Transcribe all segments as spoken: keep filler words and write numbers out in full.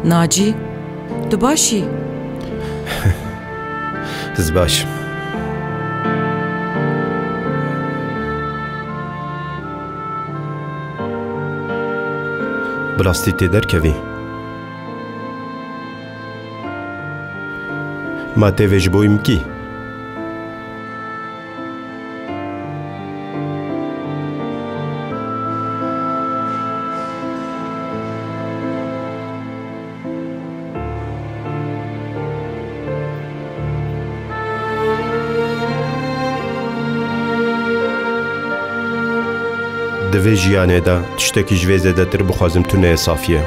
ناجی تو باشی؟ از باشم. براستی تیدر کوی ما تیوش بویم کی؟ دوی جیانه دا تشتکی جویزه دا تر بخوازم تو نه صافیه.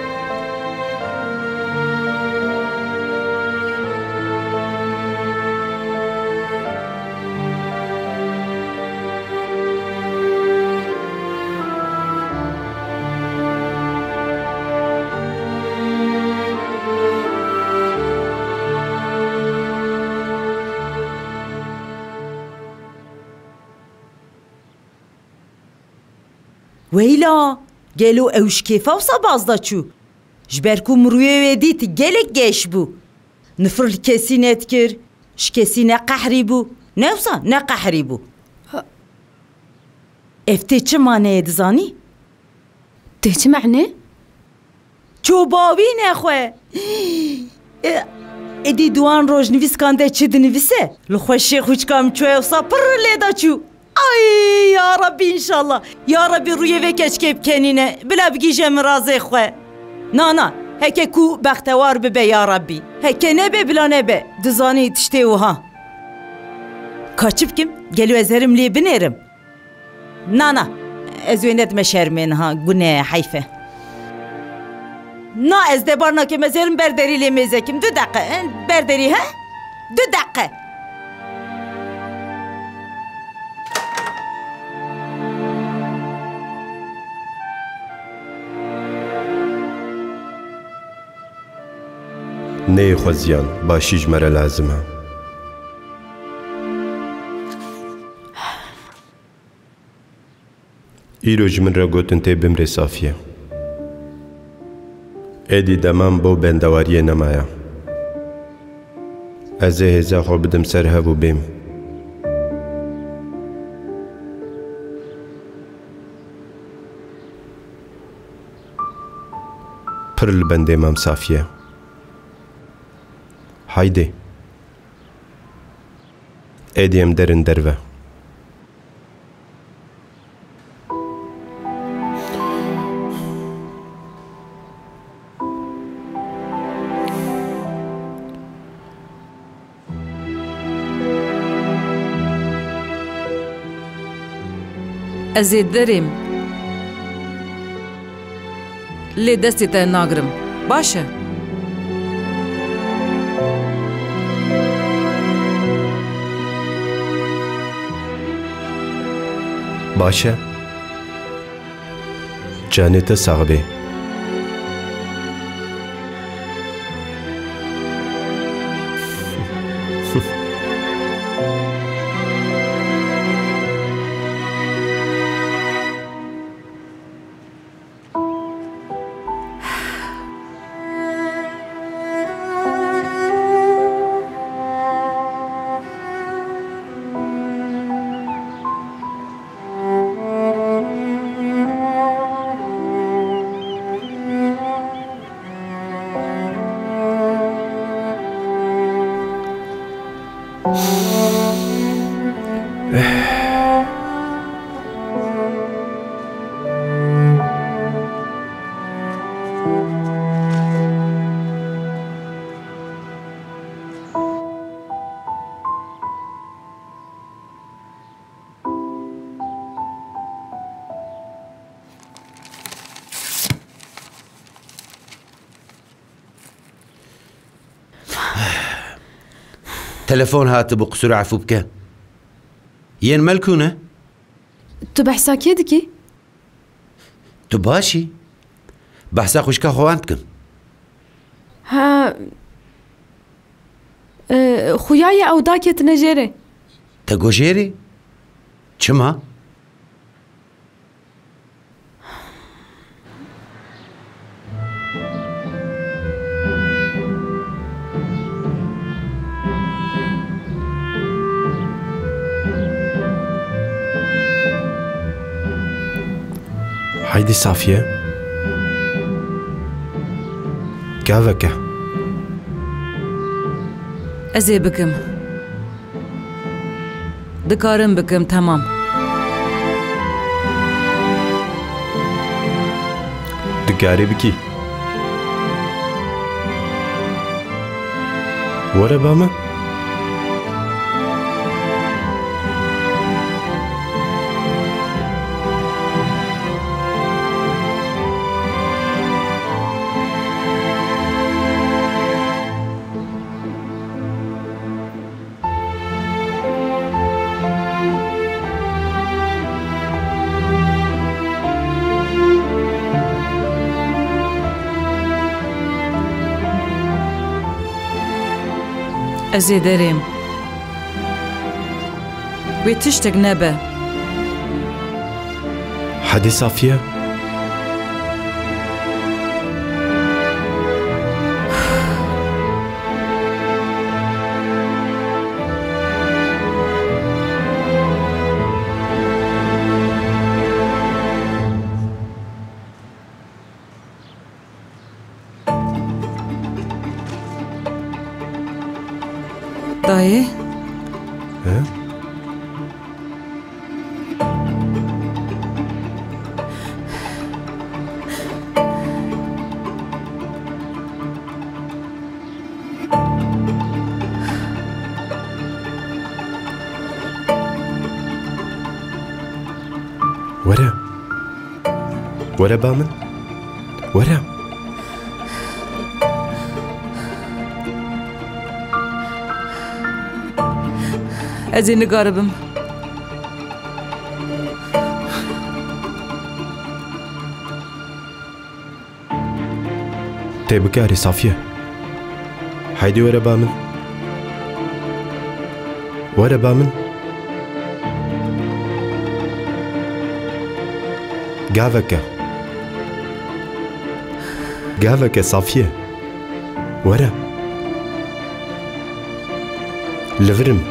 ویلا گلو اوش کیفا و سابازدا چو جبرکو مروی ویدیت گلک گیش بو نفرل کسی نت کر ش کسی نه قحری بو نفسا نه قحری بو افتی چه معنی دزانی؟ ته چه معنی؟ چو باوی نخواه ادی دوان روش نویس کانده چه دنویسه لخواه شیخ وچکام چوه وصا پر لیدا چو ay ya Rabbi inşallah. Ya Rabbi ruye ve keşkep kenine. Bila bgijem razı xwe. Nana, heke ku bektevar bibe ya Rabbi. Heke nebe bila nebe. Dizani tişte uha. Kaçıp kim? Gelu ezerim liye binerim. Nana, ez yönetme şermin ha. Gune hayfe. Na ez de barna kem ezerim berderiyle mezekim. Dü dakika. Berderi ha? Dü dakika. نه خوزیان باشیج مرا لازمه. ایروج من را گوتن تی بمری صافیه. ایدی دمان بو بندواری نمایا. از هزا خو بدم سر هفو بیم. پرل بنده مام صافیه. haydi. Ediyem derin derve. Ez ê derêm lê destê te nagirim. Baş e? باشه جانت صعبه تلفون هات بقصر عفو بك ين ملكونه تو بحثا كيدكي تو باشي بحثا خوشكا خوانتكم ها اه خوياي او داكيت نجيري تقوجيري چما Haydi Safiye. Gaveke. Ez ê bikim. Dikarim bikim, tamam. Dikarî bikî. Were ba min? Ez ê derêm. Wê tiştek nebe. Haydi Safiye. Dayı, He? Were. Were ba min? Were. ez ê nigaribim. Tê bikarî Safiye. Haydi were ba min. Were ba min. Gaveke. Gaveke Safiye. Were. Li virim.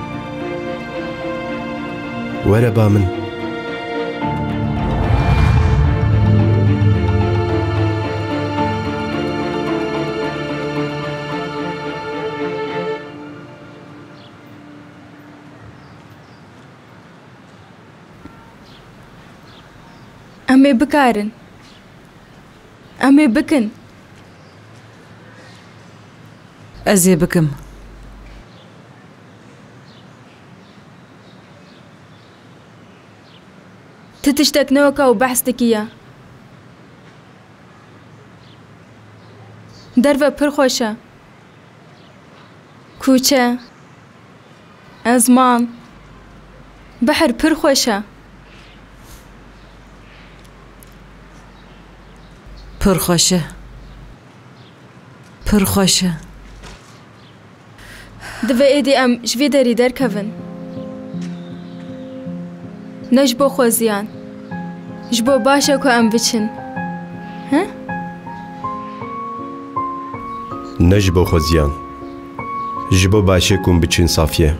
Were ba min. Em ê bikarin. Em ê bikin. Ez ê bikim. Tu tiştek neweka û behs dikiye. Derve pir xweş e. Kûçe. Ezman. Bihr pir xweş e. Pir xweş e. Pir xweş e. Divê êdî em ji vê derî derkevin. Ne ji bo xweziyan. Ji bo baş e ku em biçin. He? Ne ji bo xweziyan. Ji bo başê ku em biçin Safiye.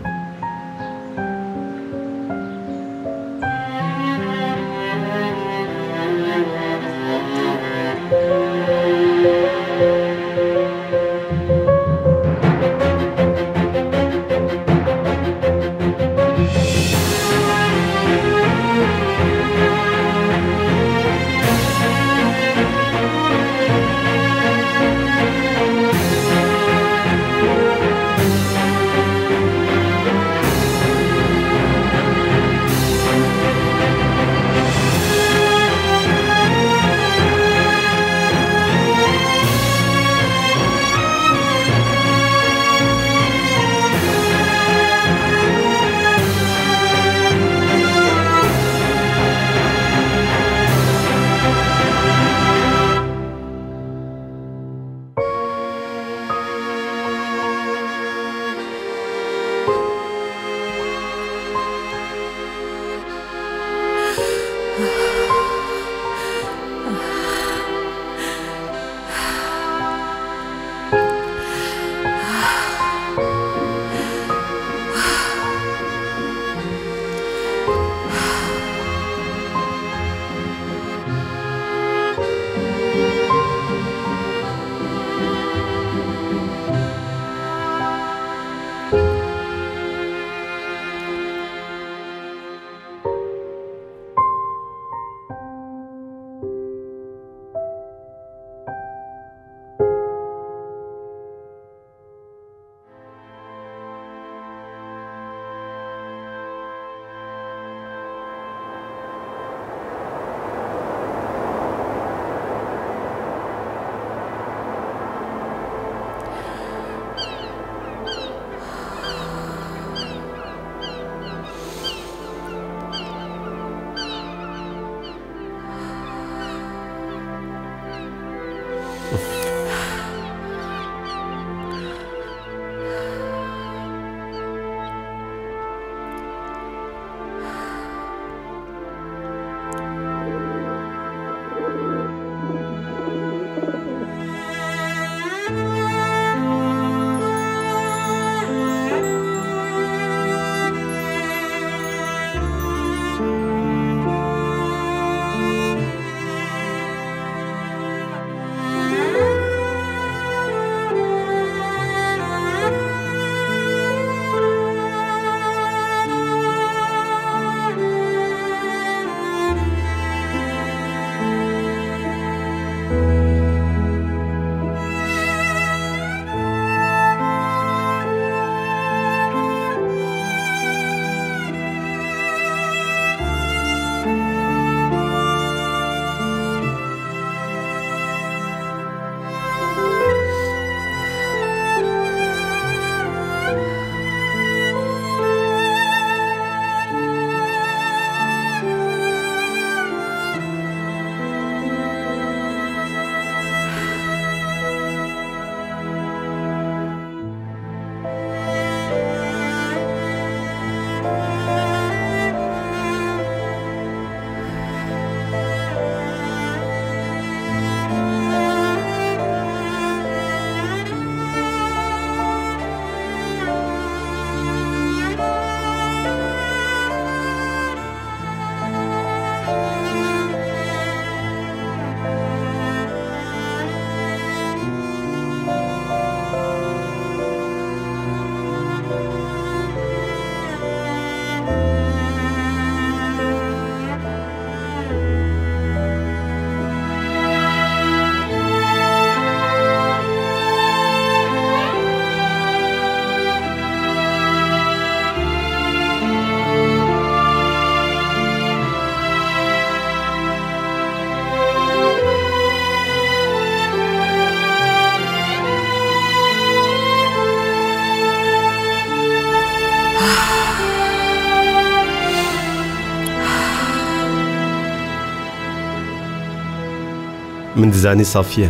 من dizanî Safiye.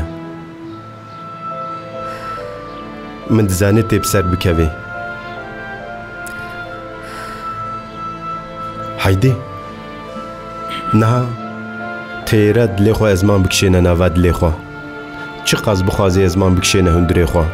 Min dizanî tê bi ser bikevî. Heydê. Niha têre dilê xwe ezman bikişêne nava dilê xwe. Çi qas bixwazî ezman bikişêne hundirê xwe.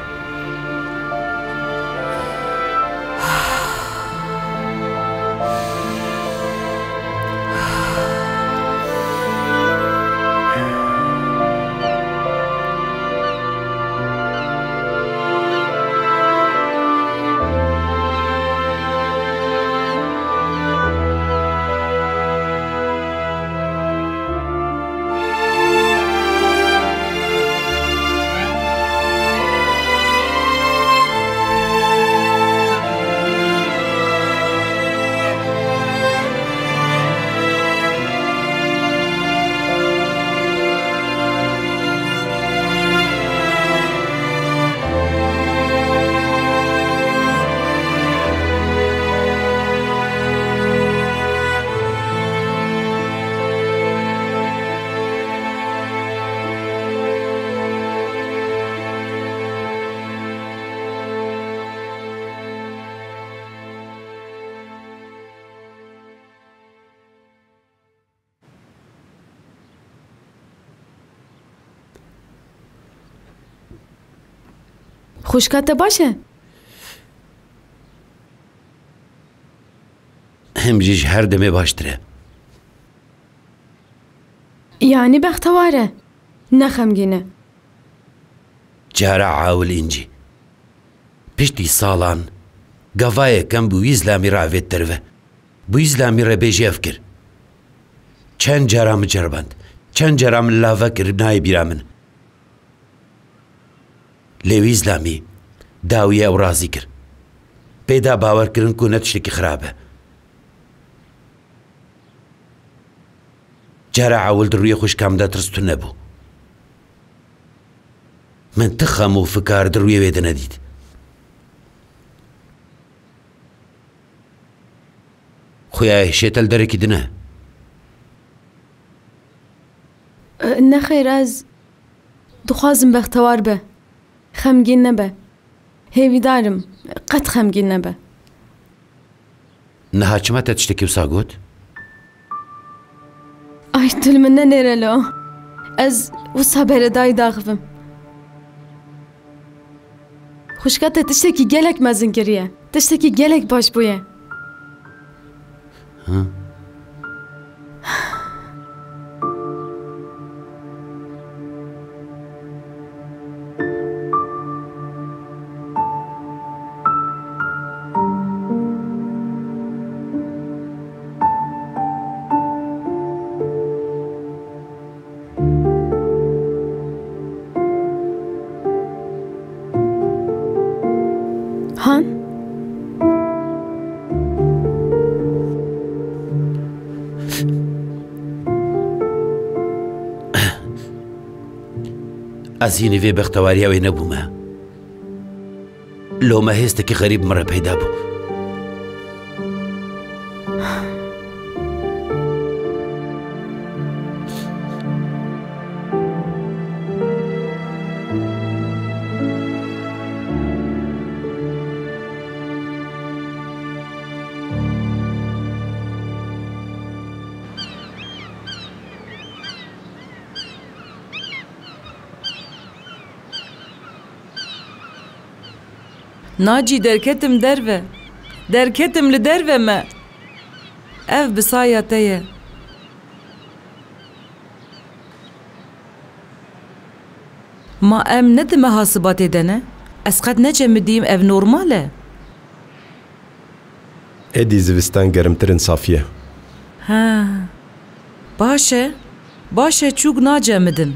خوشکت te baş e? Hem jî ji her demê baştir e. Yani bextewar e. Ne xemgîn e. Cara awil încî. Piştî salan gavayekêm bi wî zilamî re avêtdirive. Bi wî zilamî re bêjî ev kir. Çend cara min ceriband. Çend cara min lave kir nayê bîra min. Lê wî zilamî dawî ew razî kir. Pêda bawerkirin ku ne tiştekî xirab e. Cara awil di rûyê xwişkam de tirstûn nebû. Min ti xem û fikar di rûyê wê de nedît. Xuya hêşetel derekî din e. Nexêr ez dixwazim bextewar be. Xemgîn nebe. Hêvîdarim. Qet xemgîn nebe. Niha çima te tiştekî wisa got? Ay dil min nenêre lo. Ez wisa beredayî daxivim. Xwişka te tiştekî gelek mezin kiriye. Tiştekî gelek baş bûye. Hı? Han? Ez hînî vê bextewariya wê nebûme. Lome hêstekî xerîb min re peyda bû. Naci derketim derve. Derketim li derve me. Ev bisaya te ye. Ma em ne dime hasibatê de ne? Ez qet necemidîm ev normal e. Êdî zivistan germtirin Safiye. Ha. Baş e. Baş e çûk nacemidin.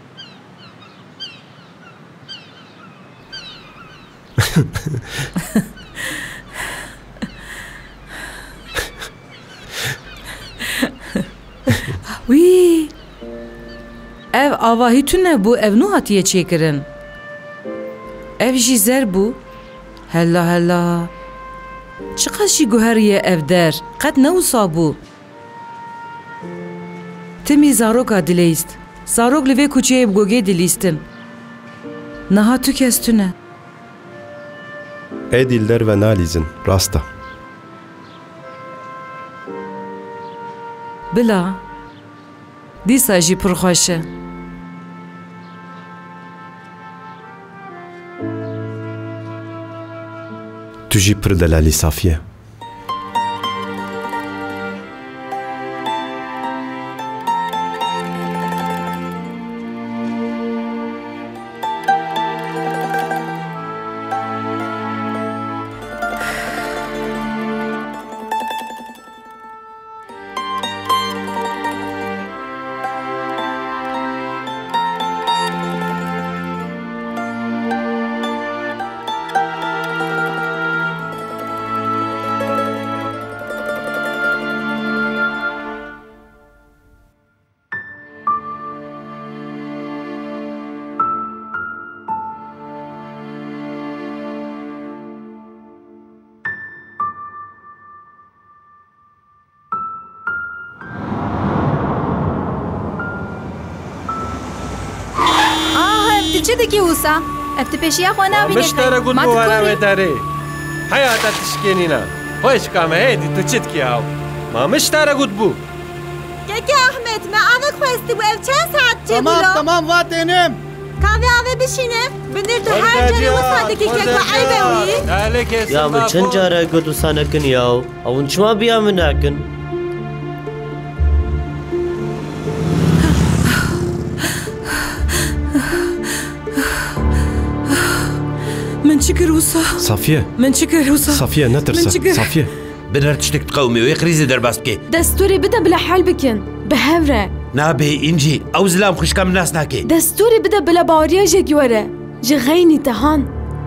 Wî ev avahî tune bû ev nû hatiye çêkirin. Ev jî zer bû. Hella hella. Çiqas jî guheriye ev der. Qet ne wisa bû. Timî zaroka dilê îst. Zarok li vê kuçeyê bi gogê dilîstin. Niha tu kes tune. ê dîlder ve nalîzin, rast e. Bila, dîsa jî pir xweş e. Tu jî pir delalî Safiye. چه دکی وسا؟ افت پیشی خو نبینی. مشترک بود بواره و داره. حیات تشکینینا. خوش کامه هدی تو چت کیاو. ما مشترک بود بو. که احمد ما آن خواستی بود چند ساعت چه بود؟ تمام تمام واتنم. کاوی آوه بشینه. بندر تو هر جایی وسا دکی که تو عیبه وی. یا من چند جاره گدو سانکن یاو. اون شما بیا مناکن. من چیکر وسا؟ Safiye. من چیکر وسا؟ Safiye ne tirse? Safiye. بنر تشتك تقومي ويقريزي درباس بكي. دستوري بدا بلا حال بكن بهورة. نابي إنجي أو زلام خوش كم ناس ناكي. دستوري بدا بلا باوريا جيورة. جغيني تهان.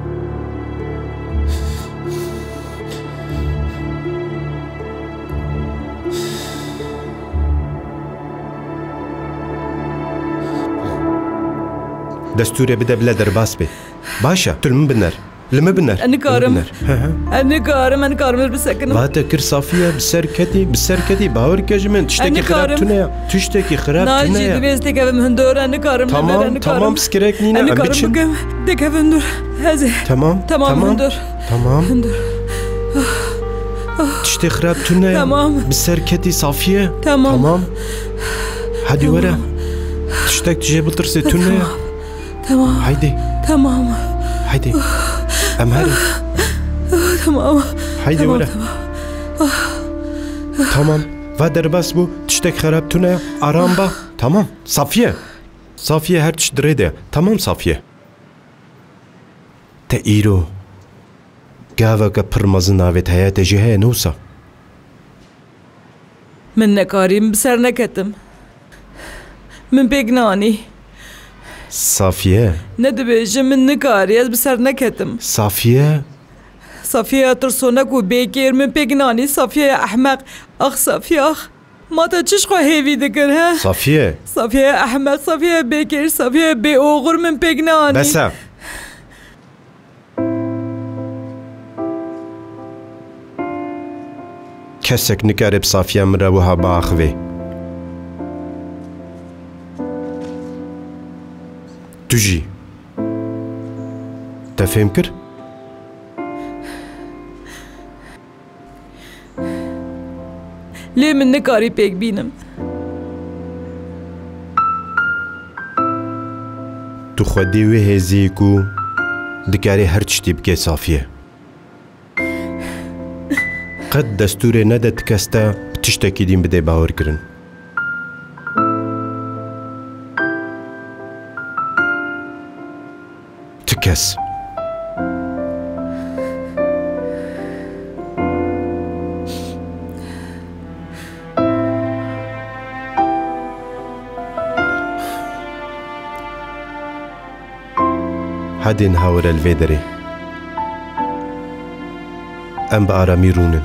دستوری بده بلا درباس بی. باشا تو لم بنر. لم بنر. أنا كارم. أنا كارم أنا كارم بسكنه. واتكر صافية بسركتي بسركتي باور كجمن تشتكي خراب تنيا تشتكي خراب تنيا. ناجي دبيز تكفم هندور أنا كارم. تمام تمام سكرك نينا. أنا كارم بكم تكفم هندور هذا. تمام تمام هندور. تمام. هندور. تشتكي خراب تنيا. تمام. بسركتي صافية. تمام. تمام. هادي ورا. تشتكي تجيب الطرس تنيا. تمام. هيدي. تمام. هيدي. أمهري. تمام. هيدي ورا. تمام. فادر بس بو تشتك خراب تونه آرام با. تمام. صافية. صافية هر تش دريده. تمام صافية. تأيرو. قاوة كبرمزن ناويت حياة جهة نوسا. من نكاريم بسر نكتم. من بيقناني. صافية. ندبيج من نكاري از بسر نكتم. صافية. صافية ترسونك وبيكير من بيقناني. صافية يا أحمق. أخ صافية أخ ما تشش خو هيفي ذكر ها. صافية. صافية يا أحمق. صافية بيكير. صافية بأوغر من بيقناني. بس كسك نكارب صافية مرة وها باخوي. تجي تفهم كر؟ ليه من نكاري بيك بينم؟ تو خودی و هزی کو دکاری هر چی بکه صافیه. قد دستور ندت کستا بتشتکی دیم بده باور کرن. تكس هادي نهاور الفيدري ام بارامي رونن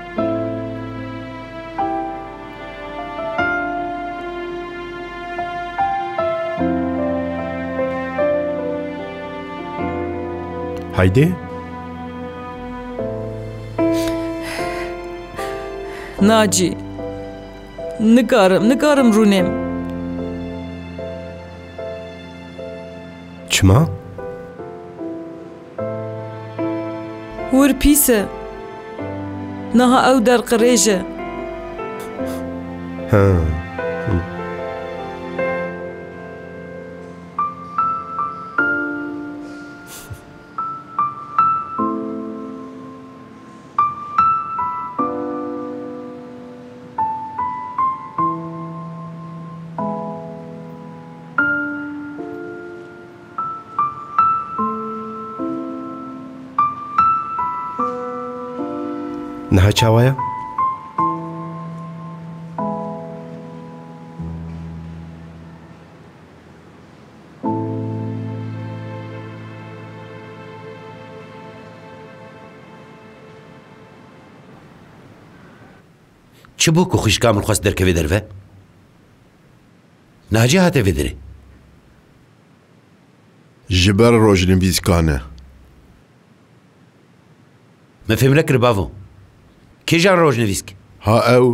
هايدي ناجي نكارم نكارم رونم چما؟ ور پیسه نها او در قریجه ها نها چاوایە؟ چ بوو کو خوشکام خواست دەرکەوێ دەرڤە؟ ناجی هاتە vê derê. Ji ber rojnivîskan e. Me fêm nekir bavo. Kêjan rojnivîsk? Ha ew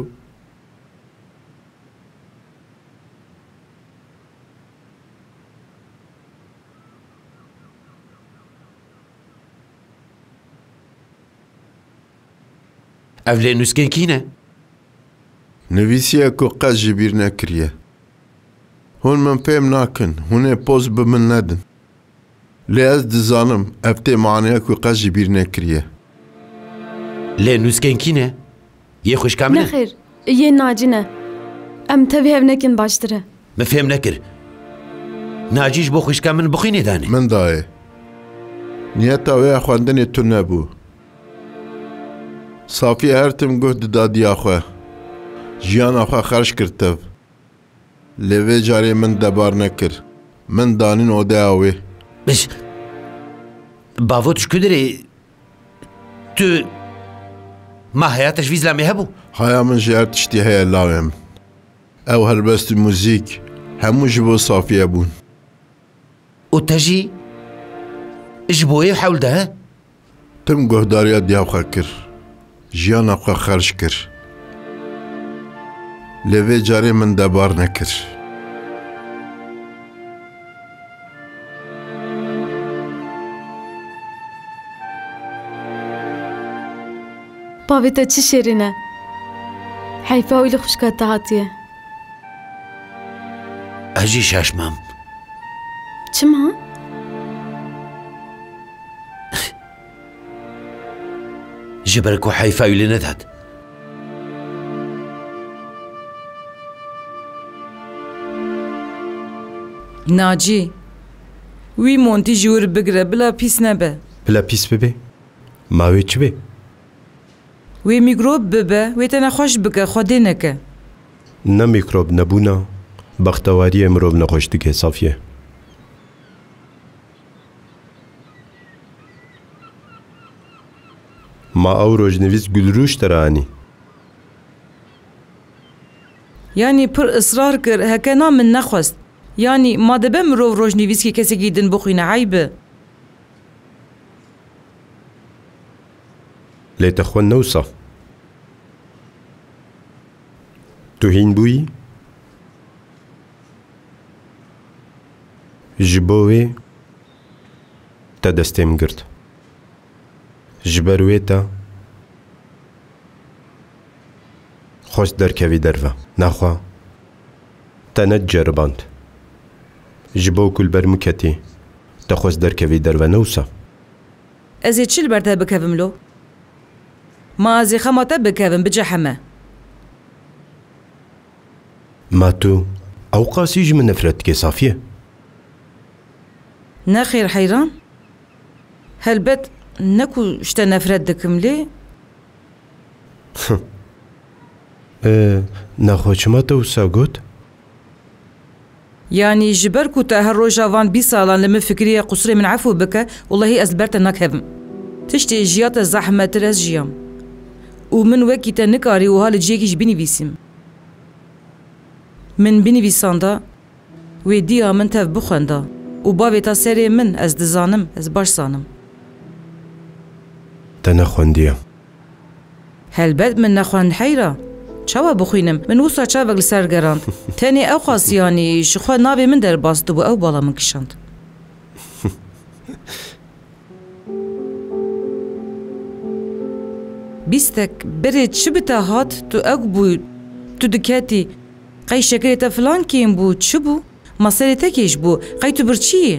Ev lê nûskên kî ne? nivîsiye ku qet ji bîr nekiriye. Hûn min pêm nakin, hûn ê poz bi min nedin. Lê ez dizanim ev tê maneya ku qet ji bîr nekiriye. Lê nûskên kî ne? Yê xwişka min e? Nexêr, yê Nacî ne. Em tevî hev nekin baştir e. Me fêm nekir. Nacî ji bo xwişka min bixwînê danê. Min dayê. Niyeta wê ya xwendinê tu nebû. Safiye her tim guh di dadiya xwe. Jiyana xwe xerş kir tev. Lê vê carê min debar nekir. Min danîn odeya wê. Biş. Bavo tu ji ku derê? Tu ma heyata ji vî zilamê hebû? Haya min ji her tiştî heye lawê min. Ew helbestî muzîk hemû ji bo Safiye bûn. û te jî ji bo wê hewl de he? Tim guhdariya diya xwe kir. Jiyana xwe xerş kir. Lê vê carê min debar nekir. Bavê te çi şêrîn e. Heyfa wî li xwişka te hatiye. Ez jî şaşmam. Çima? Ji ber ku heyfa wî lê nedat. Nacî wî montî ji wir bigire bila pîs nebe. Bila pîs bibe? Mavê çi bê? Wê mîgrob bibe wê te nexweş bike xwedê neke. Ne mîkrob nebûna bextewariyê mirov nexweş dike Safiye. Ma ew rojnivîs Gulrûj te re anî. Yani pir ısrar kir heke na min nexwest. Yani ma dibe mirov rojnivîskê kesekî din bixwîne eybe. Lê te xwe newsa. Tu hîn bûyî? Ji bo wê te destê min girt. Ji ber wê te xweş derkevî derve. Naxwe te neceriband. Ji bo ku li ber min ketî te xweş derkevî derve newsa. Ez ê çi li ber te bikevim lo? Ma ez ê xema te bikevim biceheme. Ma tu ew qasî ji min nefret dike Safiye? Nexêr heyran? Helbet ne ku ji te nefret dikim lê? Ê naxwe çima te wisa got? Yani ji ber ku te her roja van bî salan li min fikiriye qusrê min efû bike, wallahî ez ber te nakevim. Tiştê jiya te zehmetir ez jiyam. û min wekî te nikarî wiha li ciyekî jî binivîsim. Min binivîsanda wê diya min tev bixwenda û bavê ta serê min ez dizanim ez baş zanim. Te nexwendiye. Helbet min nexwend heyra. Çawa bixwînim min wisa çavek li ser gerand. Tenê ew xwast yanî ji xwe navê min derbas dibû ew bala min kişand. بیستک بره چی بتا هات تو اگ بو تو دکتی قی شکری تا فلان کیم بو چی بو مسئله تکیش بو قی تو بر چیه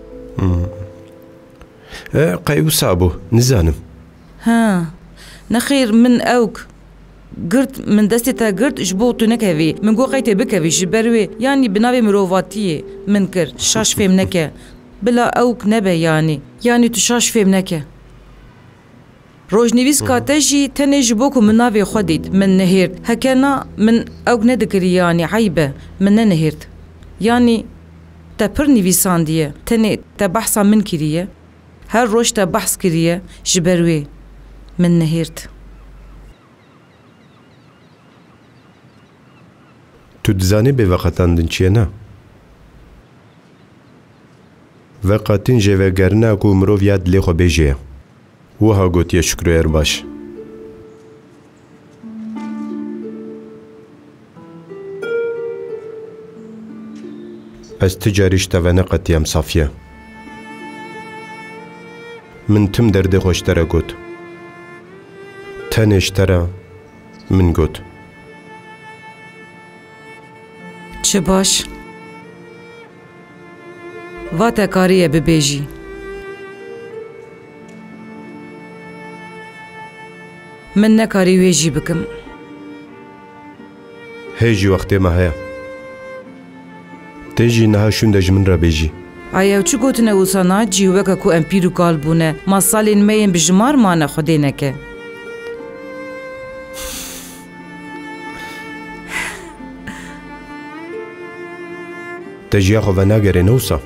قی وسا بو نزانم ها نخیر من اوک گرد من دستی تا گرد جبو تو نکوی من گو قی تا بکوی جبروی یعنی بناوی مروواتیه من کر شاش فهم نکه بلا اوک نبه یعنی یعنی تو شاش فهم نکه روجنویس کاته جی تنه جبو کو من ناوی خودید من نهیرد هکنا من اوک ندکری یعنی عیبه من ننهیرد یعنی تا پر نویساندیه تنه تا بحثا من کریه هر روش تا بحث کریه جبروی من نهیرد تو دزانی به وقتاندن چیه نه؟ وقتین جوگرنه کو مروف یاد لیخو بیجیه وها گوتیه شکر ایر باش از تجاریش تونه قطیم صافیه من تم درده خوشتره گوت تنشتره من گوت چه باش واتا کاریه ببیجی من نکاری ویجی بکم هیجی وقتی ما هیا تیجی نها شونده جمن را بیجی آیا چو گوتنه وسانا جیوکا کو امپیرو کال بونه ما سالین میم بجمار مانه خوده نکه تجیا خو ناگره نوسا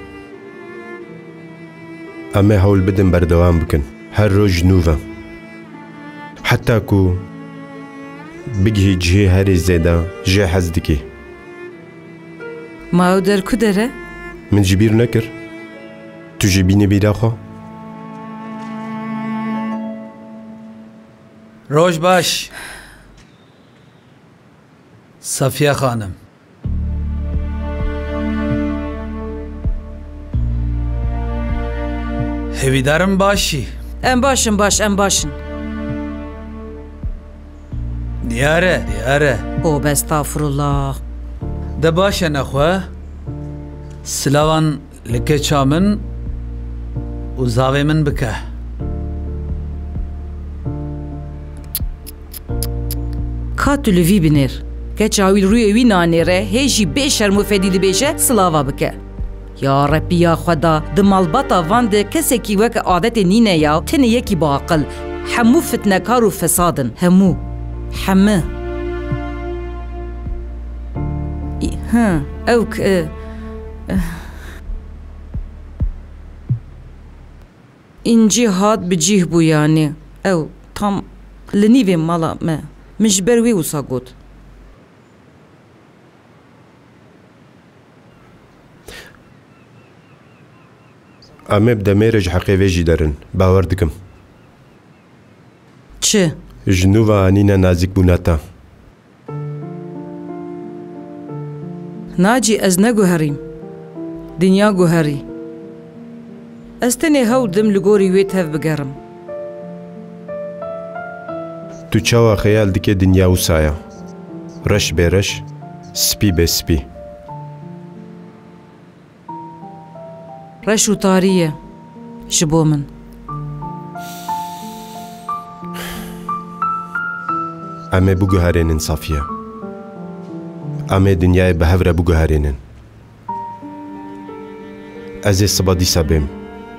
اما هول بدن بردوام بکن هر روز نوفا حتى كو بجي جهي هاري زيدا جي حزدكي ما اودر كدره من جبير نكر تجيبيني بيراخو روش باش صفية خانم هویدارم باشی ام باشم باش ام باشن دیاره دیاره او بستغفرالله ده باشه نخواه سلاوان لکه چامن و زاوی من بکه کاتو لوی بینر که چاویل روی وی نانیره هیجی بی شرم و فدیدی بیشه سلاوا بکه یا ربی یا خدا دمالباتا وانده کسی کی وک عادت نینه یا تنه یکی با عقل همو فتنکار و فسادن همو همه ها اوک اینجی هاد بجیه بو یعنی او tam لنیوی مالا ما مش بروی وسا گود اما بدميرج حقيقي جي درن باور دكم چه؟ جنوبا انينا نازك بوناتا ناجي از نگوهریم دنیا گوهری از تنه هاو دم لگوری ویت هف بگرم تو چاوا خیال دکه دنیا وسايا رش برش سپی به سپی رش و تاریه جبو من اما بگوهرینن صافیه اما دنیای به هفره بگوهرینن از صبا دیسا بیم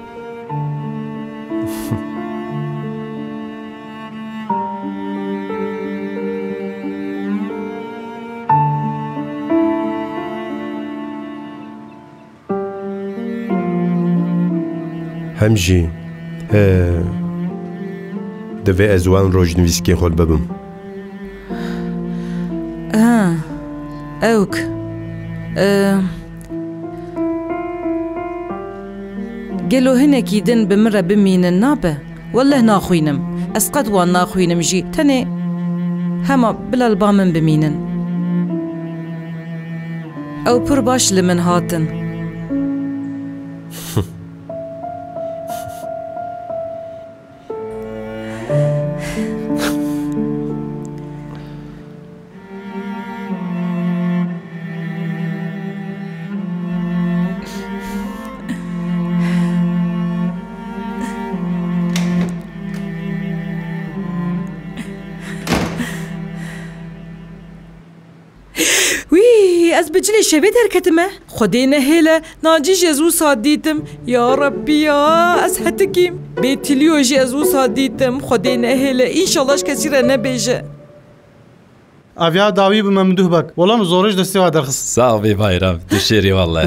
همجی دوی ازوان روجنویسکی خود ببم آه اوک اه گلو هنکی دن بمره بمینن نابه والله ناخوینم اسقد وان ناخوینم جی تنه هما بلال بامن بمینن او پر باش لمن هاتن ez bicilê şevê derketime. Xwedê nehêle nacî ji ez wisa dîtim. Ya Rabbi ya ez hetikîm. Bêtîliyo jî ez wisa dîtim. Xwedê nehêle înşallah ji kesî re nebêje. Avya dawî bi me min duh bek. Wolam zorij destê wa derxist. Sağ ol bayram. Dişêrî vallahi.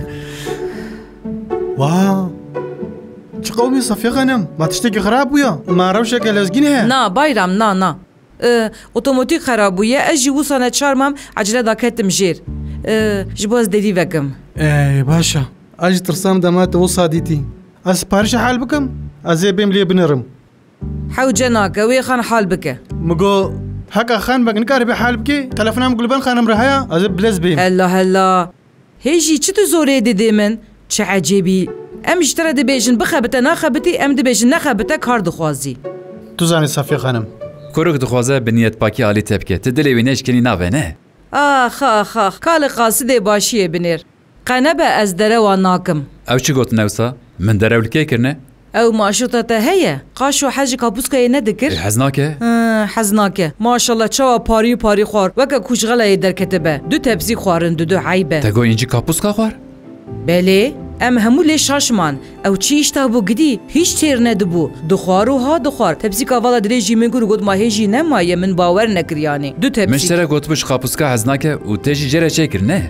Wow. Çi qewmî Safiye xanım? Ma tiştekî xerab bûye? Ma rewşeke lezgîn heye? Na bayram na na. Otomotik xerab bûye ez jî wisa neçarmam ecele da ketim jêr. Ji bo ez derî vekim. Ey başa. Ez jî tirsam dema te wisa dîtî. Ez siparişa hal bikim? Ez ê bêm lê binirim. Hewce nake wê xan hal bike. Migo heka xan bek nikaribe hal bike? Telefonam Gulben xanım re heye? Ez ê bilez bêm. Hella hella. Hê jî çi tu zorê didê min? Çi ecêbî. Em ji te re dibêjin bixebite naxebitî em dibêjin nexebite kar dixwazî. Tu zanî Safiye xanım. Kuruk dixwaze bi niyetpakî alî te bike. Ti dilê wê neşkenî nave ne? Ax ax ax kalê qasidê başiyê binêr. Qenebe ez derewa nakim. Ew çi gotin ewsa? Min derewlikê kirine? Ew maşuta te heye. Qaş û hez ji kapûskayê nedikir? Hez nake? Hez nake. Maşallah çawa parî parî xwar. Weke kûçxelayê derketibe. Du tepsî xwarin du du heybe. Te got încî kapûska xwar? Belê. Em hemû lê şaşman. Ew çi îşta bû gidî hiç têr nedibû. Dixwar û ha dixwar. Tepsîka vala dirê jî min kur got ma hê jî nemaye min bawer nekir yanî. Du tepsî. Min ji te re gotibû ji kapûska hez nake û tê jî jê re çêkir ne?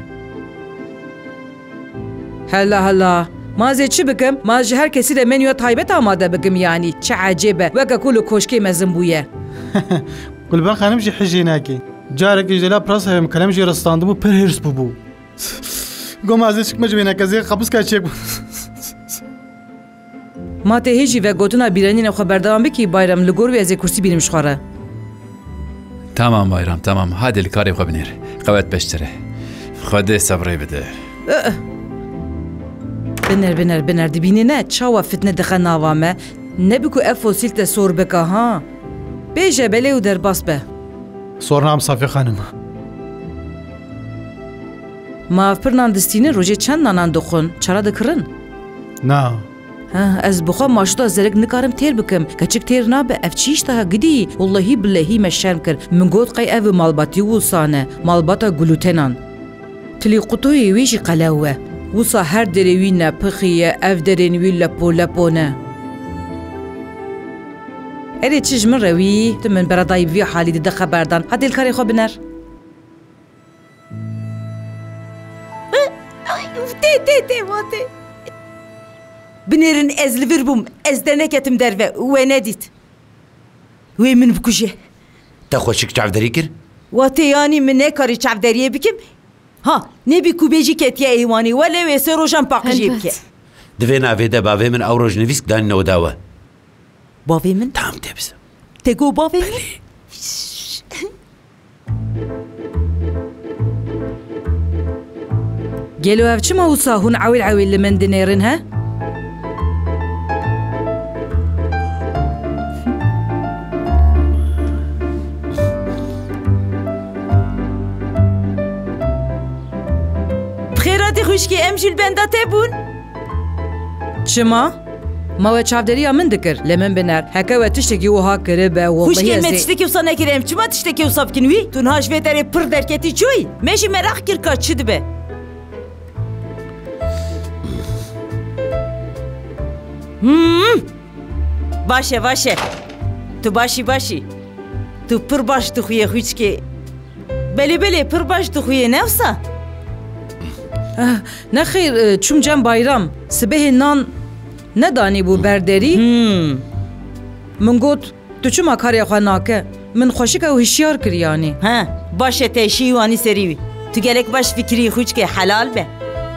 Hela hela. Mazê çi bikim? Ma ji her kesî re menüya taybet amade bikim yanî. Çi ecêbe. Weke ku li koşkê mezin bûye. Gulben xanım jî hijê nake. Carekî ji dêla pras heye kelem jî rastandibû pir hêrs bûbû. Gom azê çıkma ji wêne kezê kapûska çêk bû. Ma tê hêjî ve gotina bîranînê xwe berdewam bikî bayram li gor wê ez ê kursî bînim ji xwe re. Tamam bayram tamam. Hadi li karê xwe binêr. Qewet beştere. Xwedê sebrê bide. Binêr binêr binêr dibînî ne çawa fitne dixe nava me. Nebû ku ev fosîl te sor bike ha. Bêje belê û derbas be. Sornam Safiye xanım. Mavpirnan distînin rojê çend nanan dixwin. Çara dikirin? Na. Ez bi xwe maşuta zerek nikarim têr bikim. Keçik têr nabe ev çi îşta gidî. Wallahî billehî me şerm kir. Min got qey ev malbatî wisa ne. Malbata glûtenan. Tilî qutoyê wê jî qelew we. Wisa her derê wî ne pixiye ev derên wî lepo lepo ne. Erê çi ji min re wî tu min beredayî vî halî dide xeberdan. Hadi li karê xwe biner. Tê tê tê ma tê. Binêrin ez li vir bûm. Ez de neketim derve. Wê nedît. Wê min bikuje. Te xweşik çavderî kir? Wa tê yanî min nekarî çavderiyê bikim? Ha, nebî ku bêjî ketiye êwanî welê wê sê rojan paqijê bike. Divê navê de bavê min ew rojnivîsk danîne dawe. Bavê min? Tam tê bize. Te got bavê min? Gelo ev çima wisa hûn ewil ewil li min dinêrin he? Xêratî xwişkê em jî li benda te bûn? Çima? Ma we çavderiya min dikir. Li min biner. Heke we tiştekî wiha kiribe. Xwişkê me tiştekî wisa nekir em çima tiştekî wisa bikin wî? Tu niha ji vê derê pir derketî çûyî? Me jî merak kir ka çi dibe? Hmm. Baş e baş e. Tu başî başî. Tu pir baş dixuye xwîçkê. Belê belê pir baş dixuye ne wisa? Nexêr çûm cem bayram. Sibehê nan nedanî bû berderî. Min got tu çima karê xwe nake. Min xweşik ew hişyar kir yanî. He, baş e teşî wanî serî wî. Tu gelek baş fikirî xwîçkê helal be.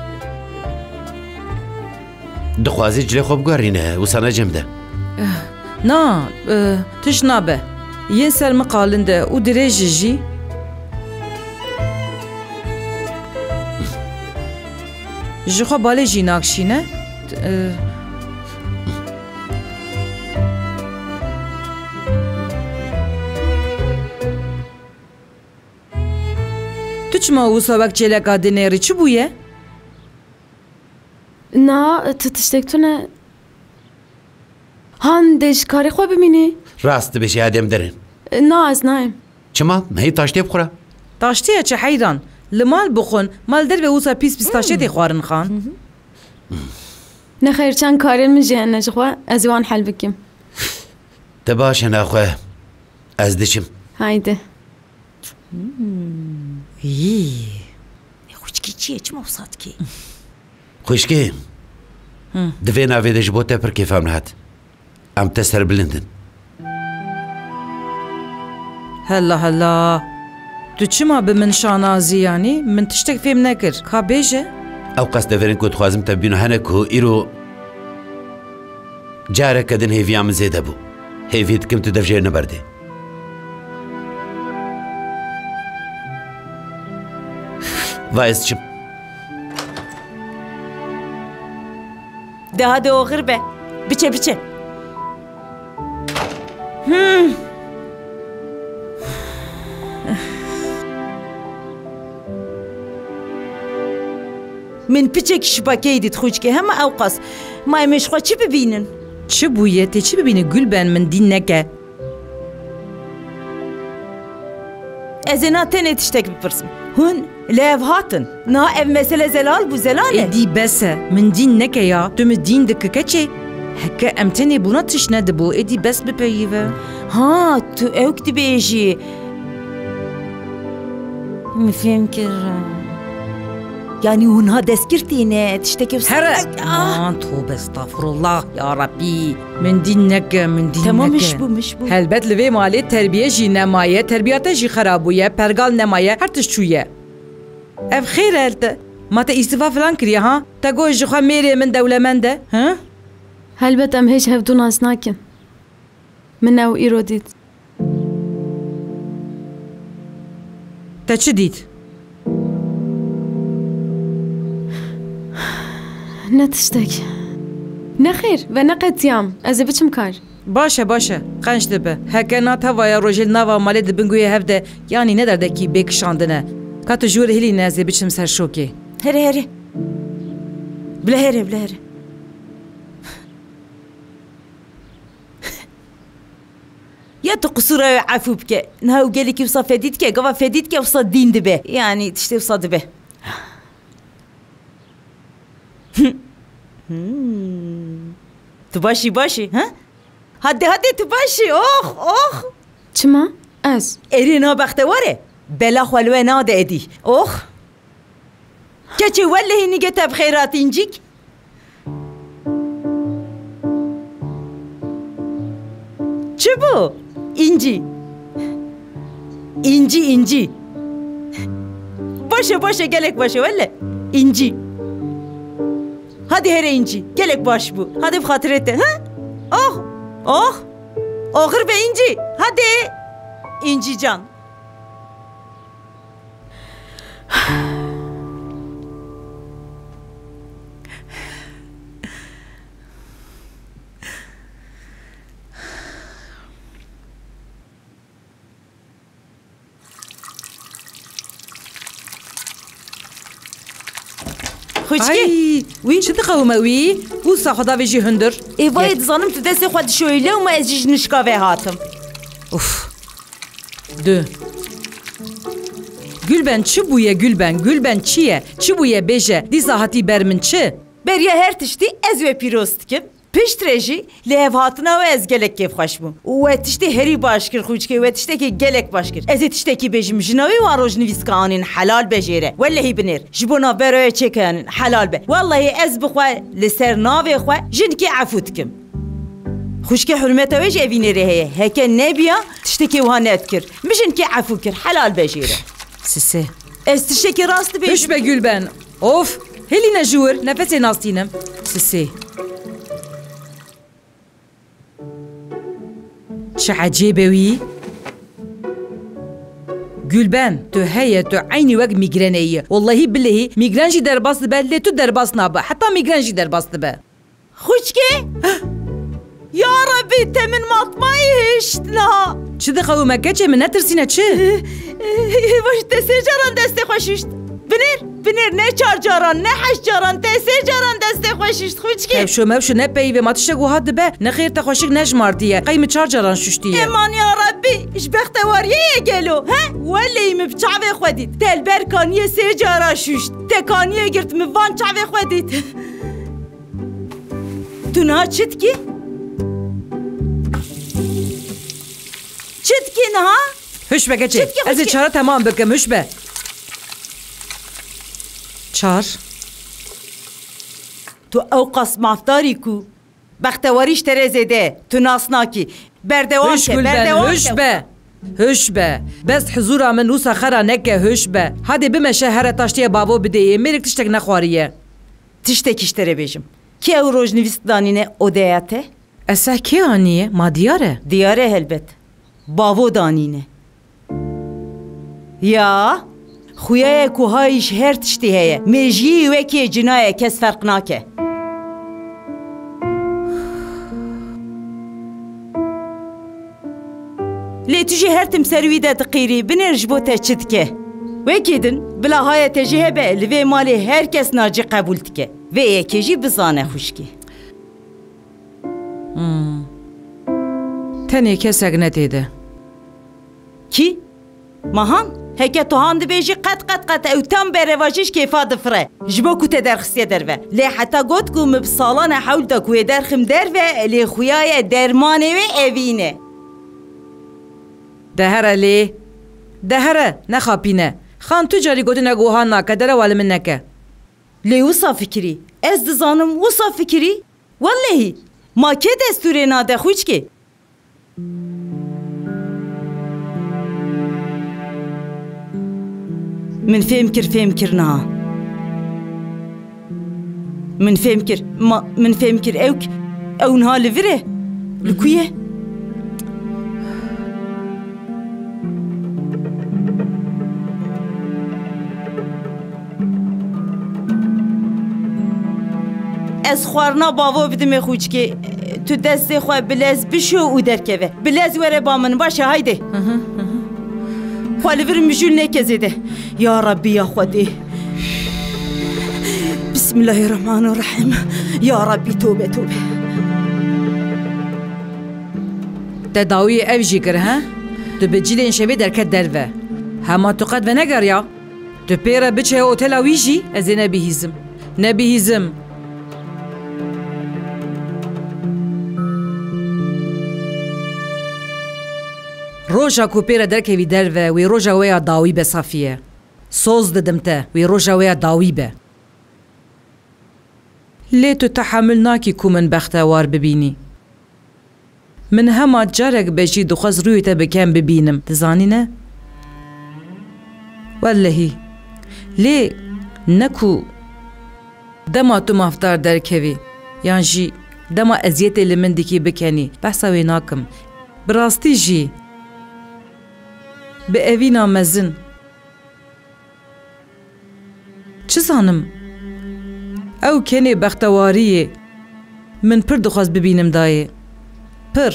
Dixwazî cilê xwe bigarîne wisa necem de. Na, tiş nabe. Yên ser min qalin de û dirêj jî. Ji xwe balê jî nakşîne. Tu çima wisa wek çêleka dinêrî çi bûye? Na, tu tiştek tu ne? Han de ji karê xwe bimînî? Rast dibêjî ya dem derin. Na ez nayêm. Çima? Heyî taştê bixwara. Taştiye çi heyran. لمال بخون مال در به اوسا پیس پیس تاشت خوارن خان نخیر چند کارین من جهن نجخوا از وان حل بکیم تباشه نخواه از دشم هایده ای خوشکی چیه چه موساد کی خوشکی دوی ناویدش بو تپر کیفام نهات ام تسر بلندن هلا هلا تو چما به من شانازی یعنی من تشتک فهم نکر که بیجه او قصد دورین که تخوازم تبینو هنکو ایرو جاره کدن هیویام زیده بو هیوید کم تو دفجه نبرده وایز چم ده hadi oğur be. Biçe biçe. Hmm. من biçek şibakeydi txuçke hem avqas. May meşxwa çi bibinin. Çi buye te çi bibini Gülben min dinleke. Ezena tenet iştek bipirsim. Hun lev hatın. Na ev mesele zelal bu zelal. Edi bese min dinleke ya. Tu mi din dikkeçe. Heke emtene buna tişne bu. Edi bes bipeyive. Ha tu evk dibêjî. Mifhem kirim. Yani hunha deskirtîne tiştekî Here. Aman tövbe estağfurullah ya Rabbi. Min dinleke min dinleke. Tamam iş bu iş bu. Helbet li vê malê terbiye jî nemaye, terbiyata jî xerab bûye, pergal nemaye, her tiş çûye. Ev xêr el te. Ma te îstifa filan kiriye ha? Te got ji xwe mêrê min dewlemend e, ha? Helbet em hiç hevdû nas nakin. Min ew îro dît. Te çi dît? Ne tiştek. Ne xêr ve ne qetiyam. Ez ê biçim kar. Baş e baş e. Qenç dibe. Heke na tevaya rojêl nava malê dibin guya hev de yanî ne derdekî bêkişandine. Ka tu ji wir hilîne ez ê biçim ser şokê. Here here. Bile here bile here. Ya tu kusura afû bike. Neha gelekî wisa fedîdke, gava fedîdke wisa dîn dibe. Yani tiştê wisa dibe. Tu başî başî, ha? Hadi hadi tu başî, oh oh. Çima? Ez. Erê nabextewar e. Bela xwe li we nade edî. Oh. Keçê wellehî nîge te bi xêratî incîk. Çi bu? İnci. İnci inci. Başa başa gelek başa velle. İnci. Hadi here inci. Gelek baş bu. Hadi bi xatirete, ha? Oh. Oh. Oğur be inci. Hadi. İnci can. Ay, wî çi dixewime wî? Wisa xwe davê jî hundir. Êvayê dizanim tu destê xwe dişoyle û me ez jî ji nişkavê hatim. Uf. Du. Gülben çi bûye Gülben? Gülben çi ye? Çi bûye bêje? Dîsa hatî ber min çi? Beriya her tiştî ez wê pîroz dikim. Piştre jî li hevhatina we ez gelek kêfxweş bûm. We tiştê herî baş kir xwîçkê, we tiştekî gelek baş kir. Ez ê tiştekî bêjim ji navê wan rojnivîska anîn helal bejêre. Wellehî binêr. Ji bo navberoya çêkeyanîn helal be. Wallahî ez bi xwe li ser navê xwe jinkî efû dikim. Xwîçkê hürmeta wê jî evî nêrê heye. Heke nebiya tiştekî wiha nedikir. Min jinkî efû kir helal bejêre. Sisê. Ez tiştekî rast dibêjim. Hüş be Gülben. Of. Helîne ji wir nefesê nastînim. Sisê. Çi hecêbe wî? Gülben, tu heye tu aynî wek mîgrenê ye. Wallahî billehî mîgren jî derbas dibe, lê tu derbas nabe. Heta mîgren jî derbas dibe. Xwîçkê? Ya Rabbi te min matmayî hiştina. Çi dixewime keçê min netirsîne çi? Baş te sê caran destê xwe şîşt. Binêr, بنر نه چار جاران نه هشت جاران ته سه جاران دست خوشیشت خوش که شو مبشو نه پیوه ما تشتگو هاد به نه خیر تخوشیک نجمارتیه قیم چار جاران ششتیه امان یا ربی اش بختواریه گلو ها ولی مبچعوه خودید تلبر کانیه سه جارا ششت تکانیه گرت موان چعوه خودید تو نه چید کی؟ چید کی نه ها؟ هش بگه چی؟ از چاره تمام بکم هش به چار تو او قسم افطاری کو بختواریش ترزه ده تو ناسناکی بردوان که بردوان هش به هش به بس حضور من روسا خرا نکه هش به هادی بمشه هر تاشتیه بابو بدهیه میرک تشتک نخواریه تشتکیش تره بیشم کی او روز نویست دانینه اودیاته؟ اسا کی آنیه؟ ما دیاره؟ دیاره هلبت بابو دانینه یا خویه کوهایش هر تشتی هیه میجی وکی جنایه کس فرق ناکه لی تجی هر تم سرویده تقیری بنرج بو تچد که وکی دن بلا های تجی هبه لوی مالی هر کس ناجی قبول تکه و یکی جی بزانه خوشکی تنی کسک نتیده کی؟ ماهان؟ هکه تو هاند بیجی قط قط قط او تم برواجیش کیفا دفره جبو کته درخصیه دروه لی حتی گوت کو مبسالان حول دا کوی درخم دروه لی خویای درمانه و اوینه دهره لی دهره نخاپینه خان تو جاری گوتو نگوهان ناکه دره والی من نکه لی وصا فکری از دزانم وصا فکری واللهی ما که دستوره ناده خوش که من فهم كر فهم كرنا من فهم كر ما من فهم كر اوك او نها لفره لكويه از خوارنا باوا بدم خوچ که تو دست خو بلاز بشو او درکوه بلاز وره با من باشه هایده خالفر مجول نکزیده یا ربی یا خودی بسم الله الرحمن الرحیم یا ربی توبه توبه تداوی او جی کر ها تو بجیل این شبه درکت دروه هما تو قد و نگر یا تو پیره بچه اوتل اویجی از نبیهیزم نبیهیزم روژا کو پیره درکوی دروه وی روژا ویا داوی به صافیه سوز ددم ته وی روژا ویا داوی به لی تو تحمل ناکی کو من بختوار ببینی من هما جارک بجی دخواز روی تا بکم ببینم تزانی نه؟ واللهی لی نکو دما تو مفتار درکوی یان جی دما ازیت لمن دکی بکنی بحثا وی ناکم براستی جی به اوینا مزن چه زانم او کنی بختواریه من پر دخواست ببینم دایه پر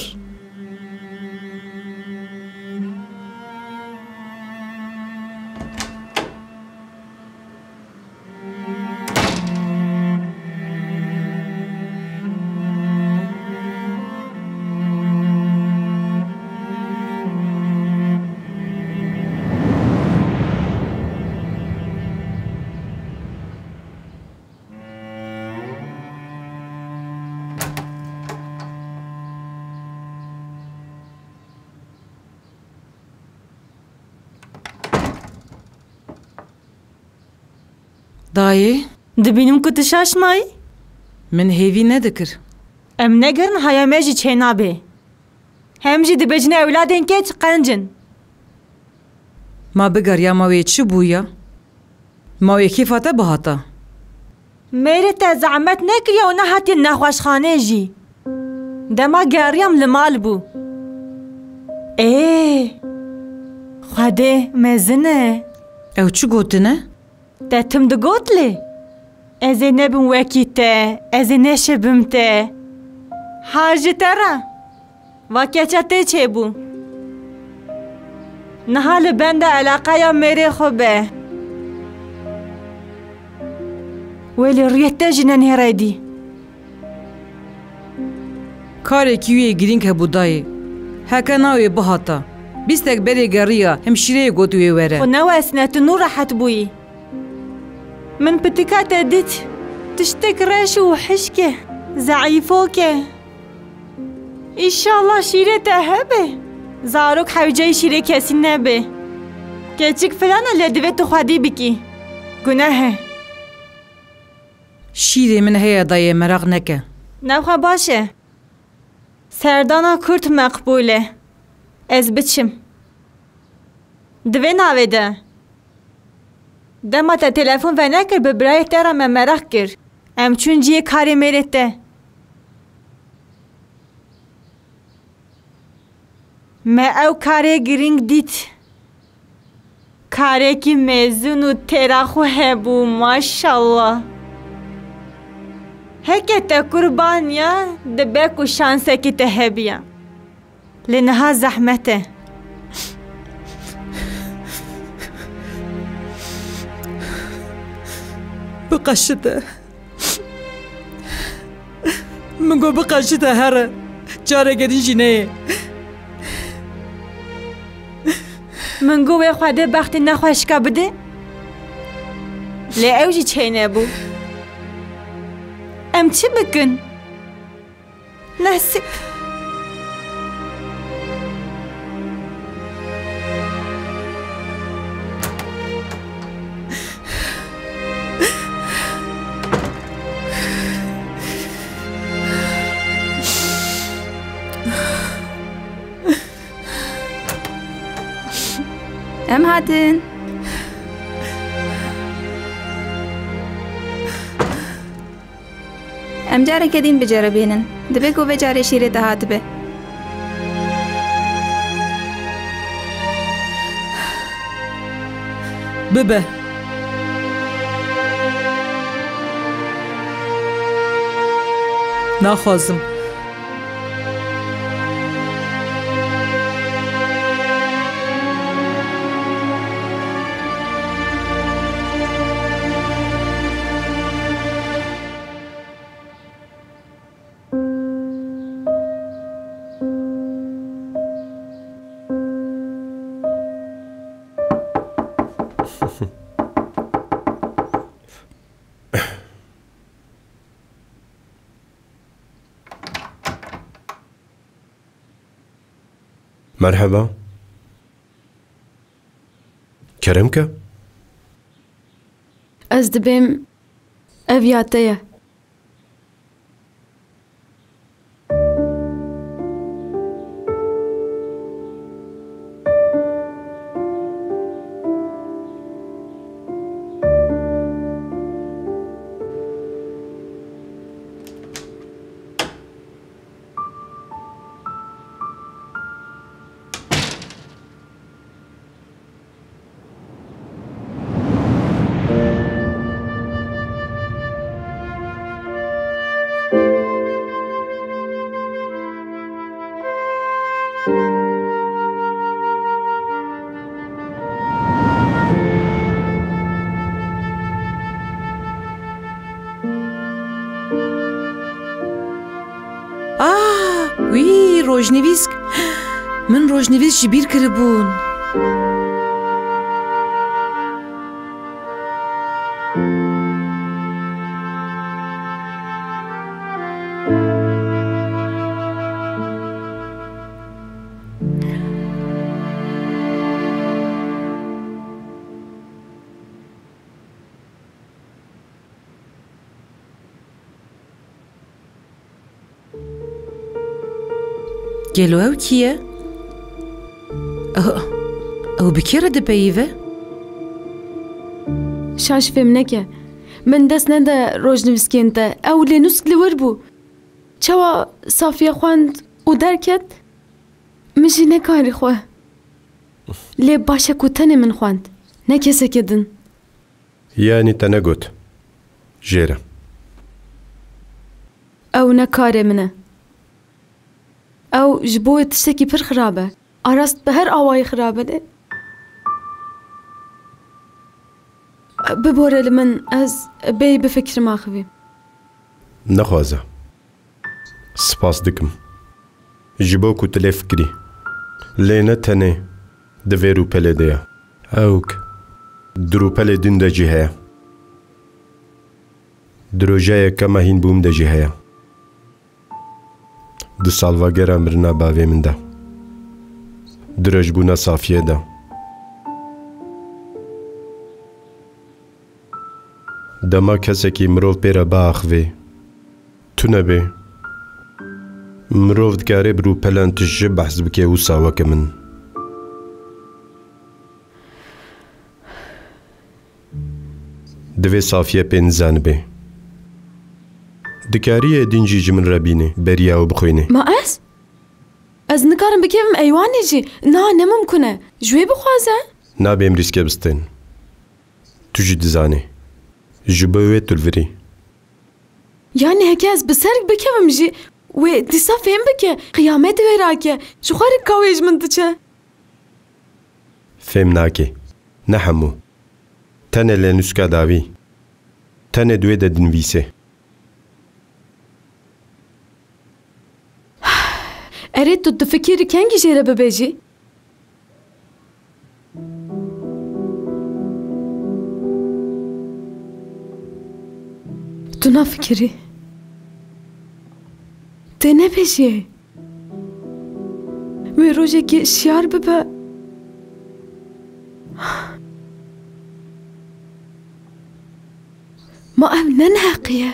دایه دبینم که تشاش مایی؟ من هیوی ندکر ام نگرن هیامه جی چه نابه هم جی دبجنه اولادین که چه قنجن ما بگر یا ماوی چه بویا؟ ماوی کیفاته بهاتا میره تا زعمت نکریا و نه حتی نخوشخانه جی دما گریم لمال بو ای خواده مزنه او چه گوتنه؟ ده تم ده گوت لی ازی نبم وکی ته ازی نشبم ته حاجی تره وکی چته چه بو نه حال بنده علاقه یا میره خوبه ولی ریت جنن هرایدی کارێکی وێ گرنگ هەبوو دایێ هەکە ناوێ بهاتە بیستێک بەرێ گەڕیە هەمشیرەیە گوت وێ وەرە خو نەوەسنەت و ڕەحەت بووی من پتیکاتە دیت تشتێک ڕێش و حشکێ زەعیفۆکێ ئیشاڵڵا شیرێتە هەبێ زارۆک حەوجەی شیرێ کەسی نەبێ کێچک فلانە لێ دەوێت تو خوادی بکی گونەهە شیرێ من هەیە دایێ مەراق نەکە نەخوا باشە سەردانا کورت مەقبولێ ez biçim divê navê de dema te telefon ve nekir bi birayê te re me merak kir em çûn ciyê karê mêrê te me ew karê girîng dît karekî mêzûn û têraxwe hebû maşallah heke te kurbaniya dibe ku şansekî te hebiya لنها زحمته بقشته من قو بقشته هره جاره قدين جنيه من قو خواده بخت نخوش که بده لی اوجی چه نبو ام چی بکن نسیب em hatin em careke din biceribînin dibe ku ve carê şîrê te hatibe bibe naxwazim مرحبا كرمكة ez dibêm ev ya te ye وی ڕۆژنویسک من ڕۆژنویس ji bîr kiribûn گەلو ئەو کییە؟ ئەو بکێرە دەپەیڤە؟ شاش fêm neke min dest nede rojnivîskên te ew lê nûsk li wir bû çawa safiye xwend û derket min jî nekarî xwe lê baş e ku tenê min xwend ne kesekê din يعني تنقط جيرة ew ne karê min e ew ji bo tiştekî pir xirab e arast bi her awayî xirab e ببوره لمن از بی بفکرم آخویم نخوازه سپاس دکم جبو کو تلی فکری لینه تنه دوی رو پله دیا اوک درو پله دین دا جی هیا درو جای کما هین بوم دا جی هیا دو سالواگر امرنا باوی من دا درج بونا صافیه دا دما کسی که مروف پیرا با اخوی تو نبی مروف دکاره برو پلان تجه بحث بکه او ساوک من دوی صافیه پینزان بی دکاریه دینجی جمن ربینه بریا و بخوینه ما از؟ از نکارم بکیوم ایوانی جی نه نممکنه جوی بخوازه؟ نه بیم ریسکه بستین تو جی دزانه جبوه تلوری yani hekez beserk bikevim jî wê dîsa fêm bike qiyamê divê rake ji xwe re kawê min diçe fêm nake ne hemû tenê lê nûska dawî tenê duê de dinivîse erê tu difikirî kengî jê re bibêjî tu nafikirî te nebêjiye wê rojekê şiyar bibe ma ev ne neheqiye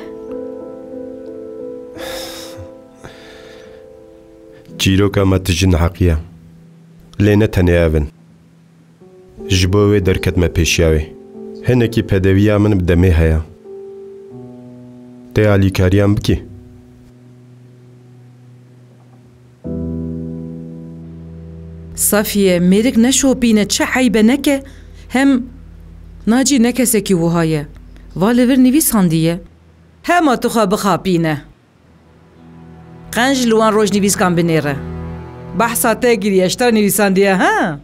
çîroka me tijin heqiye lê ne tenê ev in ji bo wê derketme pêşiya wê hinekî pedeviya min bi demê heye te alîkariyan bikî Safiye mêrik neşopîne çi heybe neke hem nacî ne kesekî wiha ye va li vir nivîsandiye hema tu xwe bixapîne qenc li wan rojnivîskan binêre behsa te giriye ji te nivîsandiye ha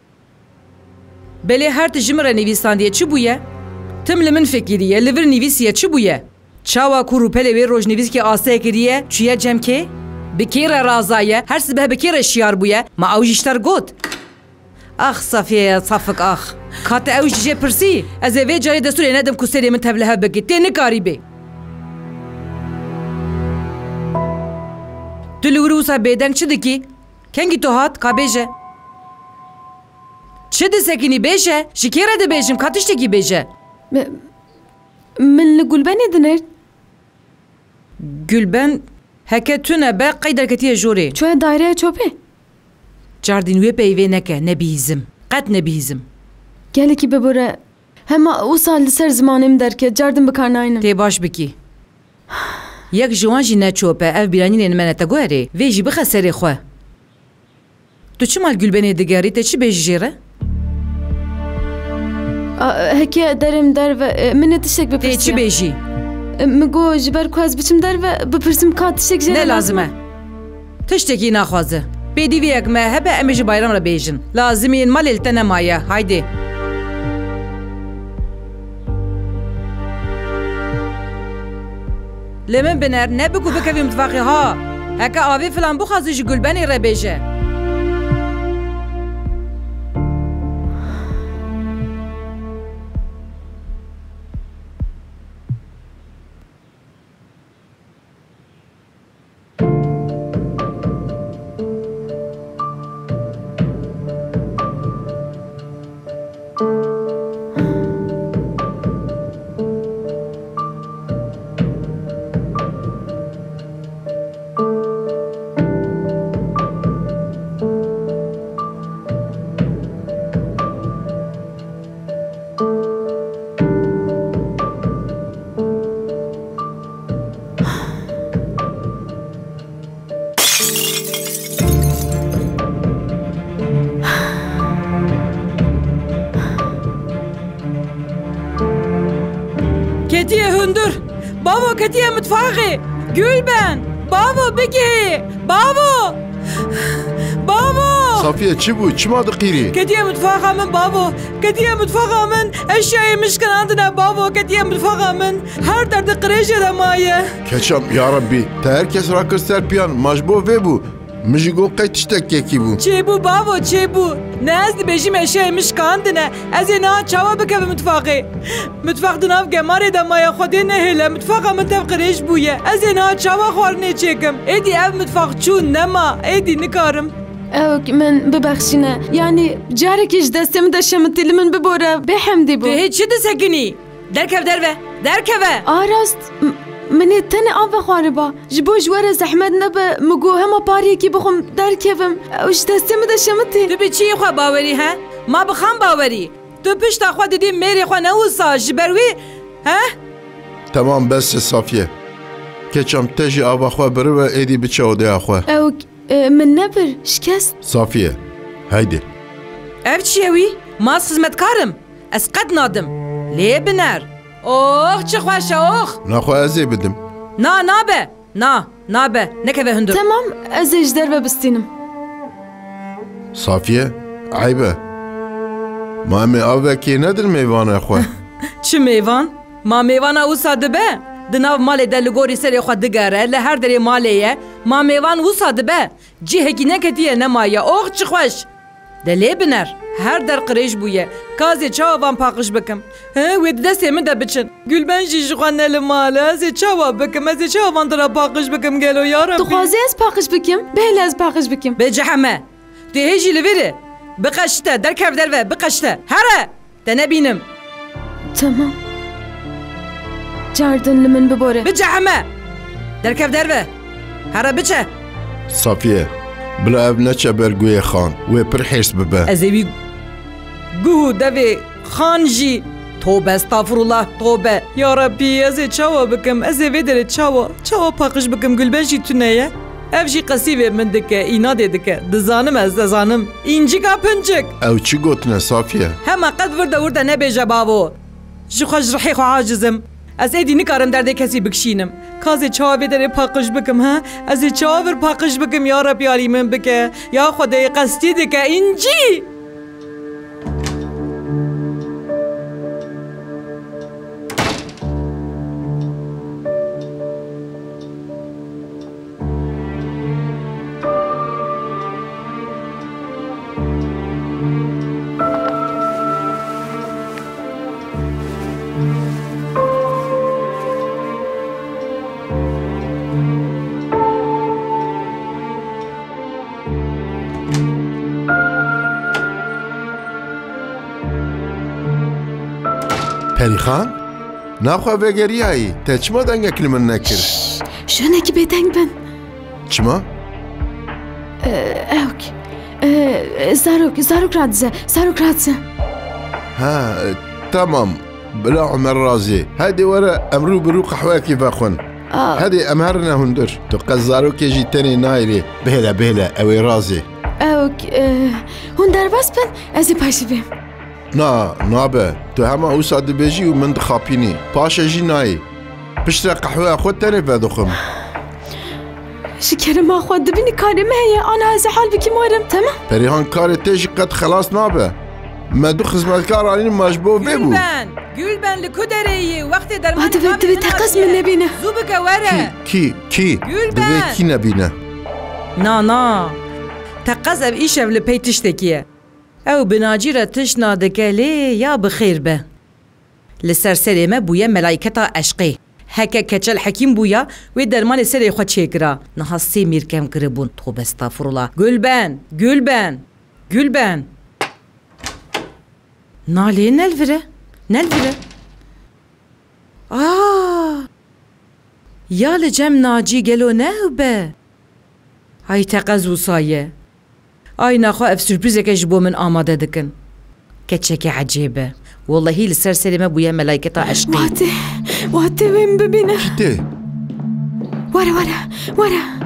belê her ti ji min re nivîsandiye çi bûye tim li min fikiriye li vir nivîsiye çi bûye çawa ku rûpelê wê rojnivîskê asê kiriye çûye cemkê bi kêre razaye her sibeh bi kêre şiyar bûye ma ew jî ji te re got ax Safiye safik ax kate ew ji jê pirsî ez ê vê carê destûrê nedim ku serê min tev li hev bike tê nikarî bê tu li wir wisa bêdeng çi dikî kengî tu hat ka bêje çi disekînî bêje ji kê re dibêjim ka tiştekî bêje min li Gulbenê dinêr Gülben heke tune be qey derketiye jorê çûye daireya çopê cardîn wê peyvê neke nebîzim qet nebîzim gelekî bibure hema wisa li ser zimanê min derket cardin bikar nayînim tê baş bikî yek ji wan jî neçope ev bîranînên me ne te guherê vê jî bixe serê xwe tu çi mal Gülbenê digerî te çi bêjî jê re hekê derêm derve min ê tiştek tê çi bipirsiya bêjî min got ji ber ku ez biçim derve bipirsim ka tiştek jê ne re lazim e tiştekî naxwaze pêdiviyek me hebe em ê ji bayram re bêjin lazimî malê li te nemaye haydê li min biner ne biku bikevî mitfaqê ha heke avê filan bixwaze ji Gulbenê re bêje Ketiye hündür. Babo ketiye mutfağı. Gülben. Babo biki. Babo. Babo. صافیه چی بود؟ چی ما دقیری؟ کدیه متفاقا من بابا کدیه متفاقا من اشیای مشکناندنه بابا کدیه متفاقا من هر درد قریجه دمایه کچم یا ربی تا هر کس را کرد سر پیان مجبور وی بو مجی گو قی تشتک یکی بو چی بو بابا چی بو نه از بیجیم اشیای مشکاندنه از اینا چاوا بکه به متفاقی متفاق دناف گماری دمایه خودی نهیله متفاقا من تف قریج بویه از اینا چاوا خوارنه چیکم ایدی اف متفاق چون نما ایدی نکارم اوك من ببخشينا يعني جارك ايش دستم دشمتي لمن ببورا بحمدي بو هيك شد سكني دركب دربه دركب اه راست من التاني ابا خاربا جبو جوار زحمت نبا مگو هما باري كي بخم دركبم ايش دستم دشمتي تو بچي خو باوري ها ما بخم باوري تو پشت خو ددي ميري خو نوسا جبروي ها تمام بس صافيه كچم تجي ابا خو برو ايدي بچودي اخو اوك من نبر شكست صافيه هيدي اف چيوي ما خدمتكارم اس قد نادم ليه بنر اوه چه خوش اوه ناخو ازي بدم نا نابه نا نابه نكبه هندو تمام ازيج دربه بستينم صافيه عيبه ما مي اوكي ندر ميوان اخو چه ميوان ما ميوان او صادبه دناو مال دلگوری سری خود دگره لهر دری مالیه ما میوان و صادبه جی هکی نکتیه نمایه اوه چی خوش دلی بنر هر در قریش بویه کازی چاوان پاقش بکم ها وید دستی من ده بچن گلبن جی جوان نل ماله ازی چاوا بکم ازی چاوان در پاقش بکم گلو یارم تو خوازی از پاقش بکم بهل از پاقش بکم به جحمه تو هیجی لویره بقشته در کف در و بقشته هره ده نبینم تمام جاردن لمن ببوره بجحمه دركب دربه هره بچه صافيه بلا اب نچه برگوی خان و پر حرس ببه ازوی گو دوی خانجی توبه استغفر الله توبه یا ربی ازی چاوا بکم ازی ویدره چاوا چاوا پاقش بکم گلبنجی تونه اف جی قصیبه من دکه اینا دکه دزانم از دزانم اینجی کا پنچک او چی گوتنه صافيه هما قد ورده ورده نبیجه بابو جی خوش رحی خو عاجزم از ایدی نکارم درده کسی بکشینم کازی چاوی داره پاقش بکم ها از چاور پاقش بکم یا رب یاری من بکه یا خدای قصدی دکه اینجی پری خان ناخوا بگری هایی تا چما دنگه کلمن نکر شونه که بدنگ بن چما؟ اوک زاروک زاروک رادزه زاروک رادزه ها تمام بلا عمر رازي هادي ورا امرو برو قحوه كيف اخون آه. هادي امهرنا هندر تقزارو كيجي تاني نايلي بهلا بهلا اوي رازي اوك هندر بس بن ازي باشي بهم نا نابه تو هما او ساده بيجي ومن دخابيني باشا جي ناي بشتري قحوه خود تاني فادخم شكرا ما خود دبيني كاري ما هي انا هزي حال بكي مورم تمام بريهان كاري تيجي قد خلاص نابه ما دو خدمتكار علينا مجبور بيبو گلبن گلبن لکو داره وقت در من دوی دوی تقص من نبینه زوب گواره کی کی دوی کی نبینه نا نا تقص اب ایش اول پی تشتکیه او بناجی را تش نادکلی یا بخیر به لسر سری ما بویا ملائکتا عشقی هکا کچل حکیم بویا و درمان سری خود چیکرا نها سی میرکم کربون تو بستافرولا گلبن گلبن گلبن نالي نلفرة نلفرة آه يا لجم ناجي قالوا نهبة هاي تقزو صاية اي ناخو اف سوربريزك اجبو من آماده دكن كتشكي عجيبة والله هي لسر سلمة بويا ملايكة عشقي واتي واتي وين ببينا شتي ورا ورا ورا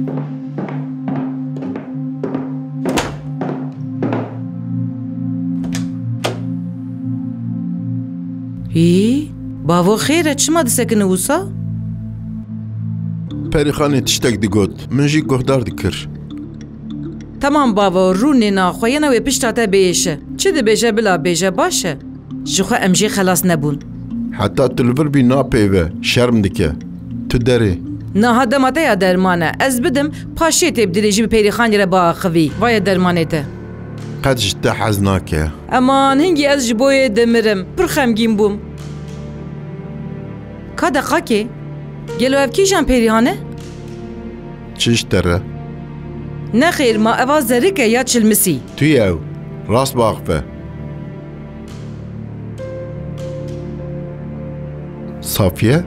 ايه بابو خير چما دسكن وسا پری خانه تشتک دی گوت من جی گهدار دکر Tamam bava rûnê naxweyena wê pişta te bêje. Çi dibêje bila bêje baş e? Ji xwe em jê xelas nebûn. Heta tu li vir bî napêve, şerm dike. Tu derê. Naha dema te ya derman e. Ez bidim paşê tê bi dirêjî bi pêrîxanê re biaxivî. Vaya dermanê te. Qet ji te hez nake. Eman hingî ez ji bo yê dimirim. Pir xemgîn bûm. Ka deqakê? Gelo ev kîjan pêrîhan e? Çi ji te re? Nexêr ma eva zerik e ya çilmisî. Tu ye ew. Rast biaxive. Safiye?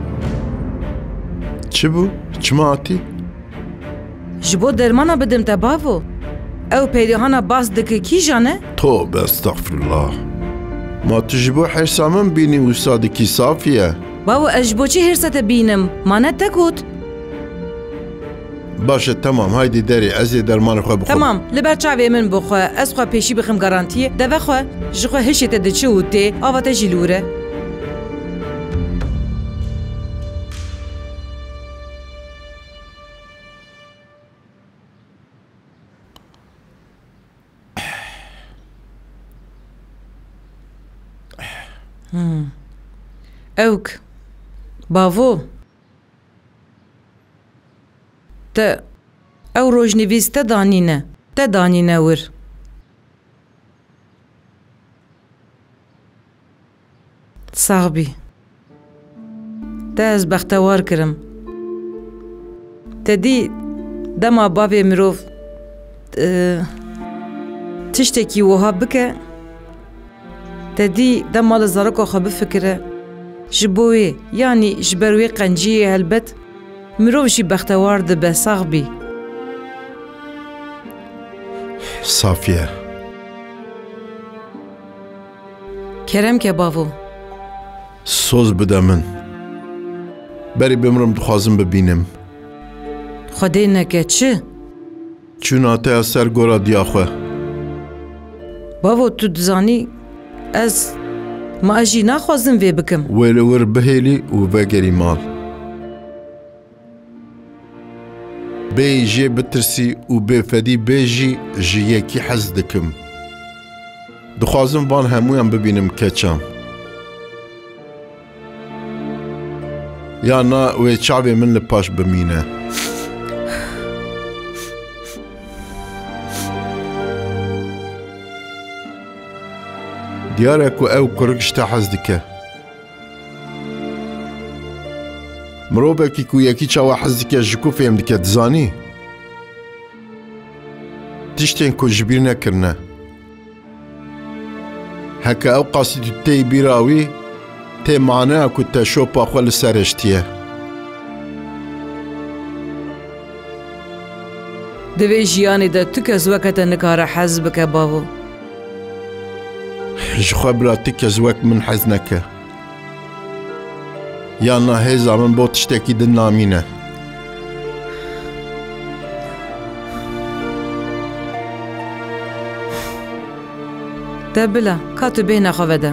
Çi bû? Çima hatî? Ji bo dermana bidim te bavo. Ew pêrîhana bas dike kîjan e? Tövbe estağfurullah. Ma tu ji bo hersa min bînî wisa dikî Safiye? Bavo ez ji bo çi hêrsa te bînim? Mane te got. Baş tamam haydi derê ez ê dermanê xwe bixwim. Tamam li ber çavê min bixwe ez xwe pêşî bixim garantiyê deve xwe ji xwe hişê te diçe û tê ava te jî lûre. Hmm. Ewk bavo te ew rojnivîs te danîne te danîne wir. Saxbî te ez bextewar kirim. Te dî dema bavê mirov tiştekî wiha bike te dî dema li zarokê xwe bifikire ji bo wê yanî ji ber wê qenciyê helbet mirov jî bextewar dibe saxbî. Safiye. Kerem ke bavo. Soz bide min. Berî bimirim dixwazim bibînim. Xwedê neke çi? Çûna te ya ser gora diya xwe. Bavo tu dizanî ez ma ez jî naxwazim vê bikim. Wê li wir bihêlî û vegerî mal. Bê jê bitirsî û bêfedî bê jî ji yekî hez dikim. Dixwazim van hemûyan bibînim keçam. Ya na wê çavê min li paş bimîne. Diyar e ku ew kurik ji te hez dike. Mirovekî ku yekî çawa hez dike ji ku fêm dike dizanî? Tiştên ku ji bîr nekirine. Heke ew qasî tu tê bîra wî tê maneya ku te şopa xwe li ser hiştiye. Di vê jiyanê de tu kes weke te nikare hez bike bavo. Ji xwe bila ti kes wek min hez neke. Ya na hêza min bo tiştekî din namîne. Te bila ka tu bêhna xwe vede.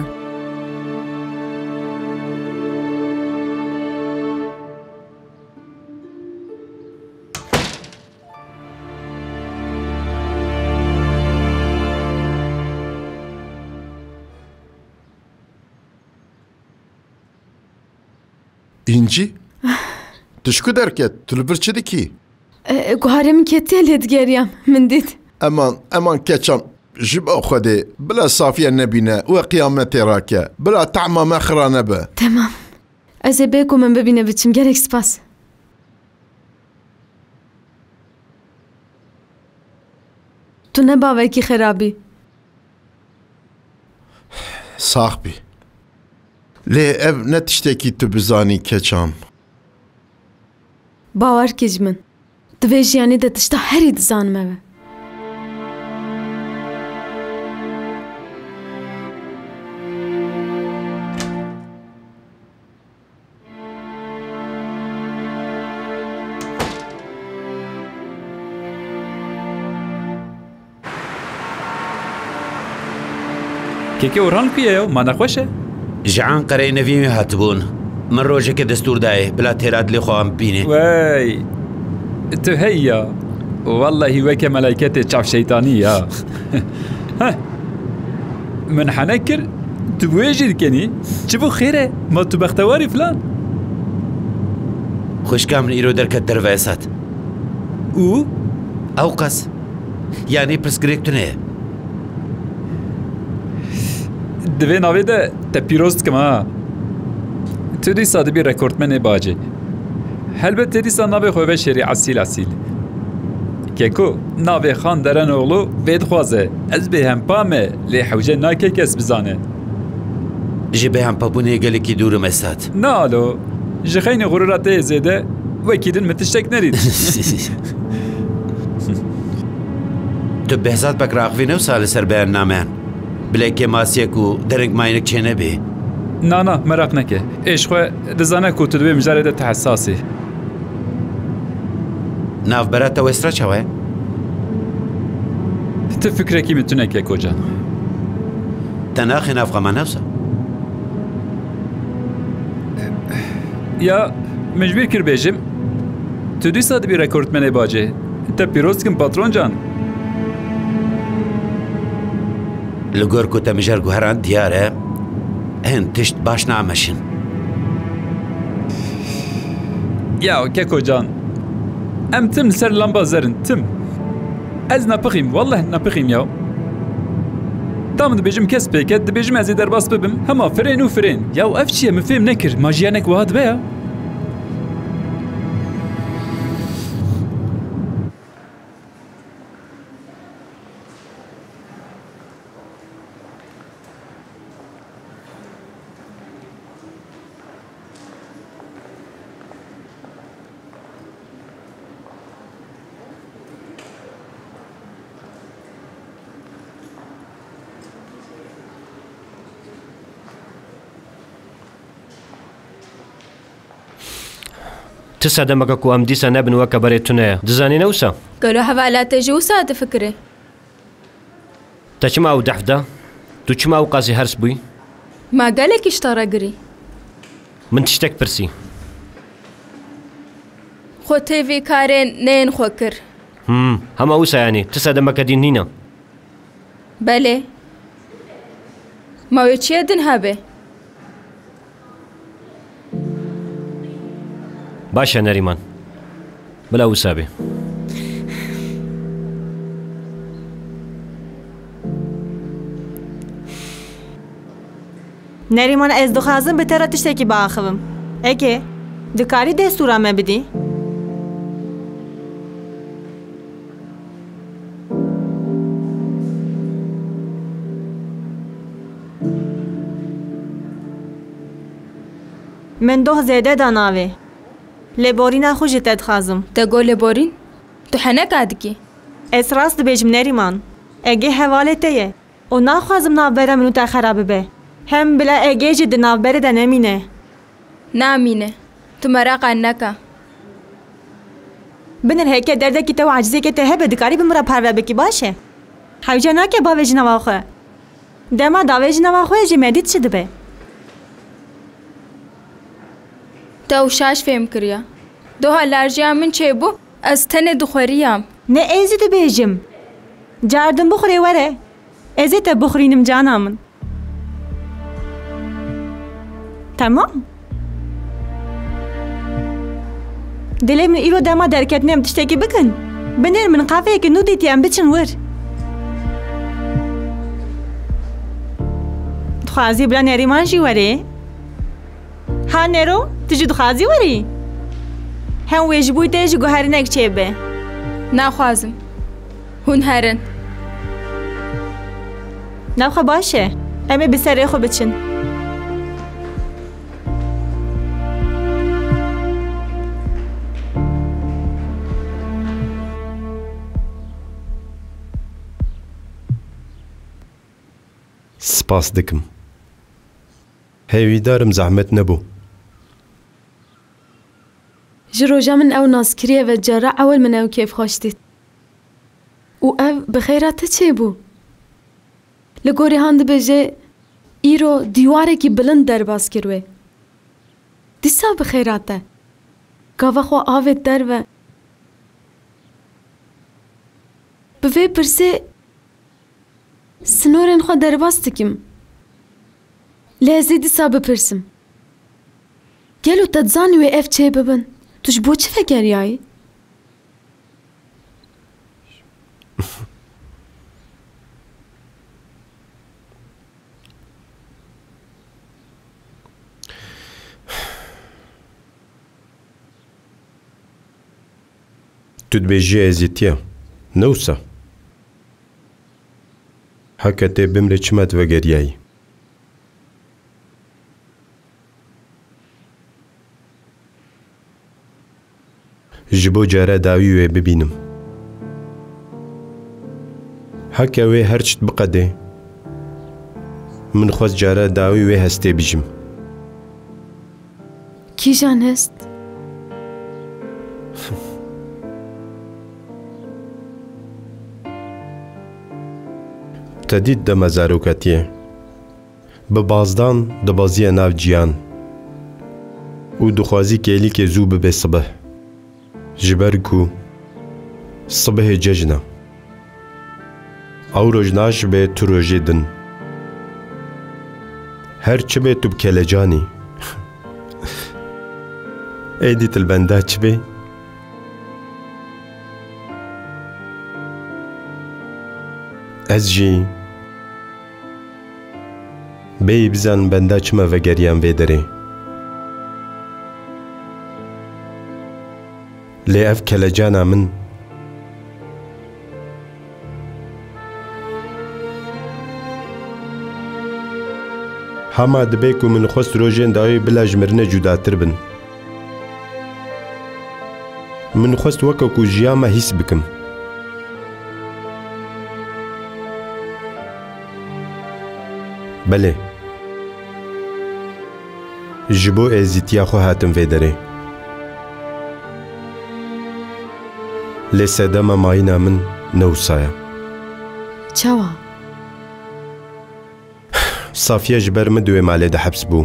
İnci? Tişku derket, tu li vir çi dikî? Guharê min ketiye lê digeriyam min dît. Eman, eman keçam. Ji bo Xwedê bila Safiye nebîne we qîyametê rake. Bila tehma me xira nebe. Tamam. Ez ê bê ku min bibîne biçim gerek spas. Tu ne bavekî xerabî. Saxbî. Lê ev ne tiştekî tu bizanî keçam. Bawer kî ji min. Di vê jiyanê de tişta herî dizanim ev e. Kêkê Orhan ku ye ew? Ma nexweş e? Ji Enqereyê nevî wê hatibûn. Min rojekê destûr daye bila têra dilê xwe em bînê. Wey. Tu heyya. والله وەکە مەلایکەتێ چاو شەیتانیە من حەنە کرد tu wêjî dikenî çi bû xêr e ma tu bextewarî filan خوشکا من îro derket derve Esat û ew qas yanî pirsgirêk tune ye divê navê de te pîroz dikim ha tu dîsa dibî rekordmenê bacê helbet te dîsa navê xwe veşerî esîl esîl keko navê xan derenoğlu vê dixwaze ez bê hempa me lê hewce nake kes bizane ji bêhempabûnê gelekî dûrim Esat nalo ji xeynî xurura te zêde wekî din min tiştek nerît Tu behzat bek raxivî newsa li ser beyannameyan bilekê masiyek û dereng mayînik çê nebê Na na merak neke êş xwe dizane ku tu divê mijarê de te hesasî navbera te westra çawa ye tu fikrekî min tune keko can te naxê navxema newsa ya mecbîr kir bêjim tu dîsa dibî rekordmenê bacê te pîroz dikim patron can li gor ku te mijar guheran diyar e hin tişt baş nameşin ya keko can em tim li ser lamba zerin tim ez napixîm wallahi napixîm ya tam dibêjim kes pêket dibêjim ez ê derbas bibim hema firên û firên ya ev çi ye min fêm nekir ma jiyanek wiha dibe ya Tu sedemeke ku em dîsa nebin weke berê tune ye dizanî ne wisa Gelo hevalate jî wisa difikire te çima ew dehda tu çima ew qasî hers bûyî ma gelekî ji te re girî min tiştek pirsî xwe tê vê karên neyên xwe kir Hmm, hema wisa yanî tu sedemeke dîn nîne belê ma wê çiye din hebe baş e Neriman bila wisa bê Neriman ez dixwazim bi te re tiştekî biaxivim eke dikarî destûra me bidî min doh zêde da navê lêborîna xwe ji te dixwazim te got lêborîn tu heneka dikî ez rast dibêjim Neriman egê hevalê te ye û naxwazim navbera min û te xerab bibe hem bila egê jî di navberê de nemîne namîne tu meraqan neka binir heke derdekî te û acizekê te hebe dikarî bi min re parve bikî baş e hewce nake bavê ji nava xwe dema davê ji nava xwe jî medî çi dibe te wişaş fêm kiriye doh alerjiya min çêbû ez tenê dixweriyam ne ez jî dibêjim cardim bixurê were ez ê te bixurînim cana min tamam dilê min îro dema derketine em tiştekî bikin binêr min qafeyekî nû dîtî em biçin wir dixwazî bila Neriman jî werê ha Nero tu jî dixwazî werî hem wê ji bûyî te jî guherinek çêbe naxwazim hûn herin navxwe baş e em ê bi serê xwe biçin Spas dikim. Hêvîdarim zehmet nebû. Ji roja min ew nazkiriye ve cara ewil min ew kêf xweş dît. û ev bi xêra te çêbû. Li gorî han dibêje îro dîwarekî bilind derbas kir wê. Dîsa bi xêra te. Gava xwe avê derve. Bi vê pirsê sinorên xwe derbas dikim. Lê ez ê dîsa bipirsim. Gelo te dizanî wê ev çê bibin. Tu ji bo çi vegeriyayî? Tu dibêjî ez ê tiya. Ne wisa? Heke tê bimrê çima tu vegeriyayî? Ji bo cara dawî wê bibînim. Heke wê her çit biqede, min xwest cara dawî wê hestê bijim. Kîjan hest? Te dît dema zaroketiyê, bi bazdan dibaziye nav ciyan û dixwazî kêlîkê zû bibe sibih, ji ber ku sibihê cejn e. Ew roj naşibe tu rojê din. Her çi bê tu bi kelecanî. Êdî tilbenda çi bê? Ez jî bêyî bizan benda çima vegeriyan vê derê. Lê ev kelecana min hema dibe ku min xwest rojên dawî bila ji mirinê cudatir bin. Min xwest weke ku jiyan me hîs bikim. Belê, ji bo êzîtiya xwe hatim vê derê. Lê sedema mayîna min ne wisa ye. Çawa? Safiye ji ber min di wê malê de hebs bû.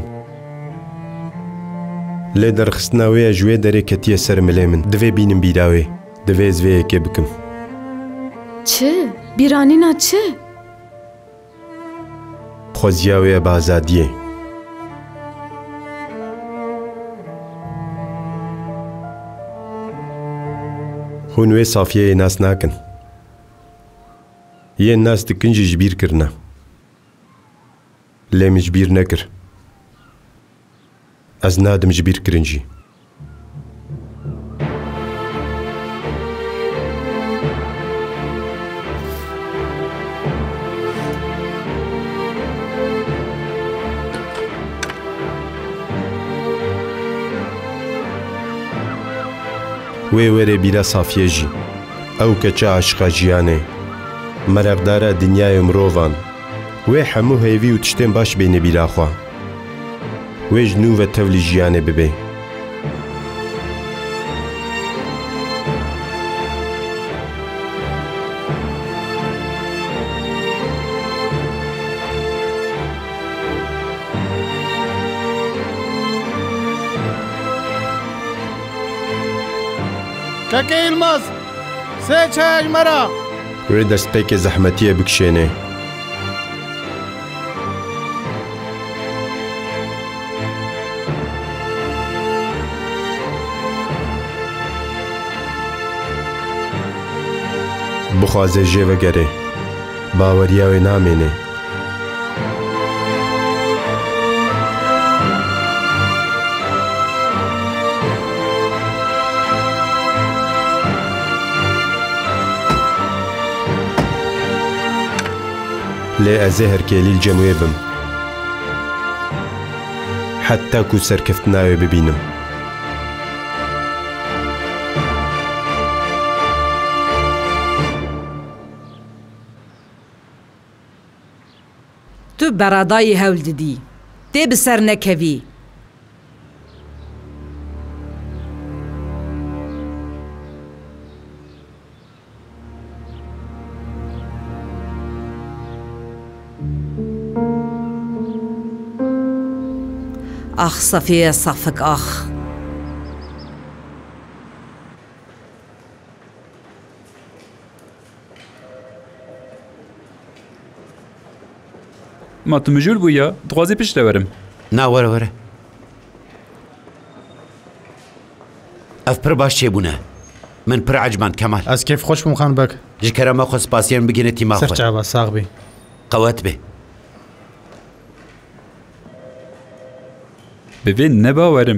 Lê derxistina wê ji wê derê ketiye ser milê min. Divê bînim bîra wê. Divê ez vê yekê bikim. Çi? Bîranîna çi? Xweziya wê bi azadiyê. Hûn wê Safiyeyê nas nakin. Yên nas dikin jî ji bîr kirine. Lê min ji bîr nekir. Ez nadim ji bîr kirin jî. Wê were bîra Safiye jî. Ew keça aşiqa jiyanê. Merevdara dinyayê mirovan. Wê hemû hêvî û tiştên baş bêne bîra xwe. Wê ji nû ve tevlî jiyanê bibe. Keke Yılmaz, sê çay mera. Wê destpêkê zehmetiyê bikişêne. Bixwaze jê vegere. Baweriya wê namêne. Lê ez ê herkêlî cem wê bim. Heta ku serkeftina wê bibînim. Tu beradayê hewl didî. Tê bi ser nekevî. Ah Safiye safık ah. ما تو مجول بویا دخوازی پیش لورم نا وەرە وەرە ئەف پڕ باش چێبوونە من پڕ عەجمان کەمال ئەس کێف خۆش بمخان بەک ji kerema xwe spasiyan bigîne tîma xwe سەرچاوە ساغ بێ qewet bê bi vê nebawerim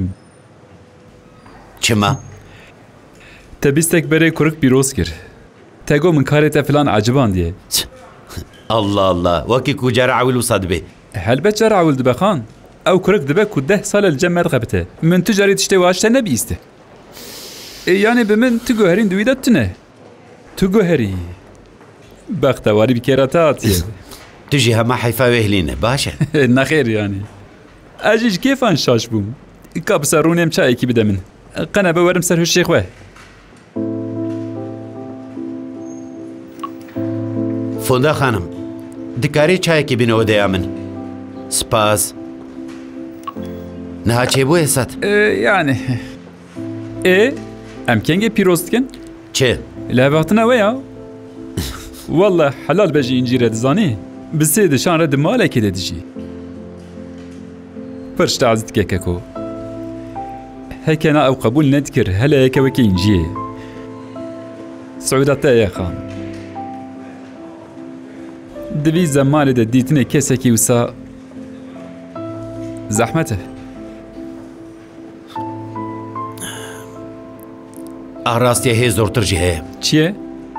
çima te bîstek berê kurik pîroz kir te got min karê te filan ecibandiye Allah Allah wekî ku cara ewil wisa dibê helbet cara ewil dibe xan ew kurik dibe ku deh sal li cem merxebite min tu carî tiştê waş te nebîste e yanê bi min tu guherîn di wî de tune tu guherî bextewarî bi kêra te hatiye tu jî hema heyfa wê hilîne baş e nexêr yanî ez jî ji kêfan şaş bûm ka bi ser rûnêm çayekî bide min qene be werim ser hişê xwe Fonda xanım dikarî çayekî bîne odeya min spas niha çêbû hesat e yani e em kengê pîroz dikin çi levextina we ya Wallah helal be jî încî re dizanî bi sê dişan re di malekê de dijî pir ji te ezî dike keko hekena ew qebûl nedikir hele yeke wekî înciyê Siûda te ye xan di vî zemanê de dîtinê kesekî wisa zehmet e ah rastiye hê zortir jî heye çi ye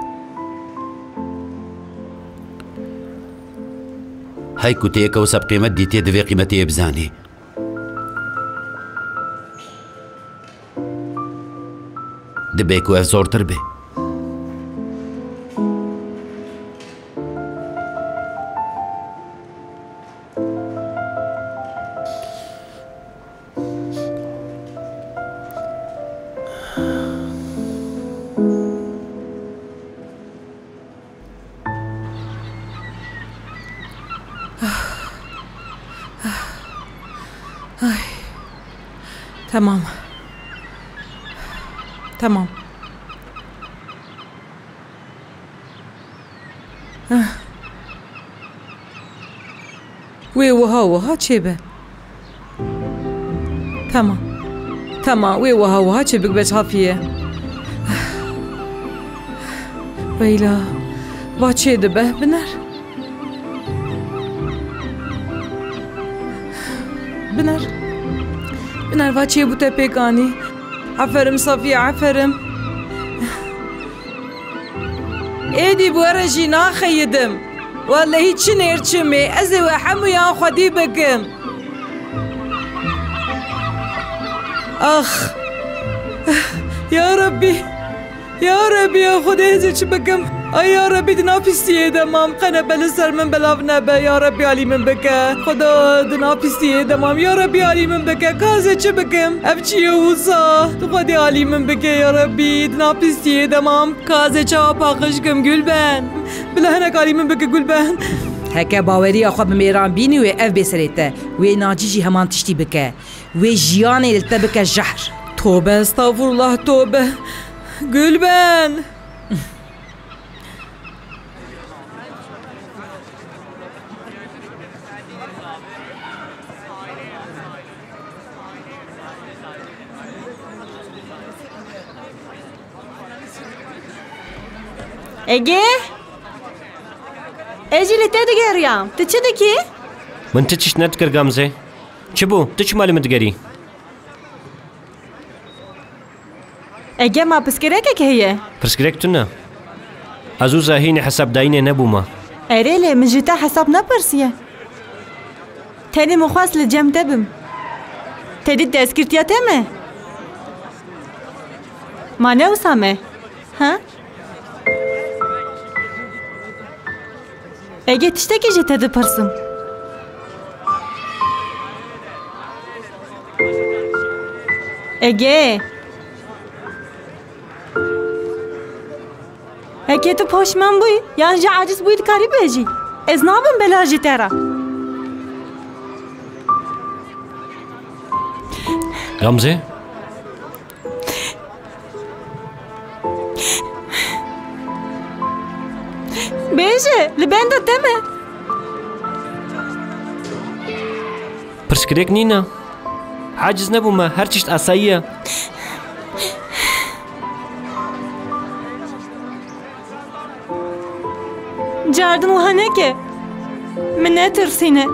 hey ku tê yeke wisa bi qîmet dîtiye divê qîmetê yê bizanî dibe ku ev zortir bê Tamam. Tamam. Wê wiha wiha çêbe. Tamam. Tamam wê wiha wiha çêbik beş hafiye. Weyla. Va çê dibe biner. Biner. Biner va çê bû te pêkanî. Aferin Safiye aferin. Êdî bu were jî naxeyidim. Wallahî çi nêrçimê ez ê we hemûyan xwedî bikim. Ah. Ya Rabbi. Ya Rabbi ya Xwedê hezê çi bikim. Ay ya Rabbi di nav pîstiyê de mam qene be li ser min belav nebe ya Rabbi alî min bike. Xweda di nav pîstiyê de mam ya Rabbi alî min bike. Ka hezê çi bikim? Ev çi ye wisa? Tu Xwedê alî min bike ya Rabbi di nav pîstiyê de mam. Ka hezê çawa paqijkim Gulben. Bila hinek alî min bike Gulben. Heke baweriya xwe bi mêran bînî wê ev bêserê te. Wê nacî jî heman tiştî bike. Wê jiyanê li te bike jehr. Tobe estağfurullah tobe. Gulben. Ege? Ece li te digeriyam. Tu çi dikî? Min ti çişt nedikir Gamze. Çi bû? Tu çi malê min digerî? Ege ma piskirekek heye. Pirsgirêk tu ne? Ez û zahînê hesabdayînê nebûma. Erê lê min ji te hesab nepirsiye. Tenê min xwest li cem te bim. Te dît destgirtiya te me? Ma ne wisa me? Ha? Ege tiştekî jî te dipirsim. Ege. Heke tu poşman bûyî yan jî aciz bûyî dikarî bêjî. Ez nabim bela jî te re. Gamze? Bêje li benda te me. تشکرێک نینە حاجز نەبوومە هەرچیشت ئاساییە Cardım o haneke. Min netirsine.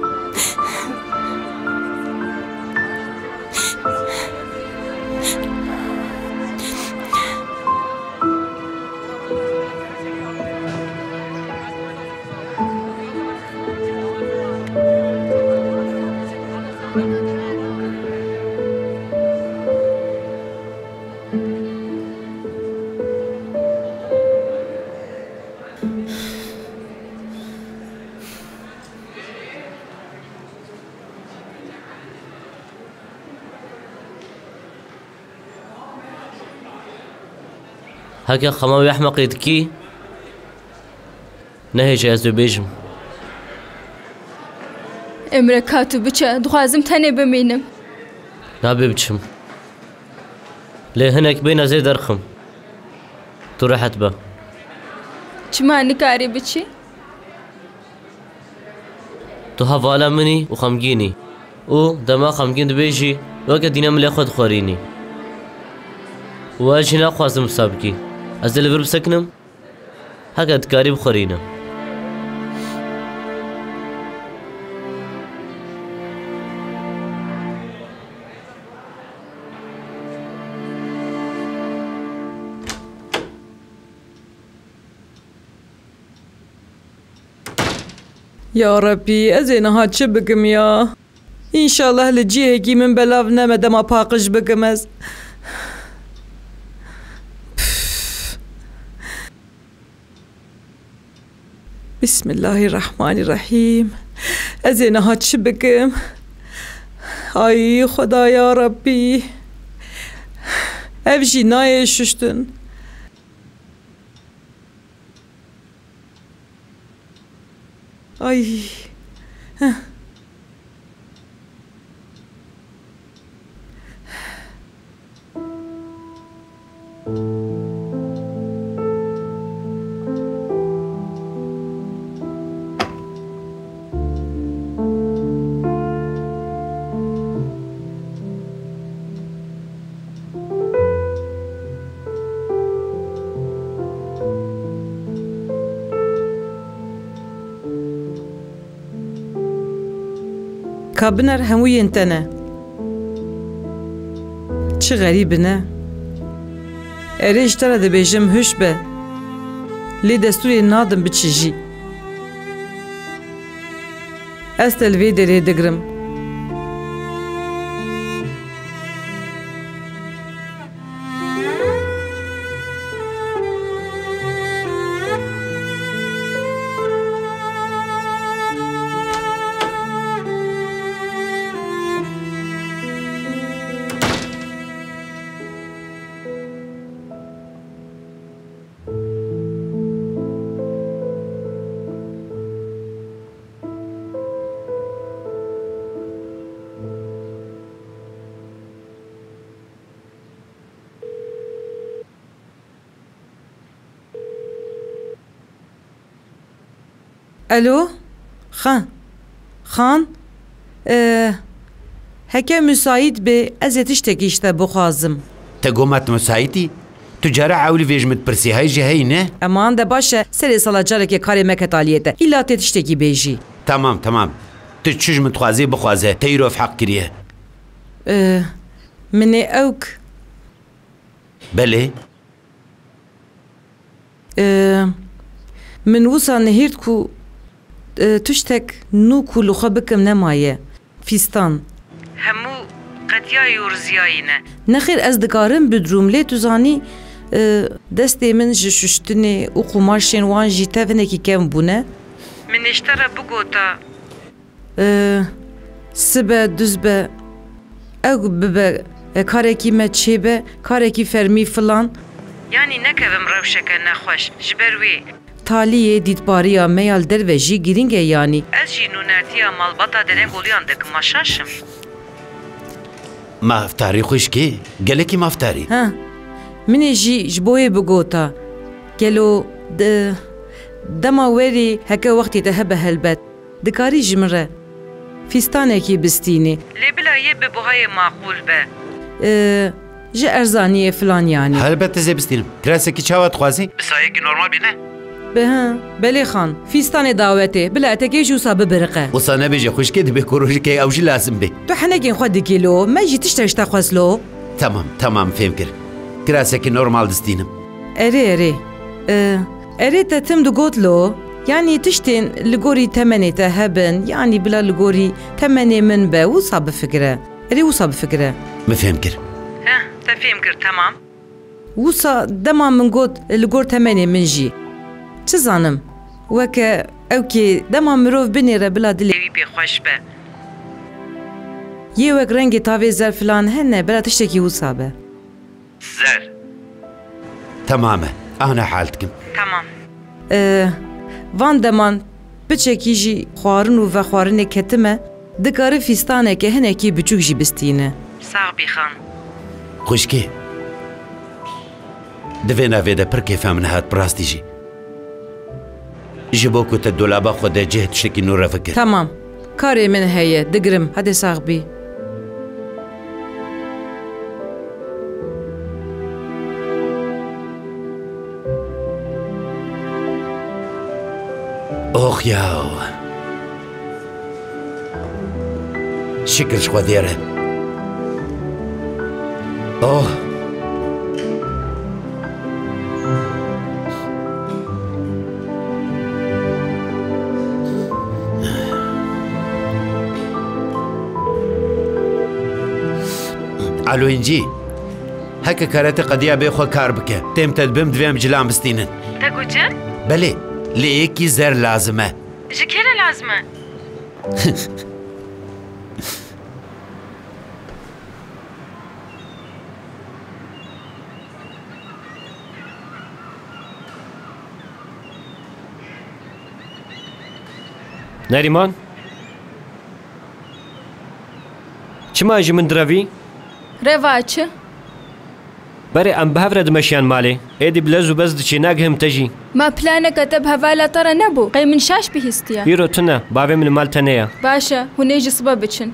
هەکە خەماوی ئەحمەقی دکی نەهێژە ئەس بێژم ئێمرە کات و بچە دخوازم تەنێ بمینم نابێ بچم لێ هەنێک بێنە زێ دەرخم تو ڕەحەت بە چمانی کاری بچی؟ تو هەڤالە منی و خەمگینی و دەما خەمگین دبێژی وەکە دینە من لێ خۆت خۆرینی واژی ناخوازم وسا بکی ئەس دە لەبەر بسەکنم هەکە دکاری بخۆرینە یا ربی ez ê niha çi bikim ya İnşallah li cihekî min belav neme dema paqij bikim ez Bismillahirrahmanirrahim ez ê niha çi bikim Ay Xweda ya Rabbi ev jî nayê şuştin Ay. Heh. Kabiner hemû yên te ne Çi xerîb ne Erê ji te re dibêjim hûş be lê destûrê nadim biçî jî Ez te li vê derê digirim Alo, Xan, Xan, e, heke müsait be ez ê tiştekî işte bixwazim. Te gomat müsaitî? Tu cara ewlî vêj min pirsî hey jî hey ne? Eman de baş e serê sala carekê karê me ketaliyê te. İlla tê tiştekî bêjî. Tamam tamam. Tu çi ji min dixwazê bixwaze te îrov heq kiriye. E, min ê ewk. Belê? E, min wisa nehîrt ku tiştek nû ku li xwe bikim nemaye. Fîstan. Hemû qetiyayê û riziyayê ne. Nexêr ez dikarim bidrûm lê tu zanî destê min ji şuştinê û qumaşên wan jî tev hinekî kev bûne. Min ê ji te re bigota sibe düz be ew bibe karekî me çêbe karekî fermî filan. Yanî nekevim rewşeke nexweş ji ber wê. Taliyê dîtbariya meyal derve jî girîng e yanî. Ez jî nûnertiya malbata dereng oliyan dikim maşaşim. Maftarî xwişkê? Gelekî maftarî? Ha. Min ê jî ji bo wê bigota. Gelo dema werî heke wextê te hebe helbet. Dikarî ji min re فیستانێکی بستینی لێ بلایە بە بۆهای ماقول بە ji erzaniyê filanyanî helbette zê bistînim kiresekî çawa dixwazî bisayekî normal bîne bi belê xan fîstanê dawetê bila etekê jî wisa bibiriqe wisa nebêje xwişkê dibe korojikê ew jî lazim bê tu henekên xwe dikîlo me jî tiştek ji te xweslo tamam tamam fêm kir kiresekî normal distînim erê erê erê te tim digotlo yanî tiştên li gorî temenê te hebin yanî bila li gorî temenê min be wisa bifikire erê wisa bifikire min fêm kir te fêm kir temam wisa dema min got li gor temenê min jî çi zanim weke ewkê dema mirov binêre bila dilê wî pêxweş be yê wek rengê tavê zer filan hene bila tiştekî wisa be zer tamam e ana hal dikim tamam van deman biçekî jî xwarin û vexwarinê ketime dikare fîstaneke hinekî biçûk jî bistîne sağ bîxan xwişkê divê navê de pir kêfa min hat birastî jî ji bo ku te dolaba xwe de cih tiştekî nû refikir tamam karê min heye digirim hede sağ bî oh yaw şikir ji xwe dêre oh alo încî heke karete qediya bê xwe kar bike têm te dibim divê em cilan bistînin te goçin belê lê yekî zer lazim e ji kê re lazim e نەریمان چما ji min diravî reva çi berê em bi hev re dimeşiyan malê êdî bi lez û bez diçî nagihim te jî me planeke te bi hevala te re nebû qey min şaş bihîstiye îro tune bavê min mal te neya baş e hûn ê ji sibe biçin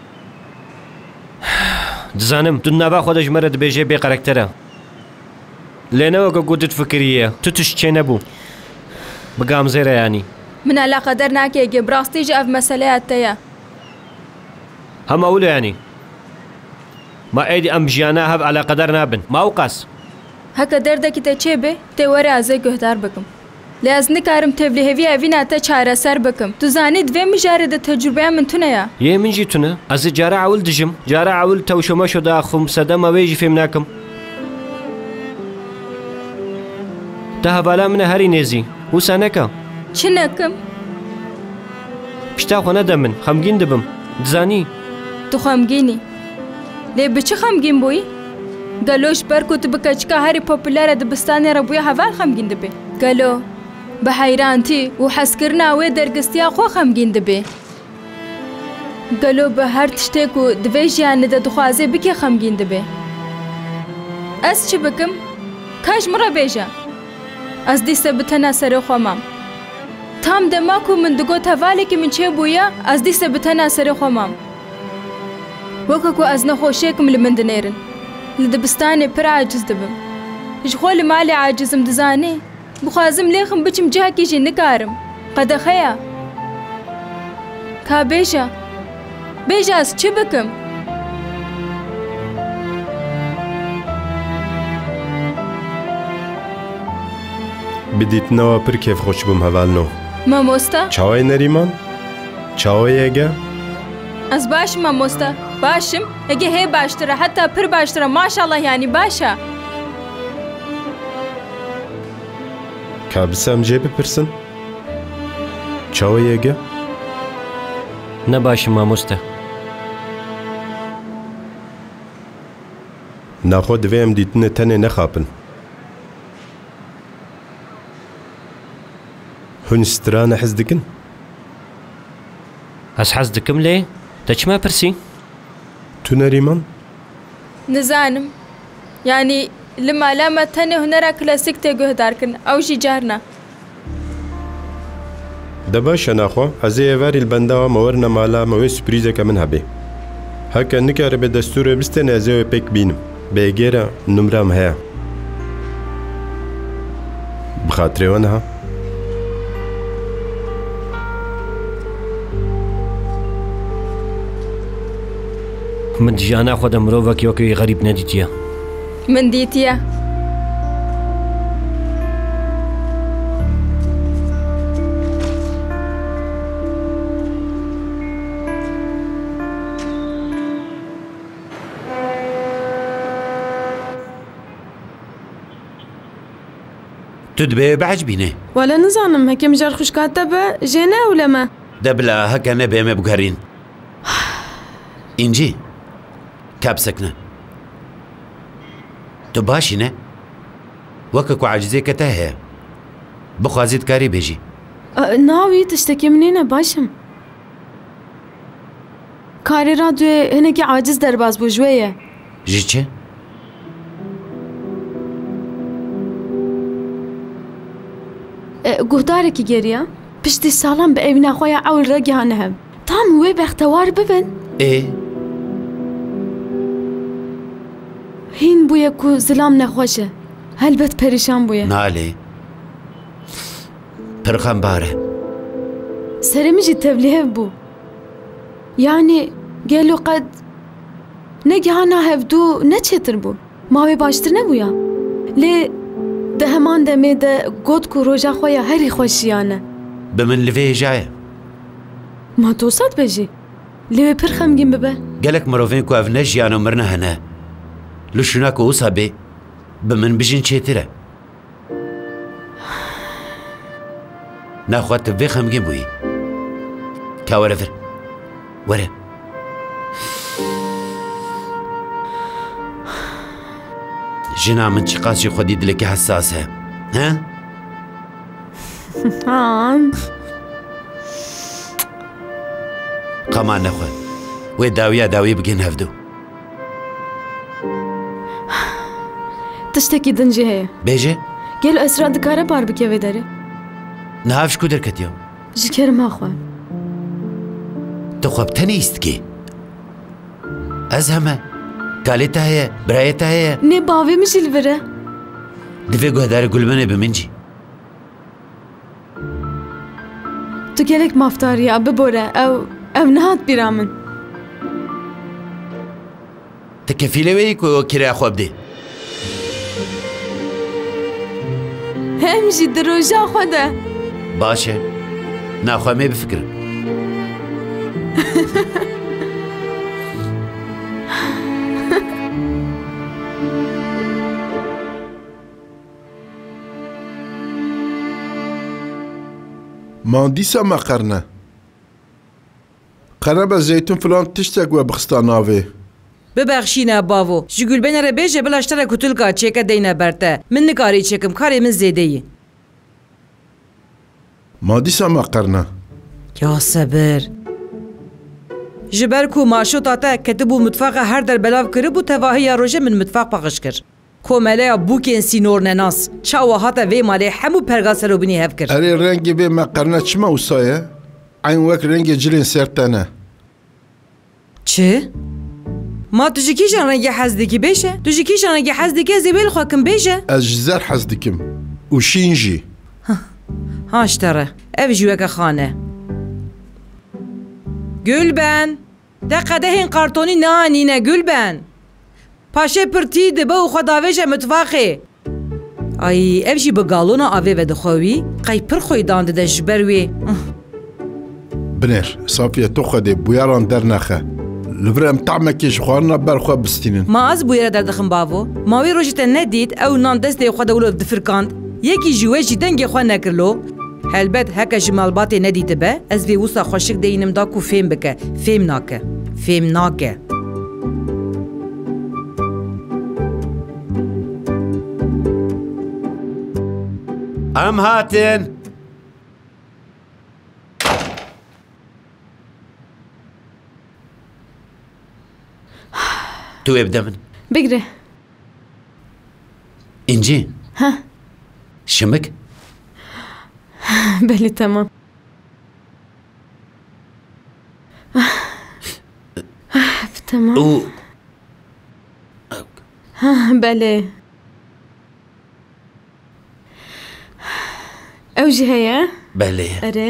dizanim tu nava xwe de ji me re dibêje bê karakter e lê ne weke ku tu difikiriye tu tişt çê nebû bi gamzê re yanî min alaqedar nake bi rastî jî ev meseleya te ye hema wilo yanî ما êdî em jiyana hev alaqedar nabin ma ew qas heke derdekî te çê bê tê were ez ê guhdar bikim lê ez nikarim tevlîhêviya evîna te çareser bikim tu zanî divê min jarê de tecrübeya min tune ye yê min jî tune ez ê cara ewil dijim cara ewil tewşemeşo daxim sedema wê jî fêm nakim te hevala min e herî nêzî wisa neke çi nekim pişta xwe nede min xemgîn dibim dizanî tu xemgînî lê bi çi xemgîn bûyî gelo ji ber ku tu bi keçika herî popüler e dibistanê re bûye heval xemgîn dibê gelo bi heyrantî û hezkirina wê dergistiya xwe xemgîn dibê gelo bi her tiştê ku divê jiyanê de dixwaze bike xemgîn dibê ez çi bikim ka ji min re bêje ez dîse bi tena serê xwe mam tam dema ku min digot hevalekî min çê bûye ez dîse bi tena serê xwe mam وەکە ku ez nexweşiyekîm li min dinêrin li dibistanê pir aciz dibim ji xwe li malê acizim dizanî bixwazim lêxim biçim cihekî jî nikarim qedexe ka bêje bêje ez çi bikim bi dîtinawa pir kêfxweş bûm hevalino mamosta çawayê Neriman çawayê ege ez başim mamosta başim ege hê baştir e heta pir baştir e maşallah yanî baş e ka bisem cê bipirsin çawayê ege ne başim mamoste naxwe divê em dîtinê tenê nexapin hûn strana hez dikin ez hez dikim lê te çima pirsî tu Neriman nizanim yanî li mala me tenê hunera klasîk tê guhdar kirin ew jî carna دباش ناخوا از ایواری البندا مورنا مالا موی سپریزه که من هبی هکا نکاره به دستور بستن از ایو پیک بینم بگیره نمرم هیا بخاطر ونها من جانا خود مرۆڤێکی وەکەی غەریب نەدیتیە من دیتیە تو دبێ بەعج بینێ وەلا نزانم هەکەم ژار خوشکاتە بە ژێنە و لەمە دەبلا هەکە نەبێمە بگەڕین ئینجی کابسەکنە تو باشینە وەکە کو عاجزێکەتە هەیە بخوازیت کاری بێژی ناوی تشتێکی منێنە باشم کارێ رادیۆ هەنێکی عاجز دەرباز بوو ژوەیە ژی چێ؟ گوهدارێکی گەریە پشتی ساڵان بە ئەوی ناخۆیە ئەول ڕێگیانە هەم تام وێ بەختەوار ببن ئێ هین بوویە و زلام نەخۆشە هەلبەت پەریشان بوویە نالێ پرخەم بارە سەرمژی تەبلیغ بوو یعنی گەل و قەد نەگیهانا هەفتوو نەچێتر بوو ماوەی باشتر نەبووە لێ دە هەمان دەمێ دە گۆت و ڕۆژا خۆیە هەری خۆشییانە بە من لەوێ ژایە ما تۆ سەد بێژی لەوێ پڕ خەمگین ببە gelek mirovên ku ev ne jiyan û mirine hene li şûna ku wisa bê bi min bijîn çêtir e naxwe tu vê xemgîn bûyî ka were vir were jina min çi qas jî xwedî dilekî hessas e he qema nexwe wê dawiya dawî bigin hevdû tiştekî din jî heye bêje gelo Esra dikare bar bike vê derê niha ji ku derketiye ji kerima xwe tu xwe bi tenê îst dikî ez heme kalê te heye birayê te heye nê bavê min jî li vir e divê guhdarê gulbenê bi min jî tu gelek maftariya bibore ew ew nihat bîra min te kefîlê wê yî ku kiraya xwe bidê hem jî di roja xwe de baş e naxwe mê bifikirin ماندیسا ما قرنه قرنه زیتون فلان تشتک و بخستا ناوی ببخشینه باو ji gulbenê re bêje bila ştera ku tulka çêke deyne berte min nikarî çêkim karê min zêde yê ماندیسا ما قرنه ya sebir ji ber ku maşota te ketibû mitfaqa her der belav kiribû tevahiya roje min mitfaq paqij kir komeleya bûkên sînor nenas çawa hate vê malê hemû perga serobînî hev kir اري رنگی بی ما قرنه چما وسایه عین وک رنگی جلین سرتنه çi ma tu ji kîjan rengê hez dikî bêje tu ji kîjan rengê hez dikî ez ê bêl xwe kim bêje از جزر حز دکم و شین جی ha ştere ev jî weke xane Gülben te qedehên qartonî neanîne Gülben paşê pirtî dibe û xwe davêje mitfaxê ay ev jî bi galona avê ve dixwewî qey pir xwîdan dide ji ber wê بنر صافیه تو خدی بویاران در نخه لورم طعمکی جخوارنا برخوا بستینن ma ez bûyê re derdixim bavo ma wê rojî te nedît ew nan destê xwe de wilo difirkand yekî ji wê jî dengê xwe nekirlo helbet heke ji malbatê nedîtibe ez vê wisa xweşik deyînim da ku fêm bike fêm nake fêm nake em hatin tu ê bide min bigire İnci ha şimik belê temam تمام و ها بله ئەو ژ هەیە؟ بەڵێ ئەرێ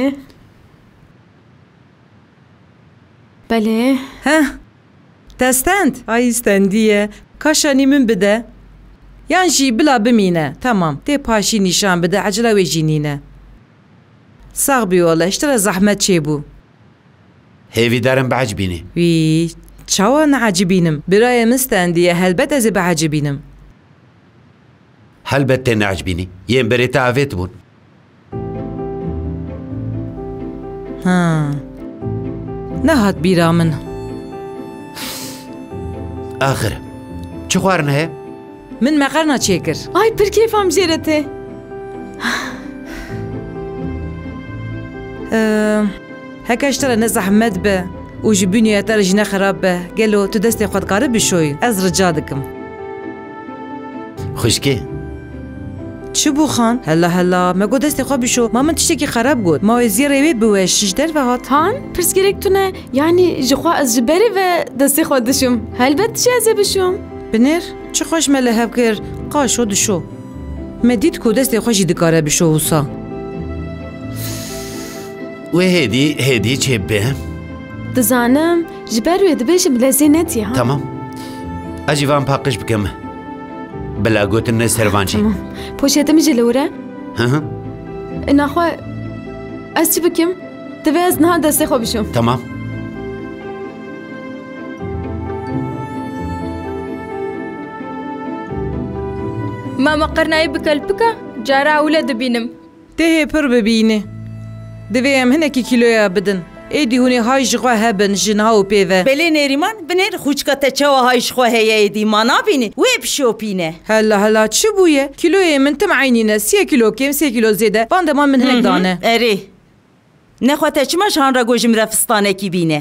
بەڵێ ها دەستەند ئای ستەندیە کاشانی من بدە یان ژی بلا بمینە تەمام تێ پاشی نیشان بدە عەجلە وێ ژینینە ساغ بیوەڵە شترە زەحمەت چێبوو هێویدارم بەعەجبینێ وی چاوە نەعەجبینم برایە من ستەندیە هەلبەت ئەزێ بەعەجبینم هەلبەت تێ نەعەجبینی یێن بەرێتە ئاوێت بوون ها نەهات بیرا من ئاخر چ خوارن هەیە؟ من مەقەرنا چێ کرد ئای پر کێفام ژێرەتێ هەکە شترە نە زەحمەت بە و ji bûniyê te jî nexerab be gelo tu destê xwe dikarî bişoyî ez rica dikim خوشکێ çi bû xan hela hela me got destê xwe bişo ma min tiştekî xerab got ma wê ziyarê wê biwe şiş derve hat هان پرسگرێک تونە یانی ji xwe ez ji berî ve destê xwe dişim helbet ji ez ê bişom binêr çi xweş me li hev kir qaşo dişo me dît ku destê xwe jî dikare bişo wisa wê hêdî hêdî çê bê dizanim ji ber wê dibêjim lezê netiye ha tamam ez jî van paqij bikim bila gotin ne servançî poşetê min jî li wir e hı hı naxwe ez çi bikim divê ez niha destê xwe bişom tamam ماما قرنایê bikelpika cara ew le dibînim tê pir bibîne divê em hinekî kîloya bidin êdî hûnê hay ji xwe hebin ji niha û pêve Belê nêrîman binêr xûçka te çawa hay ji xwe heye êdî ma nabînî wê bişopîne hela hela çi bûye kîloyê min tim eynîne sê kîlo kêm sê kîlo zêde van deman min hinek dane erê nexwe te çima ji han re gojim refistanekî bîne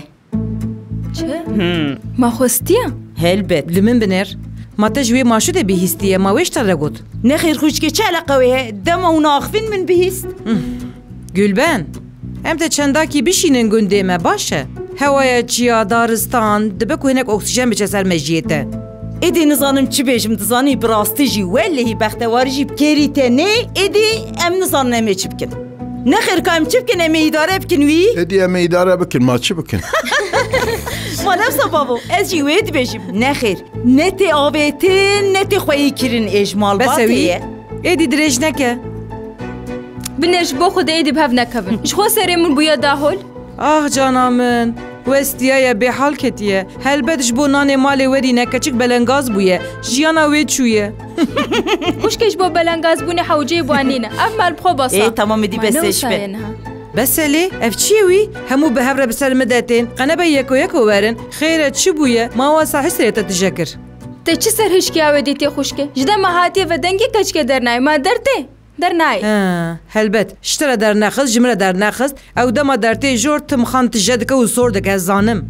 ma xwestiye helbet li min binêr ma te ji wê maşûdê bihîstiye ma wê şta re got nexêr xûçkê çi eleqa wê heye dema hûn axivîn min bihîst Gülben em te çendakî bişînin gundê me baş e hewaya çiya daristan dibe ku hinek oksijen biçe ser mejiyê te êdî nizanim çi bêjim dizanî bi rastî jî wellehî bextewarî jî kerî te nê êdî em nizanin em ê çi bikin nexêr ka em çi bikin em ê îdare bikin wî êdî em ê îdare bikin ma çi bikin ma nefsa bavo ez jî wê dibêjim nexêr ne tê avêtin ne tê xweyî kirin ê ji malbatê ye êdî dirêj neke binêr ji bo xwe de êdî bi hev nekevin ji xwe serê min bûye dahol ah cana min westiyaye bêhal ketiye helbet ji bo nanê malê werî ne keçik belengaz bûye jiyana wê çûye xuşkê ji bo belengazbûnê hewceyê wanîne ev mal bi xwe basa ê tamam êdî besêj be Beselê ev çi ye wî hemû bi hev re bi ser me detên qenebe yeko yeko werin xêr e çi bûye ma wasa hisrê te dije kir te çi ser hişkiya we dîtê xuşkê ji dema hatiye ve dengê keçikê dernayê ma dertê dernayê helbet ştire dernexiz ji min re dernexiz ew dema dertê jor tim xan tije dike û sor dike ez zanim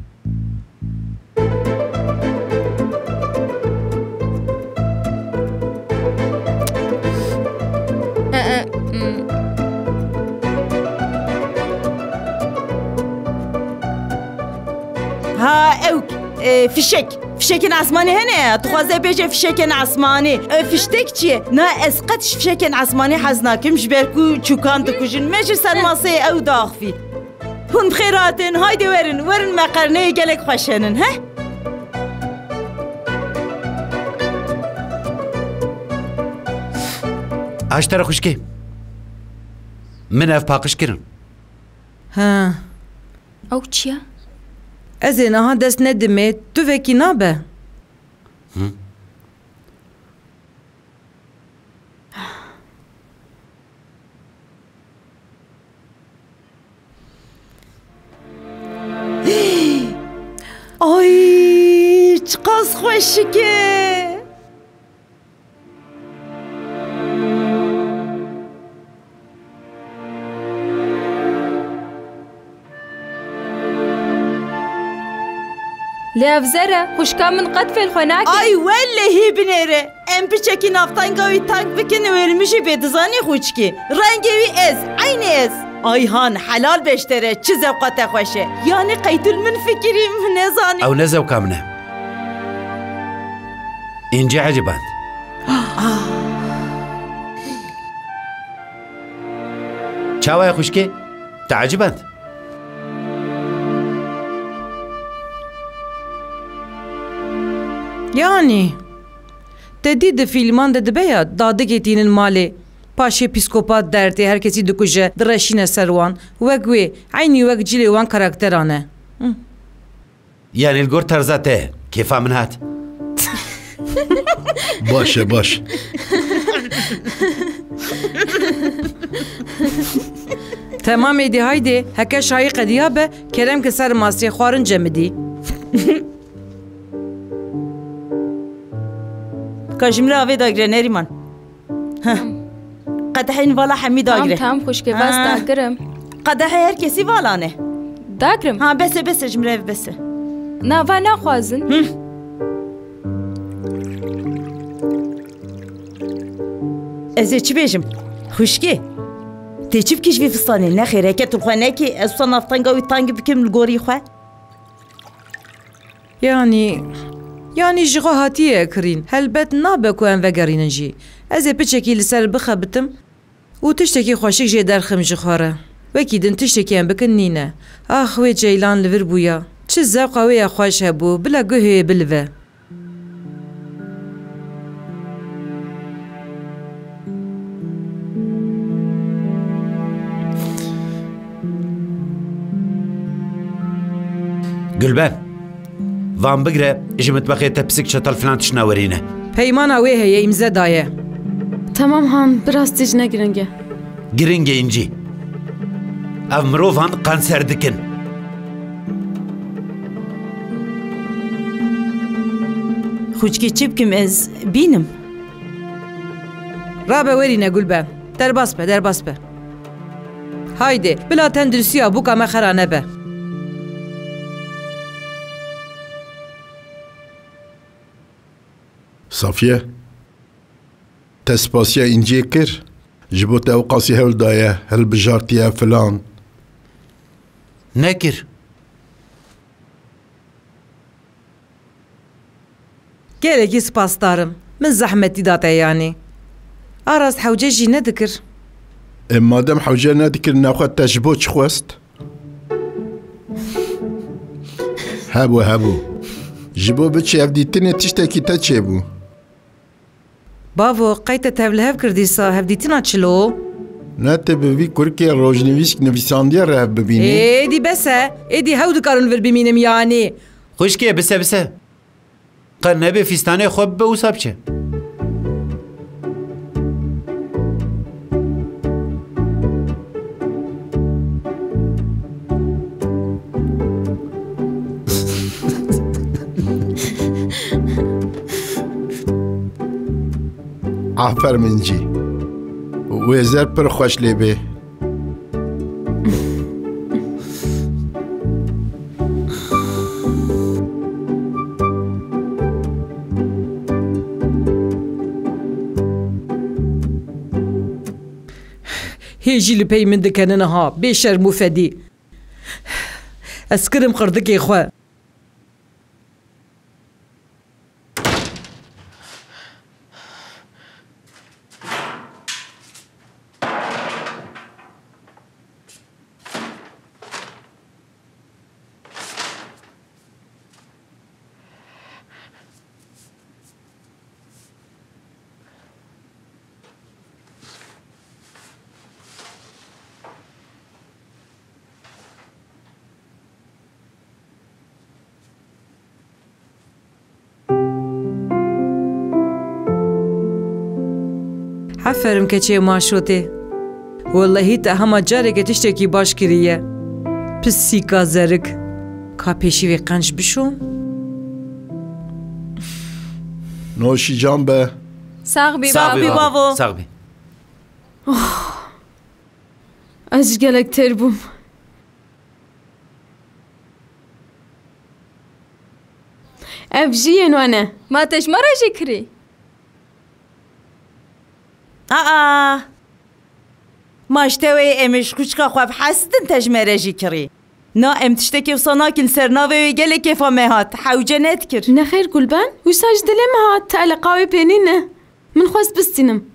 ha ew fişek fişekên esmanî hene dixwaze bêje fişekên esmanî fiştek çi ye na ez qet ji fişekên esmanî hez nakim ji ber ku çûkan dikujin me ji ser maseyê ew daxivî hûn bi xêr hatin haydi werin werin me qerneyê gelek xweşenin he aştera xuşkê min ev paqij kirin ha ew çi ye ez ê niha dest nedimê tu vekî nabe ay çi qas xweşik e lê ev zer e xuşka min qet fêl xwe nake ay wellehî binêre em piçekî naftanga wî tank bikin û min jî bê dizanî xûçkî rengê wî ez aynê ez ay han helal beştere çi zevqa te xweş e yanî qeytûl min fikirî nezanî ew ne zewka min e اینجا عجبند چاوای خوشکی تعجبند Yani Tedî di fîlman de dibe ya dadiketînin malê paşê pîskopat dertê herkesî dikuje direşîne ser wan wek wê eynî wek cilê wan karakteran e. Yani الگور ترزا ته کیفا من هات باشه باش Temam êdî haydê heke şayî qediya be kerem ki ser masiyê xwarin cemidî. Kajimra avê dagire Neriman. Qedehên vala hemî dagire. Tamam tamam xuşke vas dagirim. Qedehê herkesî vala ne? Dagirim. Ha bese bese ji min rev bese. Nava naxwazin. Ez ê çi bêjim? Xuşkê. Tê çi bikî ji vê fistanê nexêr heke tu xwe nekî ez wisa navtenga wî tangî bikim li gorî xwe. Yani Yani ji xwe hatiye kirîn helbet nabe ku em vegerînin jî. Ez ê piçekî li ser bixebitim û tiştekî xweşik jê derxim ji xwe re. Wekî din tiştekî em bikin nîne. Ah wê ceylan li vir bûya. Çi zevqa wê ya xweş hebû bila guhê bilive. Gülben Van bigre ji mitbeqê te pisik çetal filan tişna werîne. Peymana wê heye îmze daye. Tamam han biraz têj negiringe. Giring e incî. Ev mirovan kanser dikin. Xuşkê çi bikim ez bînim. Rabe werîne Gulben. Derbas be derbas be. Haydi bila tendrisiya bûka me xera nebe. Safiye te spasiya inciyê kir ji bo te ew qasî hewl daye hilbijartiye filan. Nekir. Gelekî spasdarim. Min zehmetî date yanî. Aras hewce jî nedikir. E madem hewce nedikir nexwe te ji bo çi xwest? Hebû hebû. Ji bo biçî ev dîtinê tiştekî te çêbû. Bavo qeyte tevlihev kirdîsa hevdîtina çilo. Ne te bi vî kurikê rojnivîsk nivîsandiya re hev bibînî? Êdî bese. Êdî hew dikarin vir bimînim yanî. Xuşkê bise bise. Qer nebe fîstanê xwe bibe wisa biçe. Afer min cî. Wê zer pir xweş lê bê. Hêjî li pey min dikenin ha bê şerm û fedî. Ez kirim xirdikê xwe. Heferim keçê maşotê. Wallahî te hema carekê tiştekî baş kiriye. Pisîka zerik. Ka pêşî vê qenc bişom? Noşî can be. Sağ bî Sağ bî bavo. Sağ bî. Ez ji gelek têr bûm. Ev jî yên wane. Ma teşmara jî kirî. Aa. Maşte wê em ji xuşka xwe hestin te ji me re jî kirî. نا ام tiştekê wisa nakin ser navê wê gelek kefa me hat hewce nedkir. Nexêr Gulben, wisa ji dilê me hat te eleqawê pênî ne. Min xwest bistînim.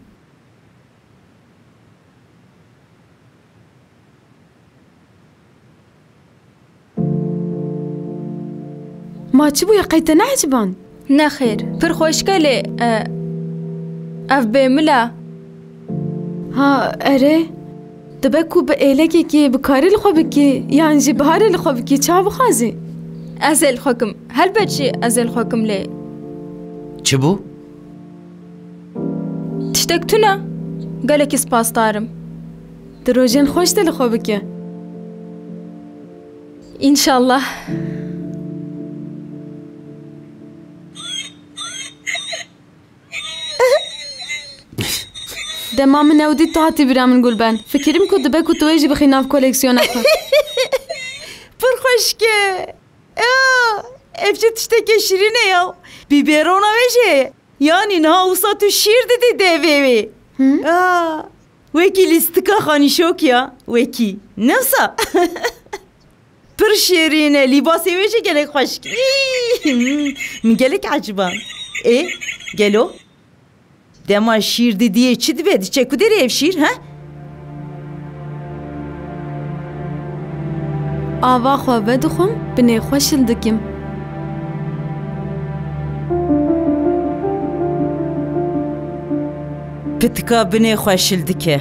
Ma çi bûye qey te neeciban? Nexêr, pir xweşke lê ev bê mila. Ha erê, dibe ku bi êlekekê bi karî li xwe bikî yan jî biharê li xwe bikî çawa bixwazî? Ez ê li xwe kim, helbet jî ez ê li xwe kim lê. Çi bû? Tiştek tune, gelekî spas darim. Di rojên xweş de li xwe bike. İnşallah. Dema min ewdî tu hatî bîra min Gulben. Fikirim ku dibe ku tu ê jî bixî nav koleksiyona xwe. Pir xweşke. Ya, ev çi tiştekê şîrîn e ya. Bîberona wê jê. Yani niha wisa tu şîr didî devê wê. Ya, wekî lîstika xanîşok ya. Wekî. Ne wisa? Pir şêrîn e. Lîbasê wê jî gelek xweşk. Min gelek eciban. E, gelo? Dema şîr didiye çi dibe? Diçe ku derê ev şîr, he? Ava xwe vedixwim, bi nêxweşil dikim. Pitika binê xweşil dike.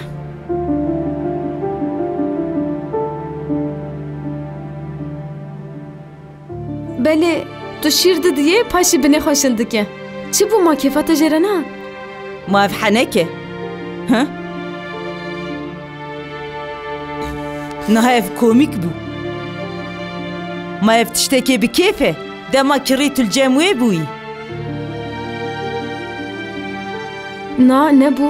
Belê, tu şîr didiyê paşî bi nêxweşil dike. Çi bû ma kêfa te jê re ne? Ma ev heneke. Ha? Niha ev komîk bû. Ma ev tiştekê bi kêf e. Dema kirî tu li cem wê bûyî. Na, ne bû?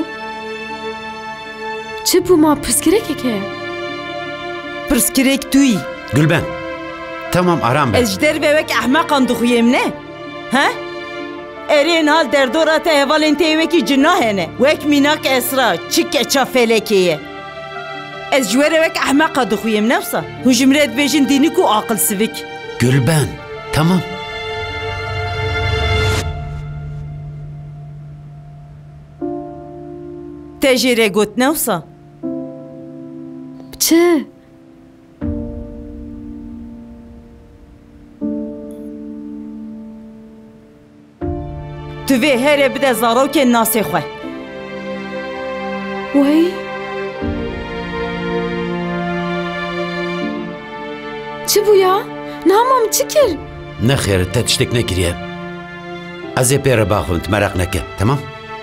Çi bû ma pirsgirêkek heye? Pirsgirêk tu yî. Gülben. Tamam aram ben. Ez ji derve wek ehmeqan dixuyêm ne? He? Erên hal derdora te hevalên tê wekî cina hene. Wek mînak Esra, çi keça felekê ye. Ez ji were wek ehmeqa dixuyêm ne wisa? Hûn ji min re dibêjin dînik û aqil sivik. Gülben. Tamam. Te jê re got ne wisa? Çi? Tu vê here bide zarokên nasê xwe. Wey? Çi bû ya? Niha mam çi kir? Nexêr te tiştek nekiriye. Ez ê pê re baxwim tu mereq neke, tamam?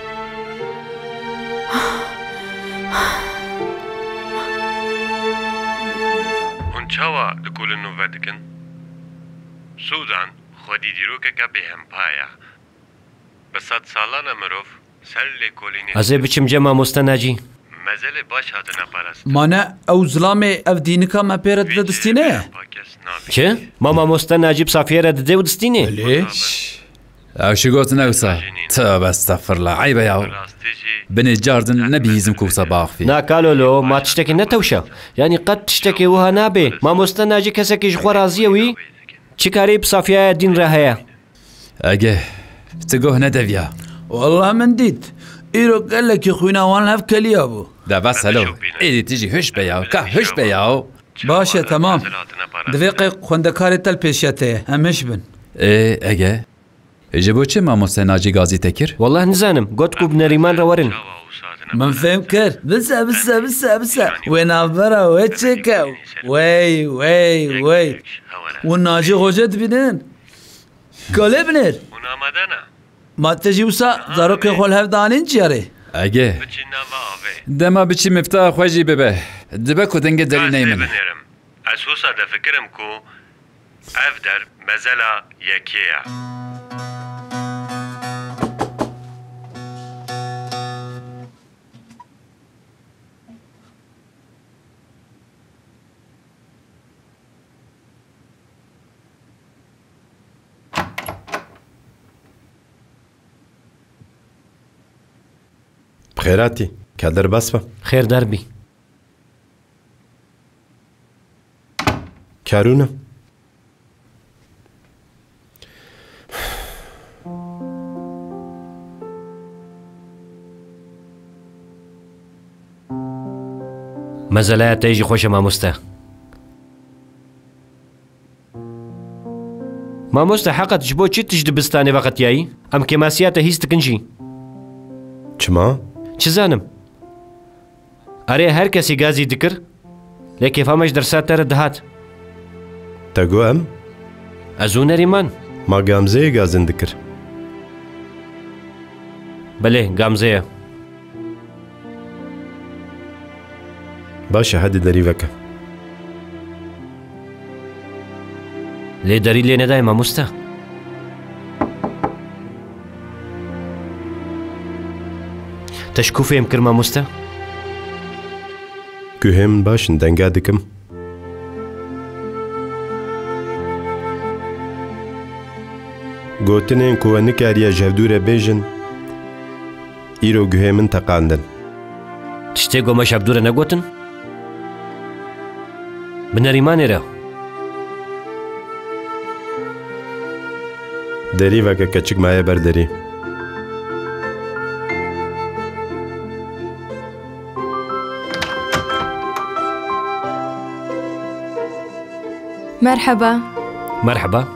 Hûn çawa li kulî nû vedikin? Sudan, xwedî dîrokeke bêhempa. Bi sed salana mirov ser lêkolînê Ez ê biçim cem mamoste Nacî. mezelê baş hatine parast. Mane ew zilamê ev dînika me pê re dide distîne ye? Çi? Ma mamoste Nacîb Safiye re dide û distînê? Belê. Ew şi gotin ewsa. Tövbe estağfirullah. Aybe ya. Binê cardin nebîzim ku wisa baxfî. Na kalolo, ma tiştekî netewşe. Yani qet tiştekî wiha nabe. Mamoste Nacî kesekî ji xwe razî ye wî? Çi karî bi Safiyeya dîn re heye? Ege. Tu goh nedeviya. Wallah min dît. Îro gelekî xwîna wan hev keliya bû. Da bas helo. Êdî tu jî hûş be ya. Ka hûş be ya. Baş e temam. Divê qey xwendekarê tel pêşiya te ye. Em hiş bin. Ê Ege. Ji bo çi mamoste Nacî gazî te kir? Wallah nizanim. Got ku bi neriman re werin. Min fêm kir. Bise bise bise bise. Wê navbera wê çêke. Wey wey wey. Û Nacî xweşe dibînin. Kalê binêr. Hûn amade ne? Ma te jî wisa zarokê xwe li hev danîn çi yarê? Ege. Biçî nava avê. Dema biçî miftaha xwe jî bibe. Dibe ku dengê derî ney min. Binêrim. Ez wisa de fikirim ku ev der mezela yekê ye. Xêratî, ke derbas be. Xêr derbî. Karuna. مەزەلایە تەیژی خۆشە مامۆستا. مامۆستا حەقەت ji بۆ چی تش دبستانێ vaqetiyayî؟ ئەم کێماسیاتە هیچ دکنجی. Çima? Çi zanim? Erê her kesî gazî dikir, lê kêfameş dersa te re dihat. Te got em? Ez û nerîman. Ma Gamzeyê gazin dikir. Belê, Gamze ye. Baş e hedî derî veke. Lê derî lê nedaye mamosta. Te ji ku fêm kir mamosta? Guhê min baş in denga dikim. Gotinên ku we nikariye jevdûrê bêjin, îro guhê min teqandin. Tiştê got me şevdûre negotin? Bi nerîmanê re. Derî veke keçik maye ber derî. Merhaba. Merhaba.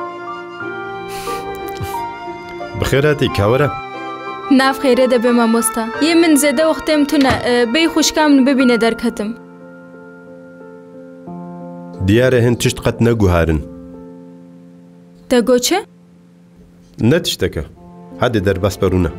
Bixêr hatî kawere. Nav xêrê de be mamosta. Yê min zêde wextêm tune bêy xwişka min bibîne derketim. Diyarê hin tişt qet neguharin. Te got çi? Ne tişteke. Hedî derbas berûne.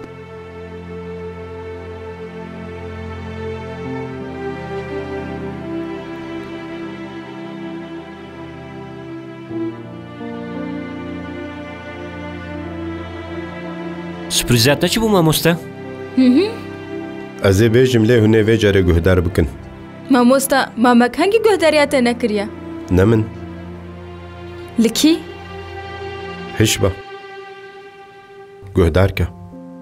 Sürprizat te çi bû mamosta? Hı hı. Ez ê bêjim lê hûn ê vê carê guhdar bikin. Mamosta, mamek hangî guhdariya te nekiriye? Ne min? Li kî? Hişba. Guhdar ke.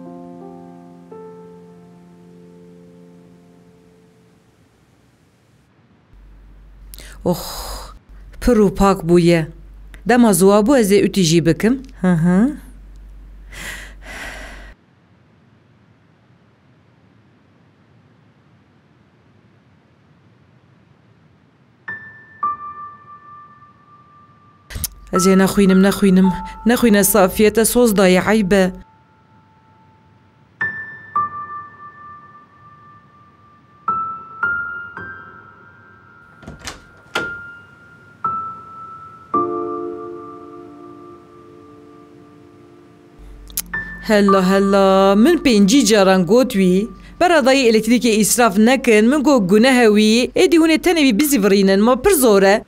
Oh, pir û pak bûye. Dema ziwa bû ez ê ütî jî bikim. Hı hı. Ez ê nexwînim nexwînim. Nexwîne Safiye te soz daye eybe. Hella hella min pêncî caran got wî bera dayê elektrîkê îsraf nekin min got gunehe wî êdî hûn ê tenê wî bizîvirînin ma pir zor e.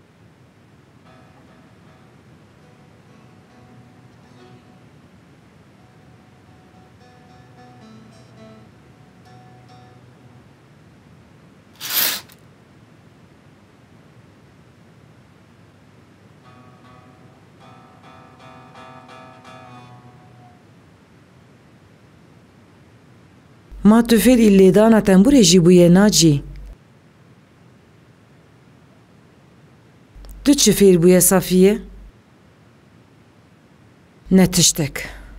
Ma tu fêrî lêdana tenburê jî bûye nacî. Tu çi fêr bûye Safiye? Ne tiştek.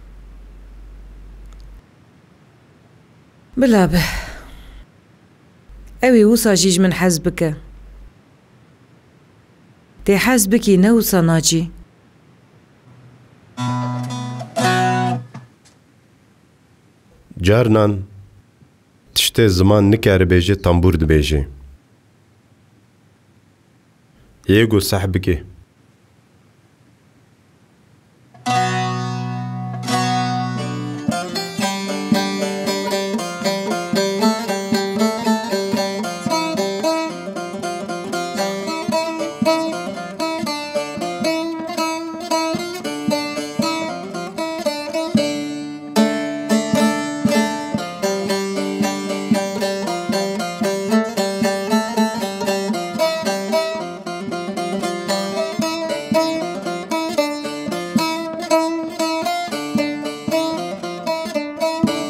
Bila be. Ew ê wisa jî ji min hez bike. Tê hez bikî ne wisa nacî. Carnan tiştê ziman nikaribêje tembûr dibêje. Yê got seh bike.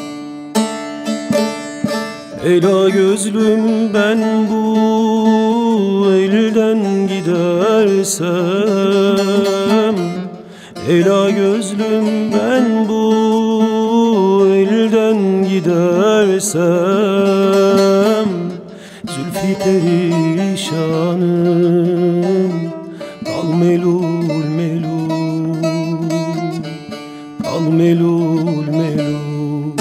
Ela gözlüm ben bu elden gidersem, ela gözlüm ben bu elden gidersem, zülfü perişanım kal melul melul, kal melul melul.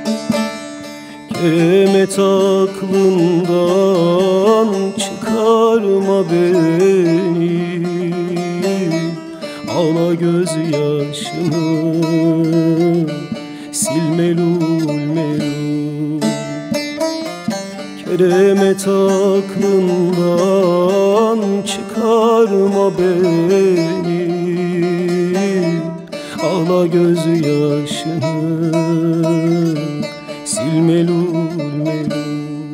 Keremet aklından çıkarma beni, ağla gözyaşımı sil melul melul. Keremet aklından çıkarma beni, ağla gözyaşımı sil melul melul.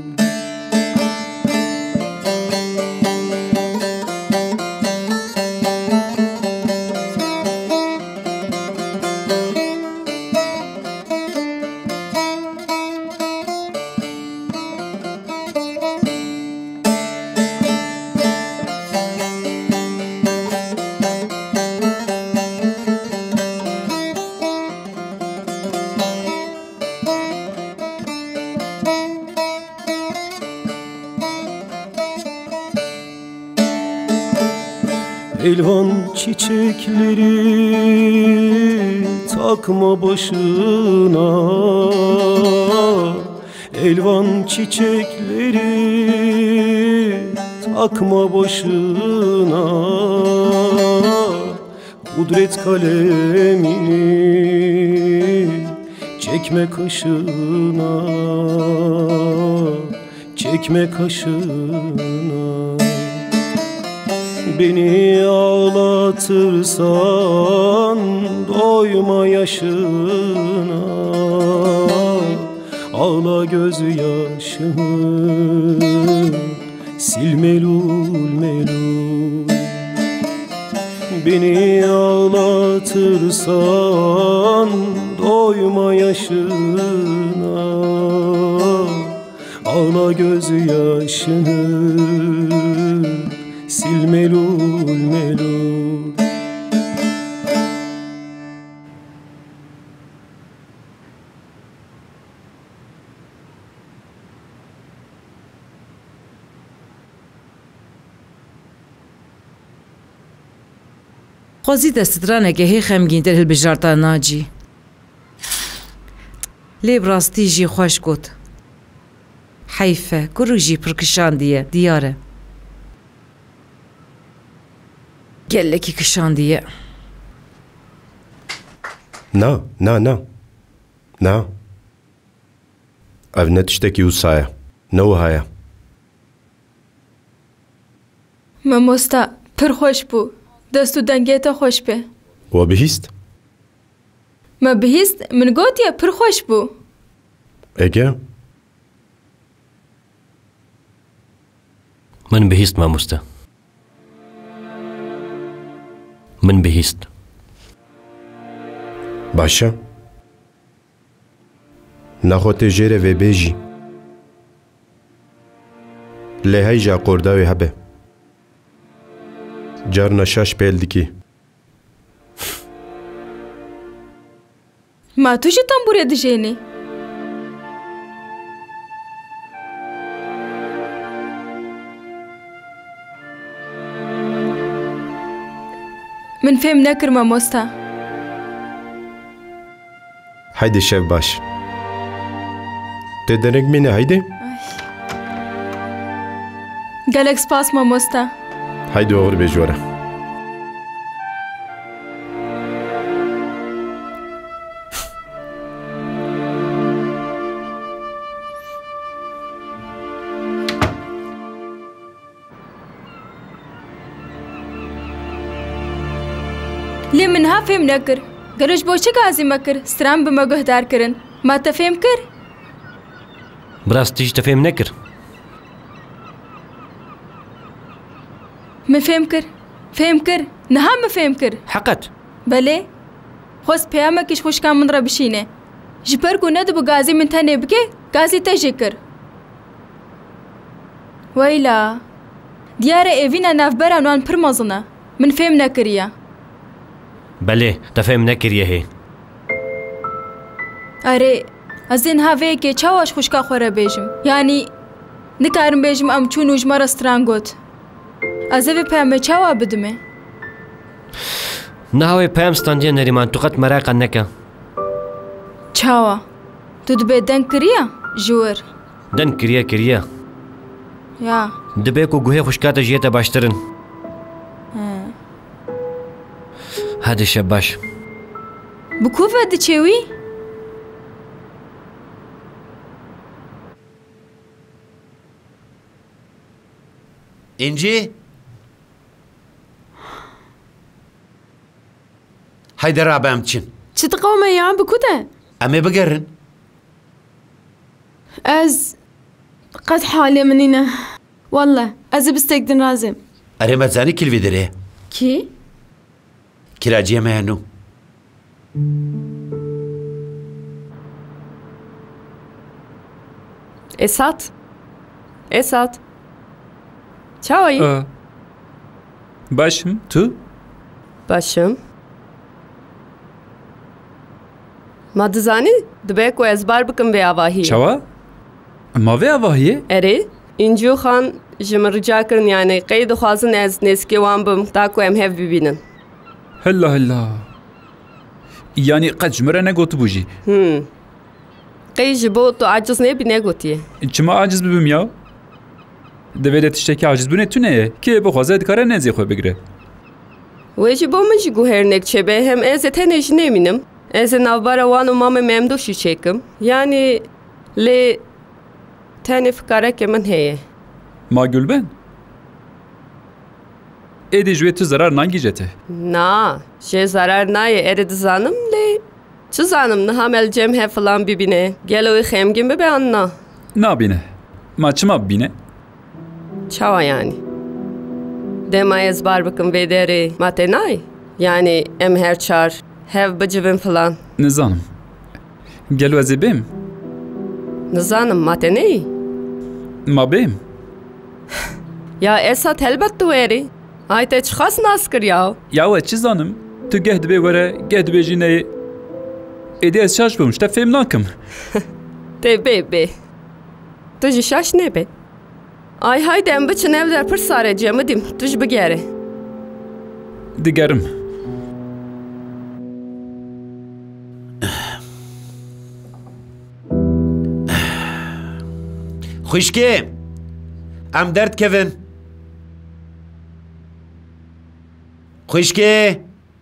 Elvan çiçekleri takma başına, elvan çiçekleri takma başına, kudret kalemini çekme kaşına, çekme kaşına. Beni ağlatırsan doyma yaşına, ağla gözyaşımı sil melul melul. Beni ağlatırsan doyma yaşına, ağla gözyaşını sil melul melul. خوازی دستدرانه که هی خمگین در هل بجارتا ناجی لیب راستی جی خوش گوت حیفه گرو جی پرکشان دیه دیاره گلکی کشان دیه نا نا نا نا ev ne tiştekî wisa ne wiha ye. Mamosta pir xweş bû. Dest û dengê te xweş be. We bihîst? Me bihîst min gotiye pir xweş bû. Ege? Min bihîst mamosta. Min bihîst. Başa? Naxwe tê jêre vêbêjî. Lê hey ja qorda wê hebe. Carna şaş pêl dikî. Ma tu ji tembûrê dijênî. Min fêm nekir mamosta. Haydi şev baş. Tê derek mîne haydi. Gelek spas mamosta. Haydi oğur bê jwara. Lê min ha fêm nekir. Gelo ji bo çi gazî me kir? Stran bi me guhdar kirin. Ma te fêm kir? Bi rastî jî te fêm nekir. Me fêm kir. Fêm kir. Niha me fêm kir. Heqet. Belê. Xwest peyamekî ji xwişkan min re bişîne. Ji ber ku nedibû gazî min tenê bike, gazî te jê kir. Weyla. دیارە ئێڤینە ناوبەرانوان پڕ مەزنە من فێم نەکریە بەلێ دەفێم نەکریە هێ ئەرێ ئەزێن هاوەیەکێ چاواش خوشکا خۆرە بێژم یانی نکارم بێژم ئەم چوون و ژمە ڕسترانگۆت ئەزەوێ پەیامە چاوا بدمێ ناوێ پەیام ستاندیە نەریمان توقەت مەراقە نەکە چاوە تو دبێ دەنگ کریە ژوەر دەنگ کریە کریە یا دەبێت و گوهێ خوشکاتە ژێتە باشترن هەدیشە باش بکوڤە دچێوی ئینجی هەیدەڕا بەم بچین چ دقەومە یان بکوتە ئەمێ بگەڕن ئەز قەت حالێ منینە والله ئەزە بستێکدن رازم ئەرێ مەرزانی کلوی دەرێ کی؟ کراجیە مەیانوو Esat. Esat. Çavayı. Başım, tu? Başım. Madızani, dibê ku ez bar bikim vê avahiyê. Çawa? Ma vê avahiyê? Erê, încû xan ji min rica kirin yani qey dixwazin ez nêzîkê wan bim ta ku em hev bibînin. Hilla hilla. Yani qet ji min re negotibû jî. Hmm. Qey ji bo tu aciz nebî negotiye. Çima aciz bibim ya? Divê de tiştekî aciz bûnê tu ne ye? Kê bixwaze dikare nêzê xwe bigire. Wê ji bo min jî guhernek çêbe hem ez ê tenê jî nemînim. Ez ê navbara wan û mamê Memdûşî çêkim. Yani lê tenê fikarekê min heye. Ma Gulben? Êdî ji wê tu zarar nagîje te. Na, jê zarar naye erê dizanim lê çi zanim niha me li cem hev filan bibîne. Gelo wê xemgîn bibe an na. Nabîne. Ma çima bibîne? Çawa yani. Dema ez bar bikim vê derê ma tê nayê. Yani em her çar hev bicivin filan. Nizanim. Gelo ez ê bêm? Nizanim ma tê neyî? Ma bêm? Ya Esat helbet tu werî. Ay te çi xas nas kir ya. Ya we çi zanim? Tu geh dibê were, geh dibê jî neyê. Êdî ez şaş bim, ji te fêm nakim. Tê bê bê. Tu jî şaş nebe. Ay haydi em biçin ev der pir sare cemê dîm. Tu jî bigere. Digerim. Xwîşkê, em derdkevin. Xwîşkê.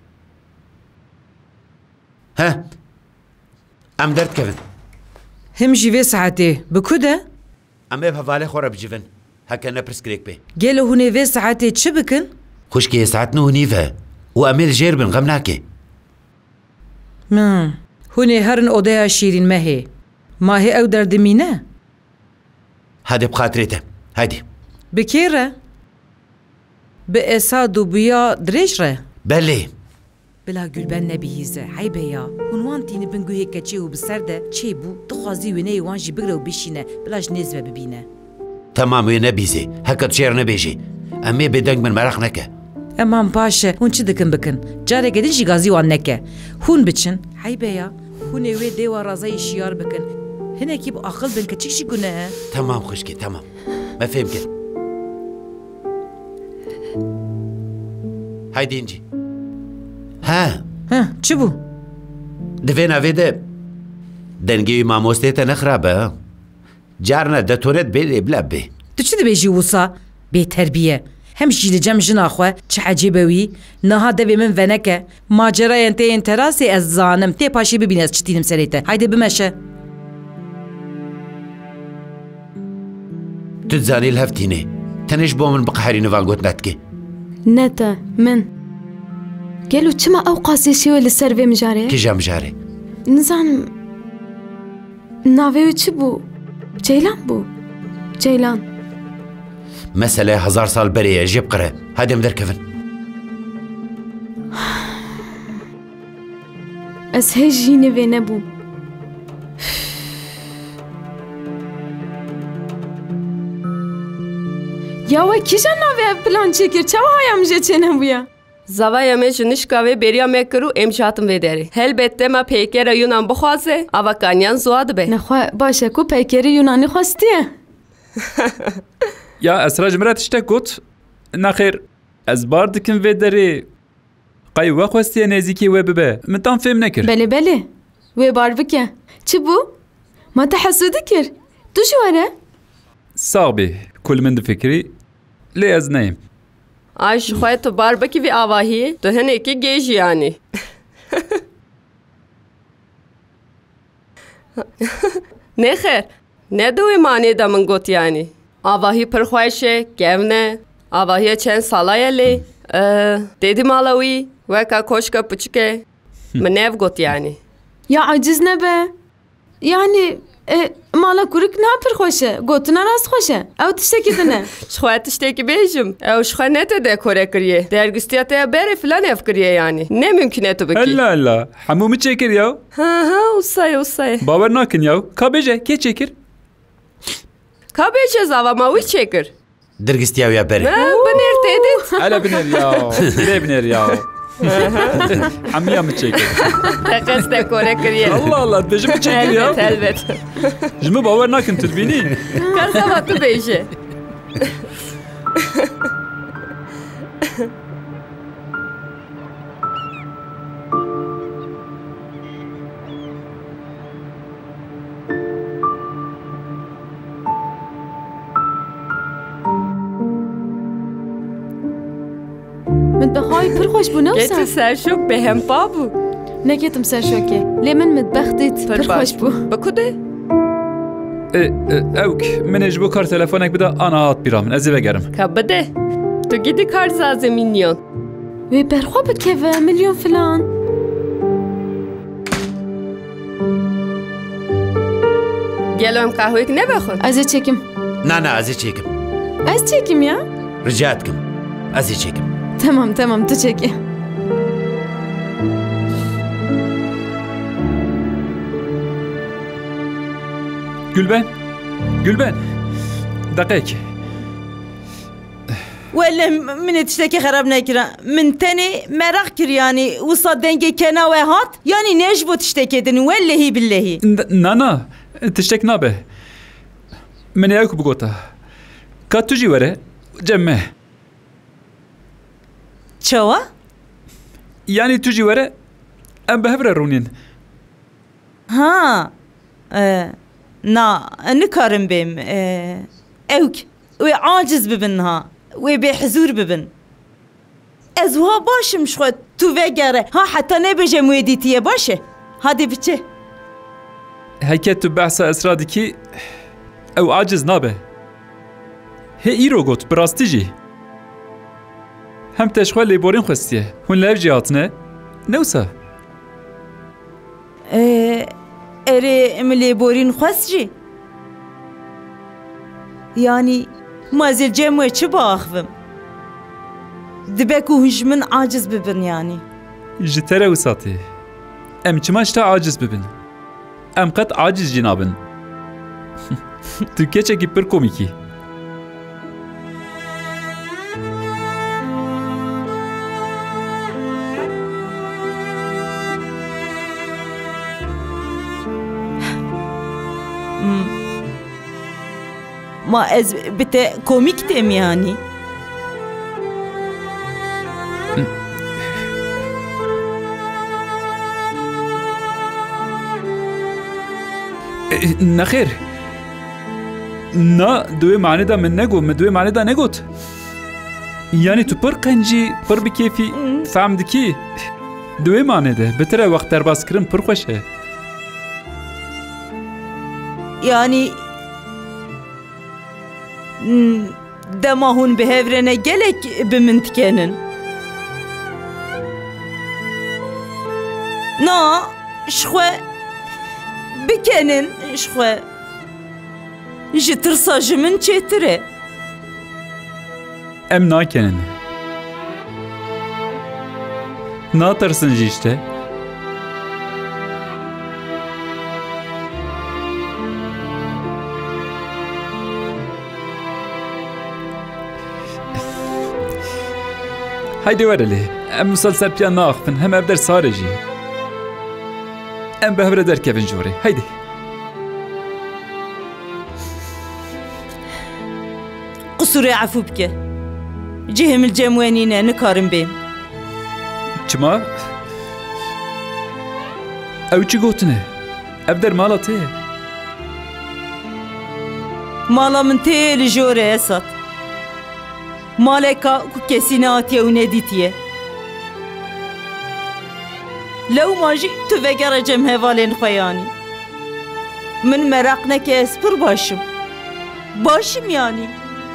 Heh. Em derdkevin. Him jî vê saetê bi ku de? Em ê hevalê xwe re bicivin. Heke nepirsgirêk bê. Gelo hûn ê vê saetê çi bikin? Xwîşkê saet nû û nîv e. û em ê li jêr bin xem nake. Hmm. Hûn ê herin odeya şîrîn mehê. Ma hê ew derdimîne? Hadi bi xatirê te. Haydi. Bi kê re? Bi Esad û Buya dirêj re? Belê. Bila Gulben nebihîze. Heybe ya. Hûn wan tînî bin guhê keçê û bi ser de çê bû dixwazî wêneyê wan jî bigire û bişîne. Bila ji nêz ve bibîne. Tamam wê nebîzê. Heke tu şêr nebêjî. Em ê bêdeng bin meraq neke. Eman paşe hûn çi dikin bikin. Carekê din jî gazî wan neke. Hûn biçin. Heybe ya. Hûn ê wê dêwa razayî şiyar bikin. Hinekî bi aqil bin keçik jî gune he. Tamam xwîşkê tamam. Me fêm kir. Haydi İnci. Ha. Ha, çi bû? Divê navê de dengê wî mamosteyê te nexirabe ha. Carna detonet bêlê bila bê. Tu çi dibêjî wisa? Bêterbiye. Hem jî li cem jina xwe çi hecêbe wî niha devê min veneke. Macerayên tê yên terasê ez zanim. Tê paşê bibîne ez çi tînim serê te. Haydi bimeşe. Tu dizanî li hev tînê. Tenê ji bo min biqeherî van got netike. Ne te min. Gelo çima ew qasîşî wê li ser vê mijarê? Kîjan mijarê? Nizanim. Navê wê çi bû? Ceylan bû. Ceylan. Mesele hezar sal berê ye jê biqire. Haydi em derkevin. Ez hê jînê vê nebûm. Ya ve kişan nave plan çekir. Çava hayam je çene bu ya. Zavaya me jinişka ve beriya me kuru emşatım ve deri. Helbette me peykera Yunan bixwaze, ava kanyan zuad be. Nexwe başa ku peykeri Yunanî xwestiye. Ya Esra ji me re tiştek got. Nexêr, ez bar dikim vê derê. Qey we xwestiye nêzîkî we bibe. Min tam fêm nekir. Belê belê. Wê bar bike. Çi bû? Ma te hesû dikir. Tu ji were? Sağ bê, kul min difikirî. Lê ez neyim. Ay ji xwe tu barbekî vê avahiyê, tu hinekî gêj yanî. Nexêr, ne di wê manê de min got yanî. Avahî pir xweş e, kevne. Avahiya çend sala ye lê. Dêdî mala wî, weka koşka piçik e. Min nev got yanî. Ya aciz nebe. Yani e, mala kuruk ne pir xweş e. Gotina rast xweş e. Ew tiştekî dine. Ji xwe tiştekî bêjim. Ew ji xwe ne te dekore kiriye. Dergistiya te berê filan ev kiriye yanî. Ne mümkün e tu bikî. Hella hella. Hemû min çêkir yaw. Ha ha usay usay. Bawer nakin yaw. Ka bêje, kê çêkir? Ka bêje zava ma wî çêkir. Dirgistiya ya berê. Binêr tê dit. Hele binêr yaw. Lê binêr yaw. Hemiya min çêkir. Te qes dekore kiriye. Allah Allah, bêjim min çêkir yaw. Elbet elbet. Ji min bawer nakin tu dibînî. Ka zava tu bêje. Mutbexayê pir xweş bû ne Geçi serşok behempa bû. Neketim serşokê. Lê min mitbextê pir xweş bû. Biku de? Ewk, min ê ji bo kar telefonek bide ana hat bîra min. Ez ê vegerim. Ka bide. Tu gidî kar zazê minyon. Wê berxwe bikeve milyon filan. Gelo em qehwek nevexwe. Ez ê çêkim. Na na ez ê çêkim. Ez çêkim ya. Rica dikim. Ez ê çêkim. Tamam tamam tu çêkî. Gülben. Gülben. Deqek. Wele min tiştekî xerab nekira. Min tenê merak kir yanî wisa dengê kena we hat yanî ne ji bo tiştekê din wellehî billehî. Na na. Tiştek nabe. Min ê ew bigota. Ka tu jî were cem me. Çawa? Yani tu jî were em bi hev re rûnîn. Ha. E, na nikarim bêm. E, ewk wê aciz bibin ha. Wê bêhezûr bibin. Ez wiha başim ji xwe tu vegere. Ha heta nebêjem wê dîtiye baş e. Hadi biçe. Heke tu behsa Esra dikî ew aciz nabe. Hê îro got bi rastî jî. Hem te ji xwe lêborîn xwestiye. Hûn li ev jî hatine? Ne wisa? Ee, erê min lêborîn xwest jî. Yani mazil cem we çi baxivim. Dibe ku hûn ji min aciz bibin yani. Ji te re wisa tê. Em çima ji te aciz bibin. Em qet aciz jî nabin. Tu keçekî pir komîkî. Ma ez bi te komîk têm yani. Nexêr. Na di wê manê de min negot, min di wê manê de negot. Yani tu pir qencî, pir bi kêfî fehm dikî. Di wê manê de bi te re wext derbazkirin pir xweş e. Yani dema hûn bi hevrene gelek bi min dikenin. Na ji xwe bikenin ji xwe. Ji tirsa ji min çêtir e. Em nakenin. Natirsin jî işte. هایدی وره لی ام مسلسل پیان ناخفن هم اب در ساره جی ام به هبره در کفن جوره هایدی قصور عفو بکه جهم الجموانینه نکارم بیم چما؟ او چی گوتنه؟ اب در مالا تیه مالا من تیه لجوره اسات مالکا کو کسی ناتیه و ندیتیه لو ماجی تو وگر جم هوالین خویانی من مرق نکه اسپر باشم باشم یعنی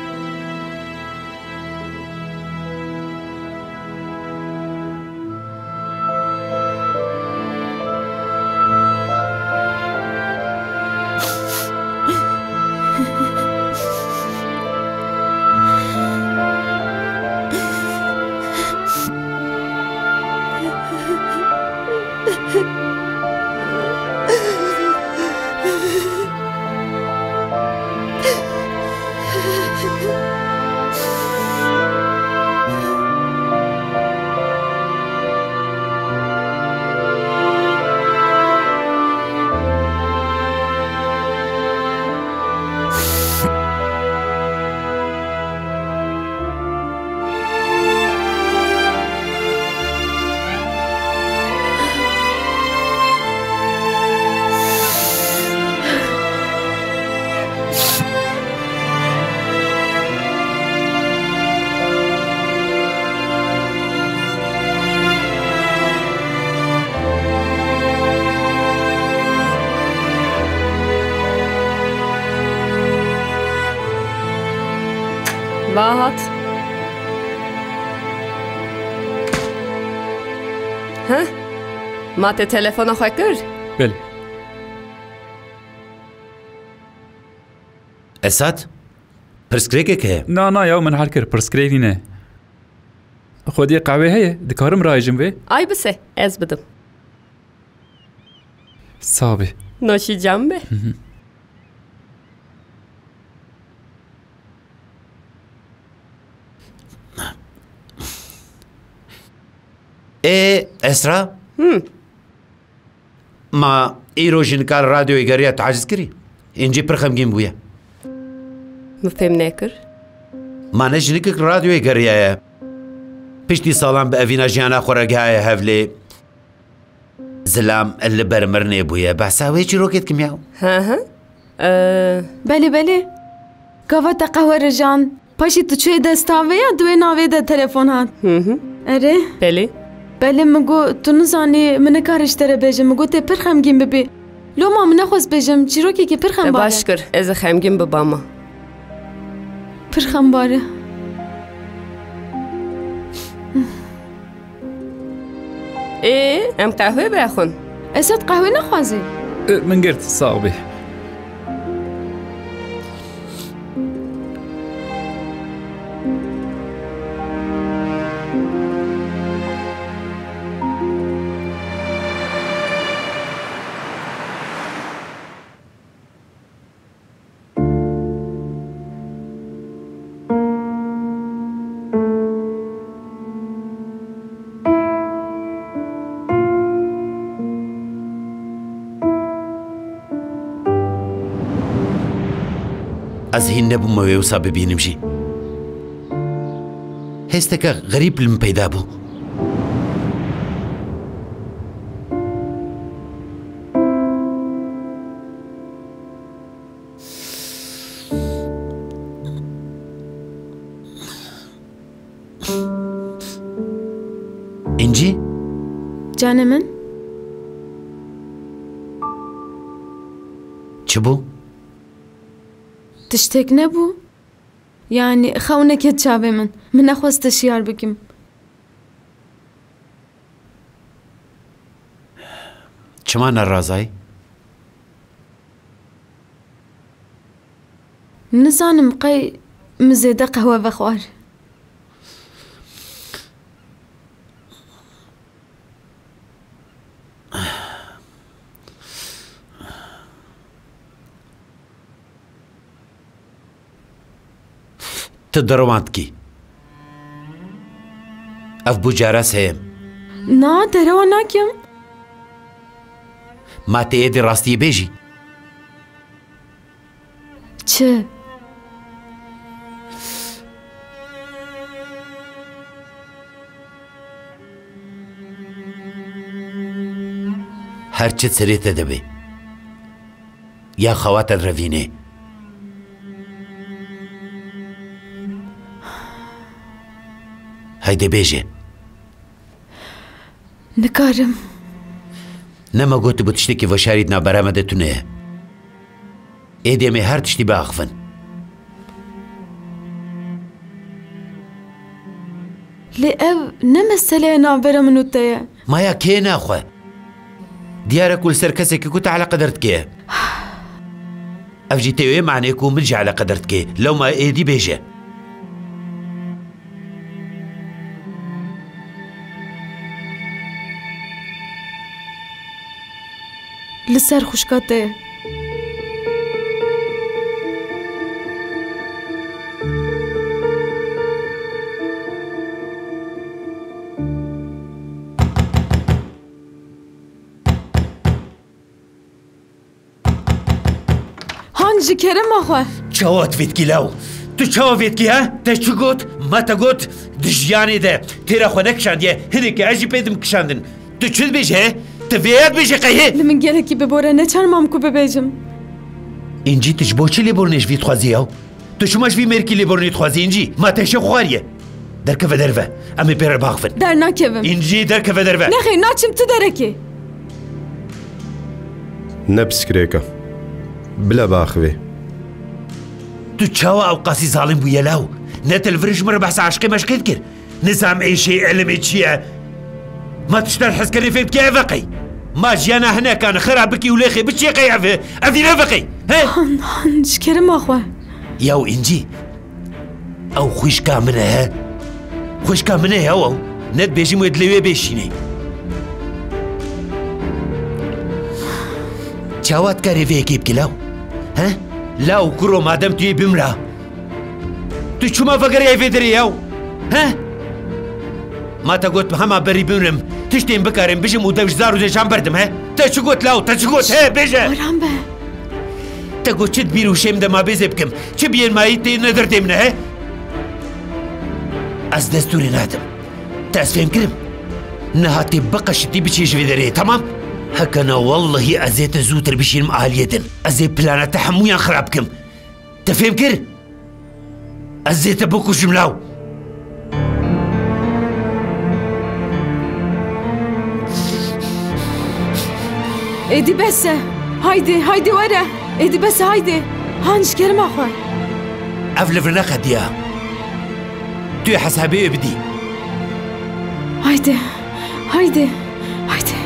باهات ها ما ته تلفن خو کرد بله اسات پرسکریکه که نه نه یا من حال کرد پرسکریکی نه خودی قهوه هیه دکارم رایجم به ay بسه از بدم صابه نوشیجم به ايه اسرا هم ما ايروجين كان راديو يقريا تعجز كري انجي برخم جيم بويا مفهم ناكر ما نجنك راديو يقريا بيشتي صالان بأفينا جيانا خورقايا هفلي زلام اللي برمرني بويا بحساوي چي روكيت كمياو ها ها أه... بله بله قهوه قهوه رجان پاشی تو چه دستاوه یا دوی ناوه ده تلفن هات اره بله بله مگو تو نزانی من کارش داره بیجم مگو ته پر خمگین ببی لو ما من خواست بیجم چی رو که که پر خم باره باش کر از خمگین بباما پر خم باره ای ام قهوه بخون ازت قهوه نخوازی من قلت صعبه از هین نبوم ویوسا ببینم جی هسته که غریب لم پیدا بو اینجی؟ جان من چه بو؟ تشتك نبو يعني خونك يتشابه من من أخوست الشيار بكم چمان الرازاي؟ نزانم قي مزيدة قهوة بخوار تدروانتكي ئەف بوو جارە سەیەم نا دەرەوە ناکەم ماتەیەدی ڕاستی بێژی چ هەرچت سرێتە دەبێ یا خەواتە ڕەڤینێ هەیدە بێژێ نکارم نەمە گوت بۆ تشتێکی بۆ شاریت نابەرامە دەتونەیە ئێ دێمێ هەر تشتی باخفن لێ ئەو نەمەسەلەیە ناوبەرە من و تەیە مایا کێ ناخوە دیارە کول سەر کەسێکی کوتە عەلەقە دەردکێ ئەڤژی تەوێ معنەیەک و منجی عەلەقە دەردکێ لەو ما ئێدی بێژێ لەسەر خوشکە تەیە هانجی کەرەم ئەخوا چاوات وێتکی لاو تو چاوە وێتکی هە تەچ گوت مەتە گوت دژیانێ دە تێرە خۆ نەکشاندیە هەنێکی ئەژی پێدم کشاندن تو چت بێژێ تەوێت بێژێ قەیهێ لە من گەلێکی ببۆرە نەچارمام کو ببێژم ئینجی تش بۆچی لێبۆرنێژوی خوازیەوە تو چمەشوی مێرکی لێبۆرنی خوازی ئینجی ماتەشە خواریە دەرکەوە دەرڤە ئەمێ پێرە باخفن دەر ناکەوم ئینجی دەرکەوە دەرڤە نەخێ ناچم تو دەرەکێ نەپسکرێکە بلە باخوێ تو چاوە ئەو قاسی زاڵیم بوویە لاو نەتەلڤرژ مرە بەحسە عاشقی مەشقت کرد نزام ئێشەی ئەلمێ چییە ما تشتر حسكري في بكي فقي ما جينا هنا كان خراب بكي وليخي بتشي قيافه أذينا فقي ها شكرا ما أخوة ياو إنجي أو خوش كامنة ها خوش كامنة هاو ند بيجي مدلوي بيشيني جواد كاري في كيب كلاو ها لاو كرو مادام تي بمرا تو شو ما فكر يا فيدري ياو ها ما تقول هما بري بينهم تشتين بكارم بيجي مودوش زارو زي شام بردم ها تشقوت لاو تشقوت ها بيجي ورام به تقول شد بيرو شيم ده ما بيزبكم شبين ما يتي نذر تمنا ها از دستوري نادم تاسفهم كرم نهاتي بقى شتي بتشيش في دري تمام هكنا والله ازيت زوتر بشين ماليتن ازي بلانا تحمويا خرابكم تفهم كر ازيت بوكو جملاو ايدي بس هايدي هايدي ورا ايدي بس هايدي هانش كلمة اخوة افلف ناخد يا تو حسابي ابدي هايدي هايدي هايدي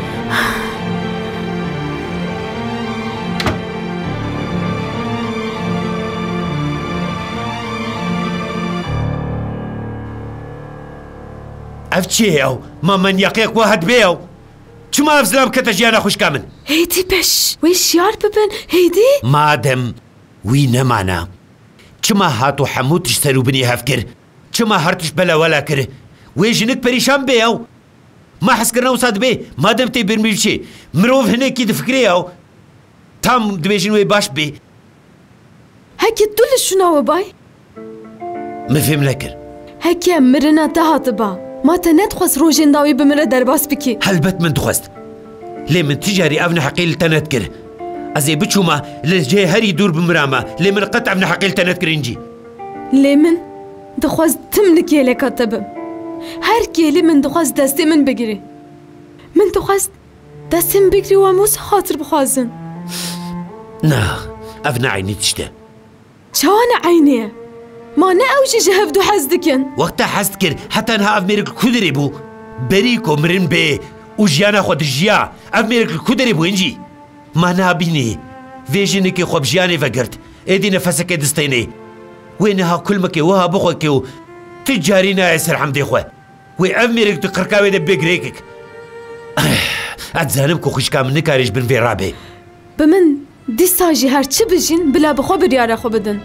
افتشي او ما من يقيك واحد بيو شو ما افزلام كتجيانا خوش كامن هيدي بش ويش يار ببن هيدي مادم وين معنا شو ما هاتو حموتش سرو بني هفكر شو ما هرتش بلا ولا كر ويجنك بريشان بيو ما حس كرنا وصاد بي مادم تي برميلشي مروف هناك كي تفكريو تام دبيجن وي باش بي هكي دول شنو باي ما فهم لكر هكي مرنا تهاتبا ما تندخس روجين داوي بمرة درباس بكي هلبت من دخست لي من تجاري افن حقيل تنذكر ازي بتشوما للجي هري دور بمراما لي من قطع افن حقيل تنذكر انجي لي من دخواز تمنك يلي كاتبم هر كيلي من دخواز دستي من بگري من دخواز دستي من بگري واموس خاطر بخوازن نا افن عيني تشتا شوانا عيني ما نأوجي جهف دو حزدكن وقتا حزدكن حتى انها اف ميرك الكدري بو بريكو مرن بي وجيانا خود جيا اف ميرك الكدري بو انجي ما نابيني فيجنكي خوب جياني فقرت ايدي نفسك دستيني وينها كل مكي وها بخوكي تجارينا يسر حمدي خوه وي اف ميرك تقركاوي دبي قريكك اتزانمكو خوشكا من نكاريش بن في رابي بمن دي ساجي هر چه بجين بلا بخو بريارا خو بدن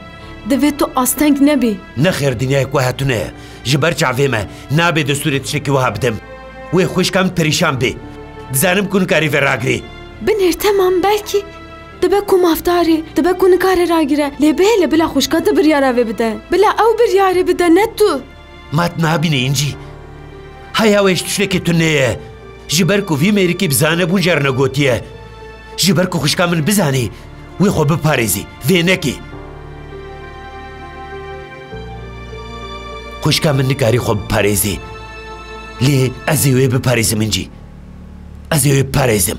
دەوێت تۆ ئاستەنگ نەبی. نەخێر دنیای کو هاتوونەیە ji ber çavê me nabe destûrê tiştekî wiha bidim. Wê xwişkam perîşan bê. Dizanim ku nikarî vê ragirî. Binêr temam belkî. Dibe ku mafdarê, dibe ku nikare ragire. Lê bihêle bila xwişka te biryara vê bide. Bila ew biryarê bide ne tu. Mat nabîne încî. Heya wê ji tiştekê tuneye. Ji ber ku vî mêrikî bizane bûn jarine gotiye. Ji ber ku xwişka min bizanî wê xwe biparêzî. Vê nekî. Xwişka min nikarî xwe biparêzî. Lê ez ê wê biparêzim încî. Ez ê wê biparêzim.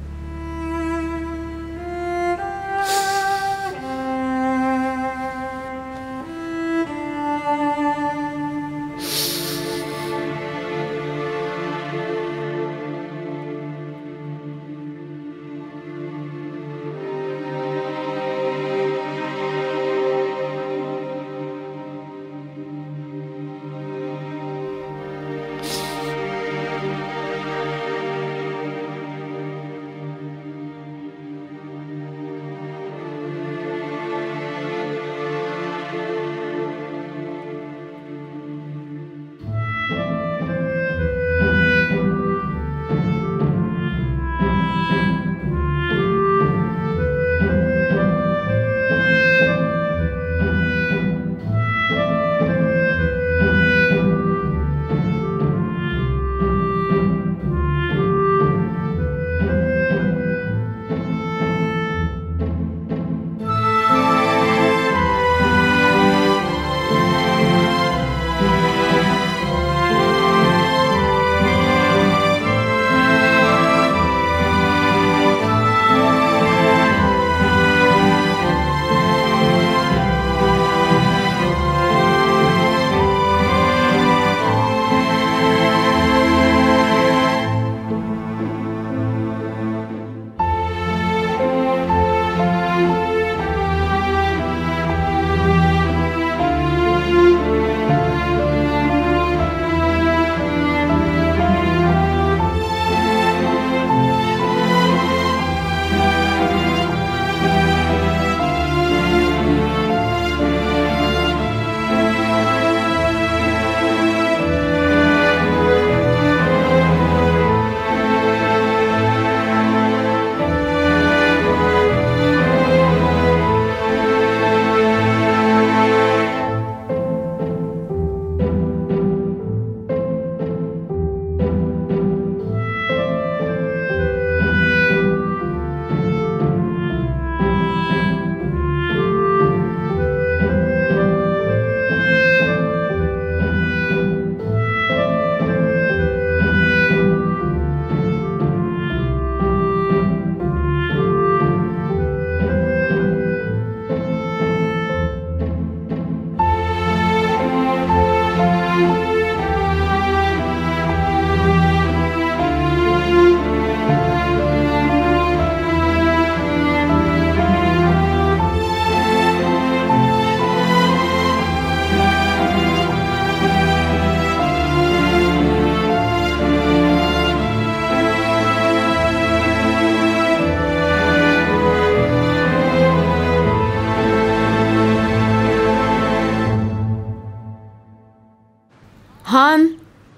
Han,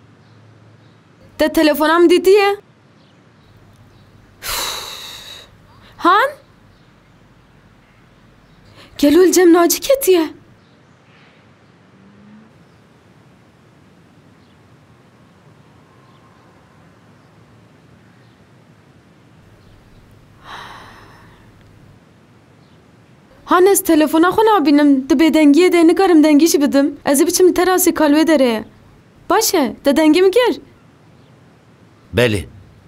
te telefonam dîtiye? Han? Gelû cem nacî ketiye. Han ez telefona xwe nabînim, di bêdengiyê de nikarim dengî jî bidim. Ez ê biçim terasê kalwê derê. Baş e, te dengê min kir? Belê.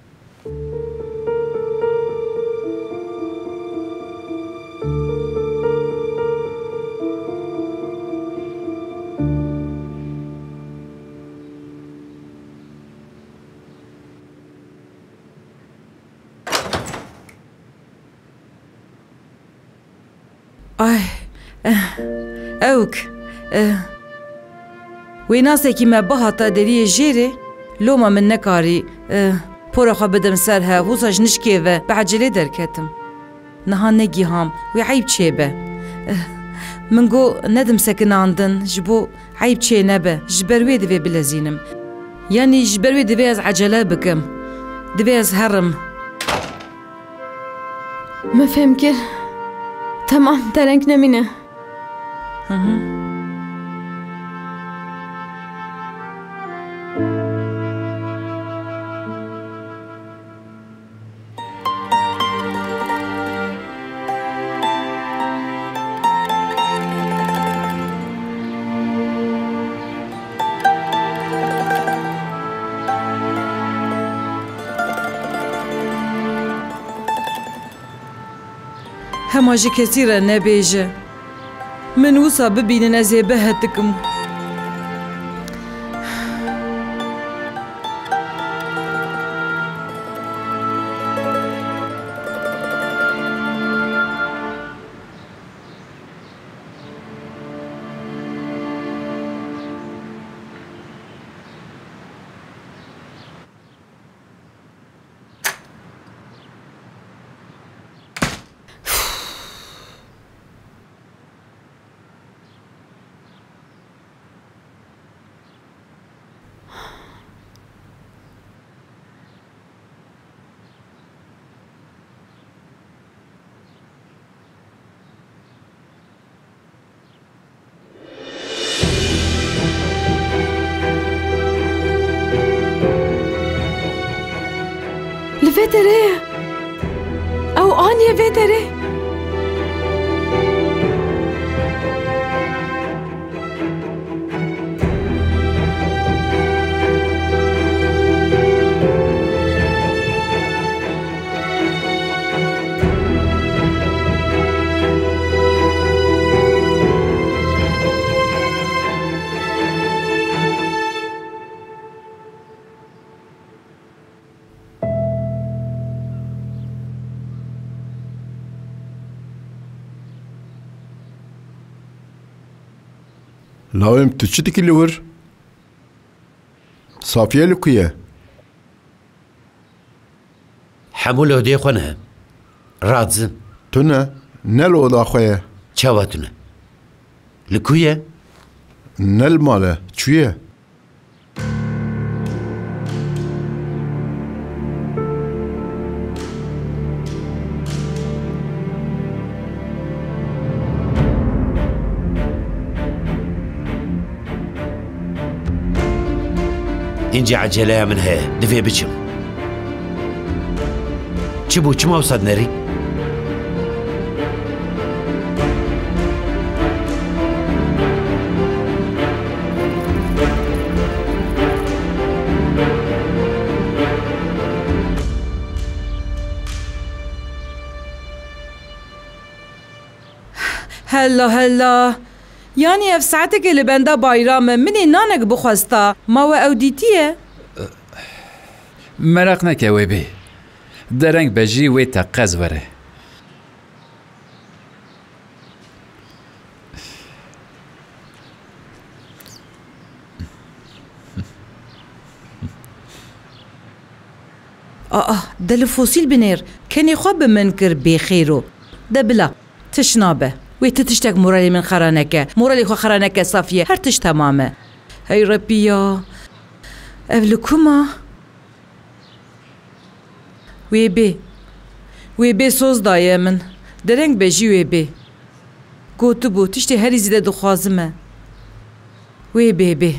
Ay, evk, wê nasekî me bihata deriyê jêrê, loma min nekarî, pora xwe bidim ser hev, wisa ji nişkê ve bi ecelê derketim. Niha negîham, wê eyb çêbe. من گو ندم سکناندن جبو عیب چه نبه جبروی دوی بلزینم یعنی جبروی دوی از عجله بکم دوی از هرم ما فهم کر تمام درنگ نمینه هما جی کسی را نبیجه من وصا ببینن از بهتکم لفتره او آنیه فتره لاویم تو چی تکی لور؟ صافیه لکویه حمول هدیه خونه رادزن تو نه؟ نل اودا خویه چاواتونه لکویه؟ نل ماله چویه؟ اینجا عجله من هەیە دەبێ بچم چ بوو چما وسەد نەری هلا هلا یعنی اف ساعتك اللي بندا بايرامه مني نانك بخواستا ما و اوديتيه مەراق نەکە وێ بێ دەرەنگ بەژی وێ تا قەز وەرە اه دل فوسيل بنير كان يخوب من كر بخيرو دبلا تشنابه ويت تشتاق مورالي من خرانك مورالي خو خرانك صافية هرتش تمامه هاي ربيا أفلكما ويبي ويبي صوص دايا من درنگ بجي ويبي قوتبو تشتي هري زيادة دخوازمه ويبي بي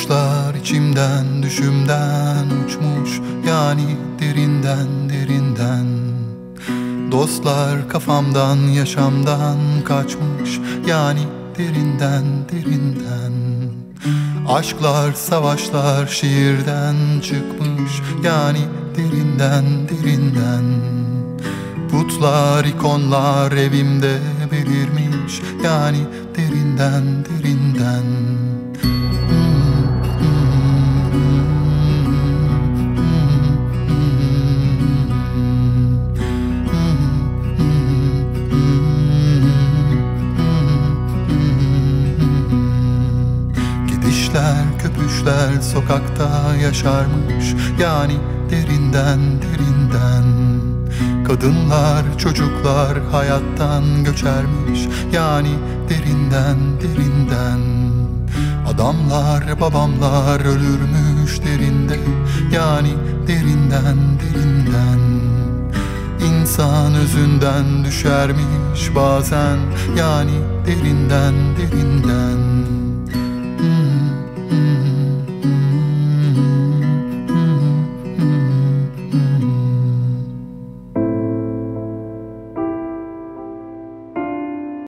Kuşlar içimden düşümden uçmuş, yani derinden derinden. Dostlar kafamdan yaşamdan kaçmış, yani derinden derinden. Aşklar savaşlar şiirden çıkmış, yani derinden derinden. Putlar ikonlar evimde belirmiş, yani derinden derinden. Köpüşler sokakta yaşarmış, yani derinden derinden. Kadınlar çocuklar hayattan göçermiş, yani derinden derinden. Adamlar babamlar ölürmüş derinde, yani derinden derinden. İnsan özünden düşermiş bazen, yani derinden derinden.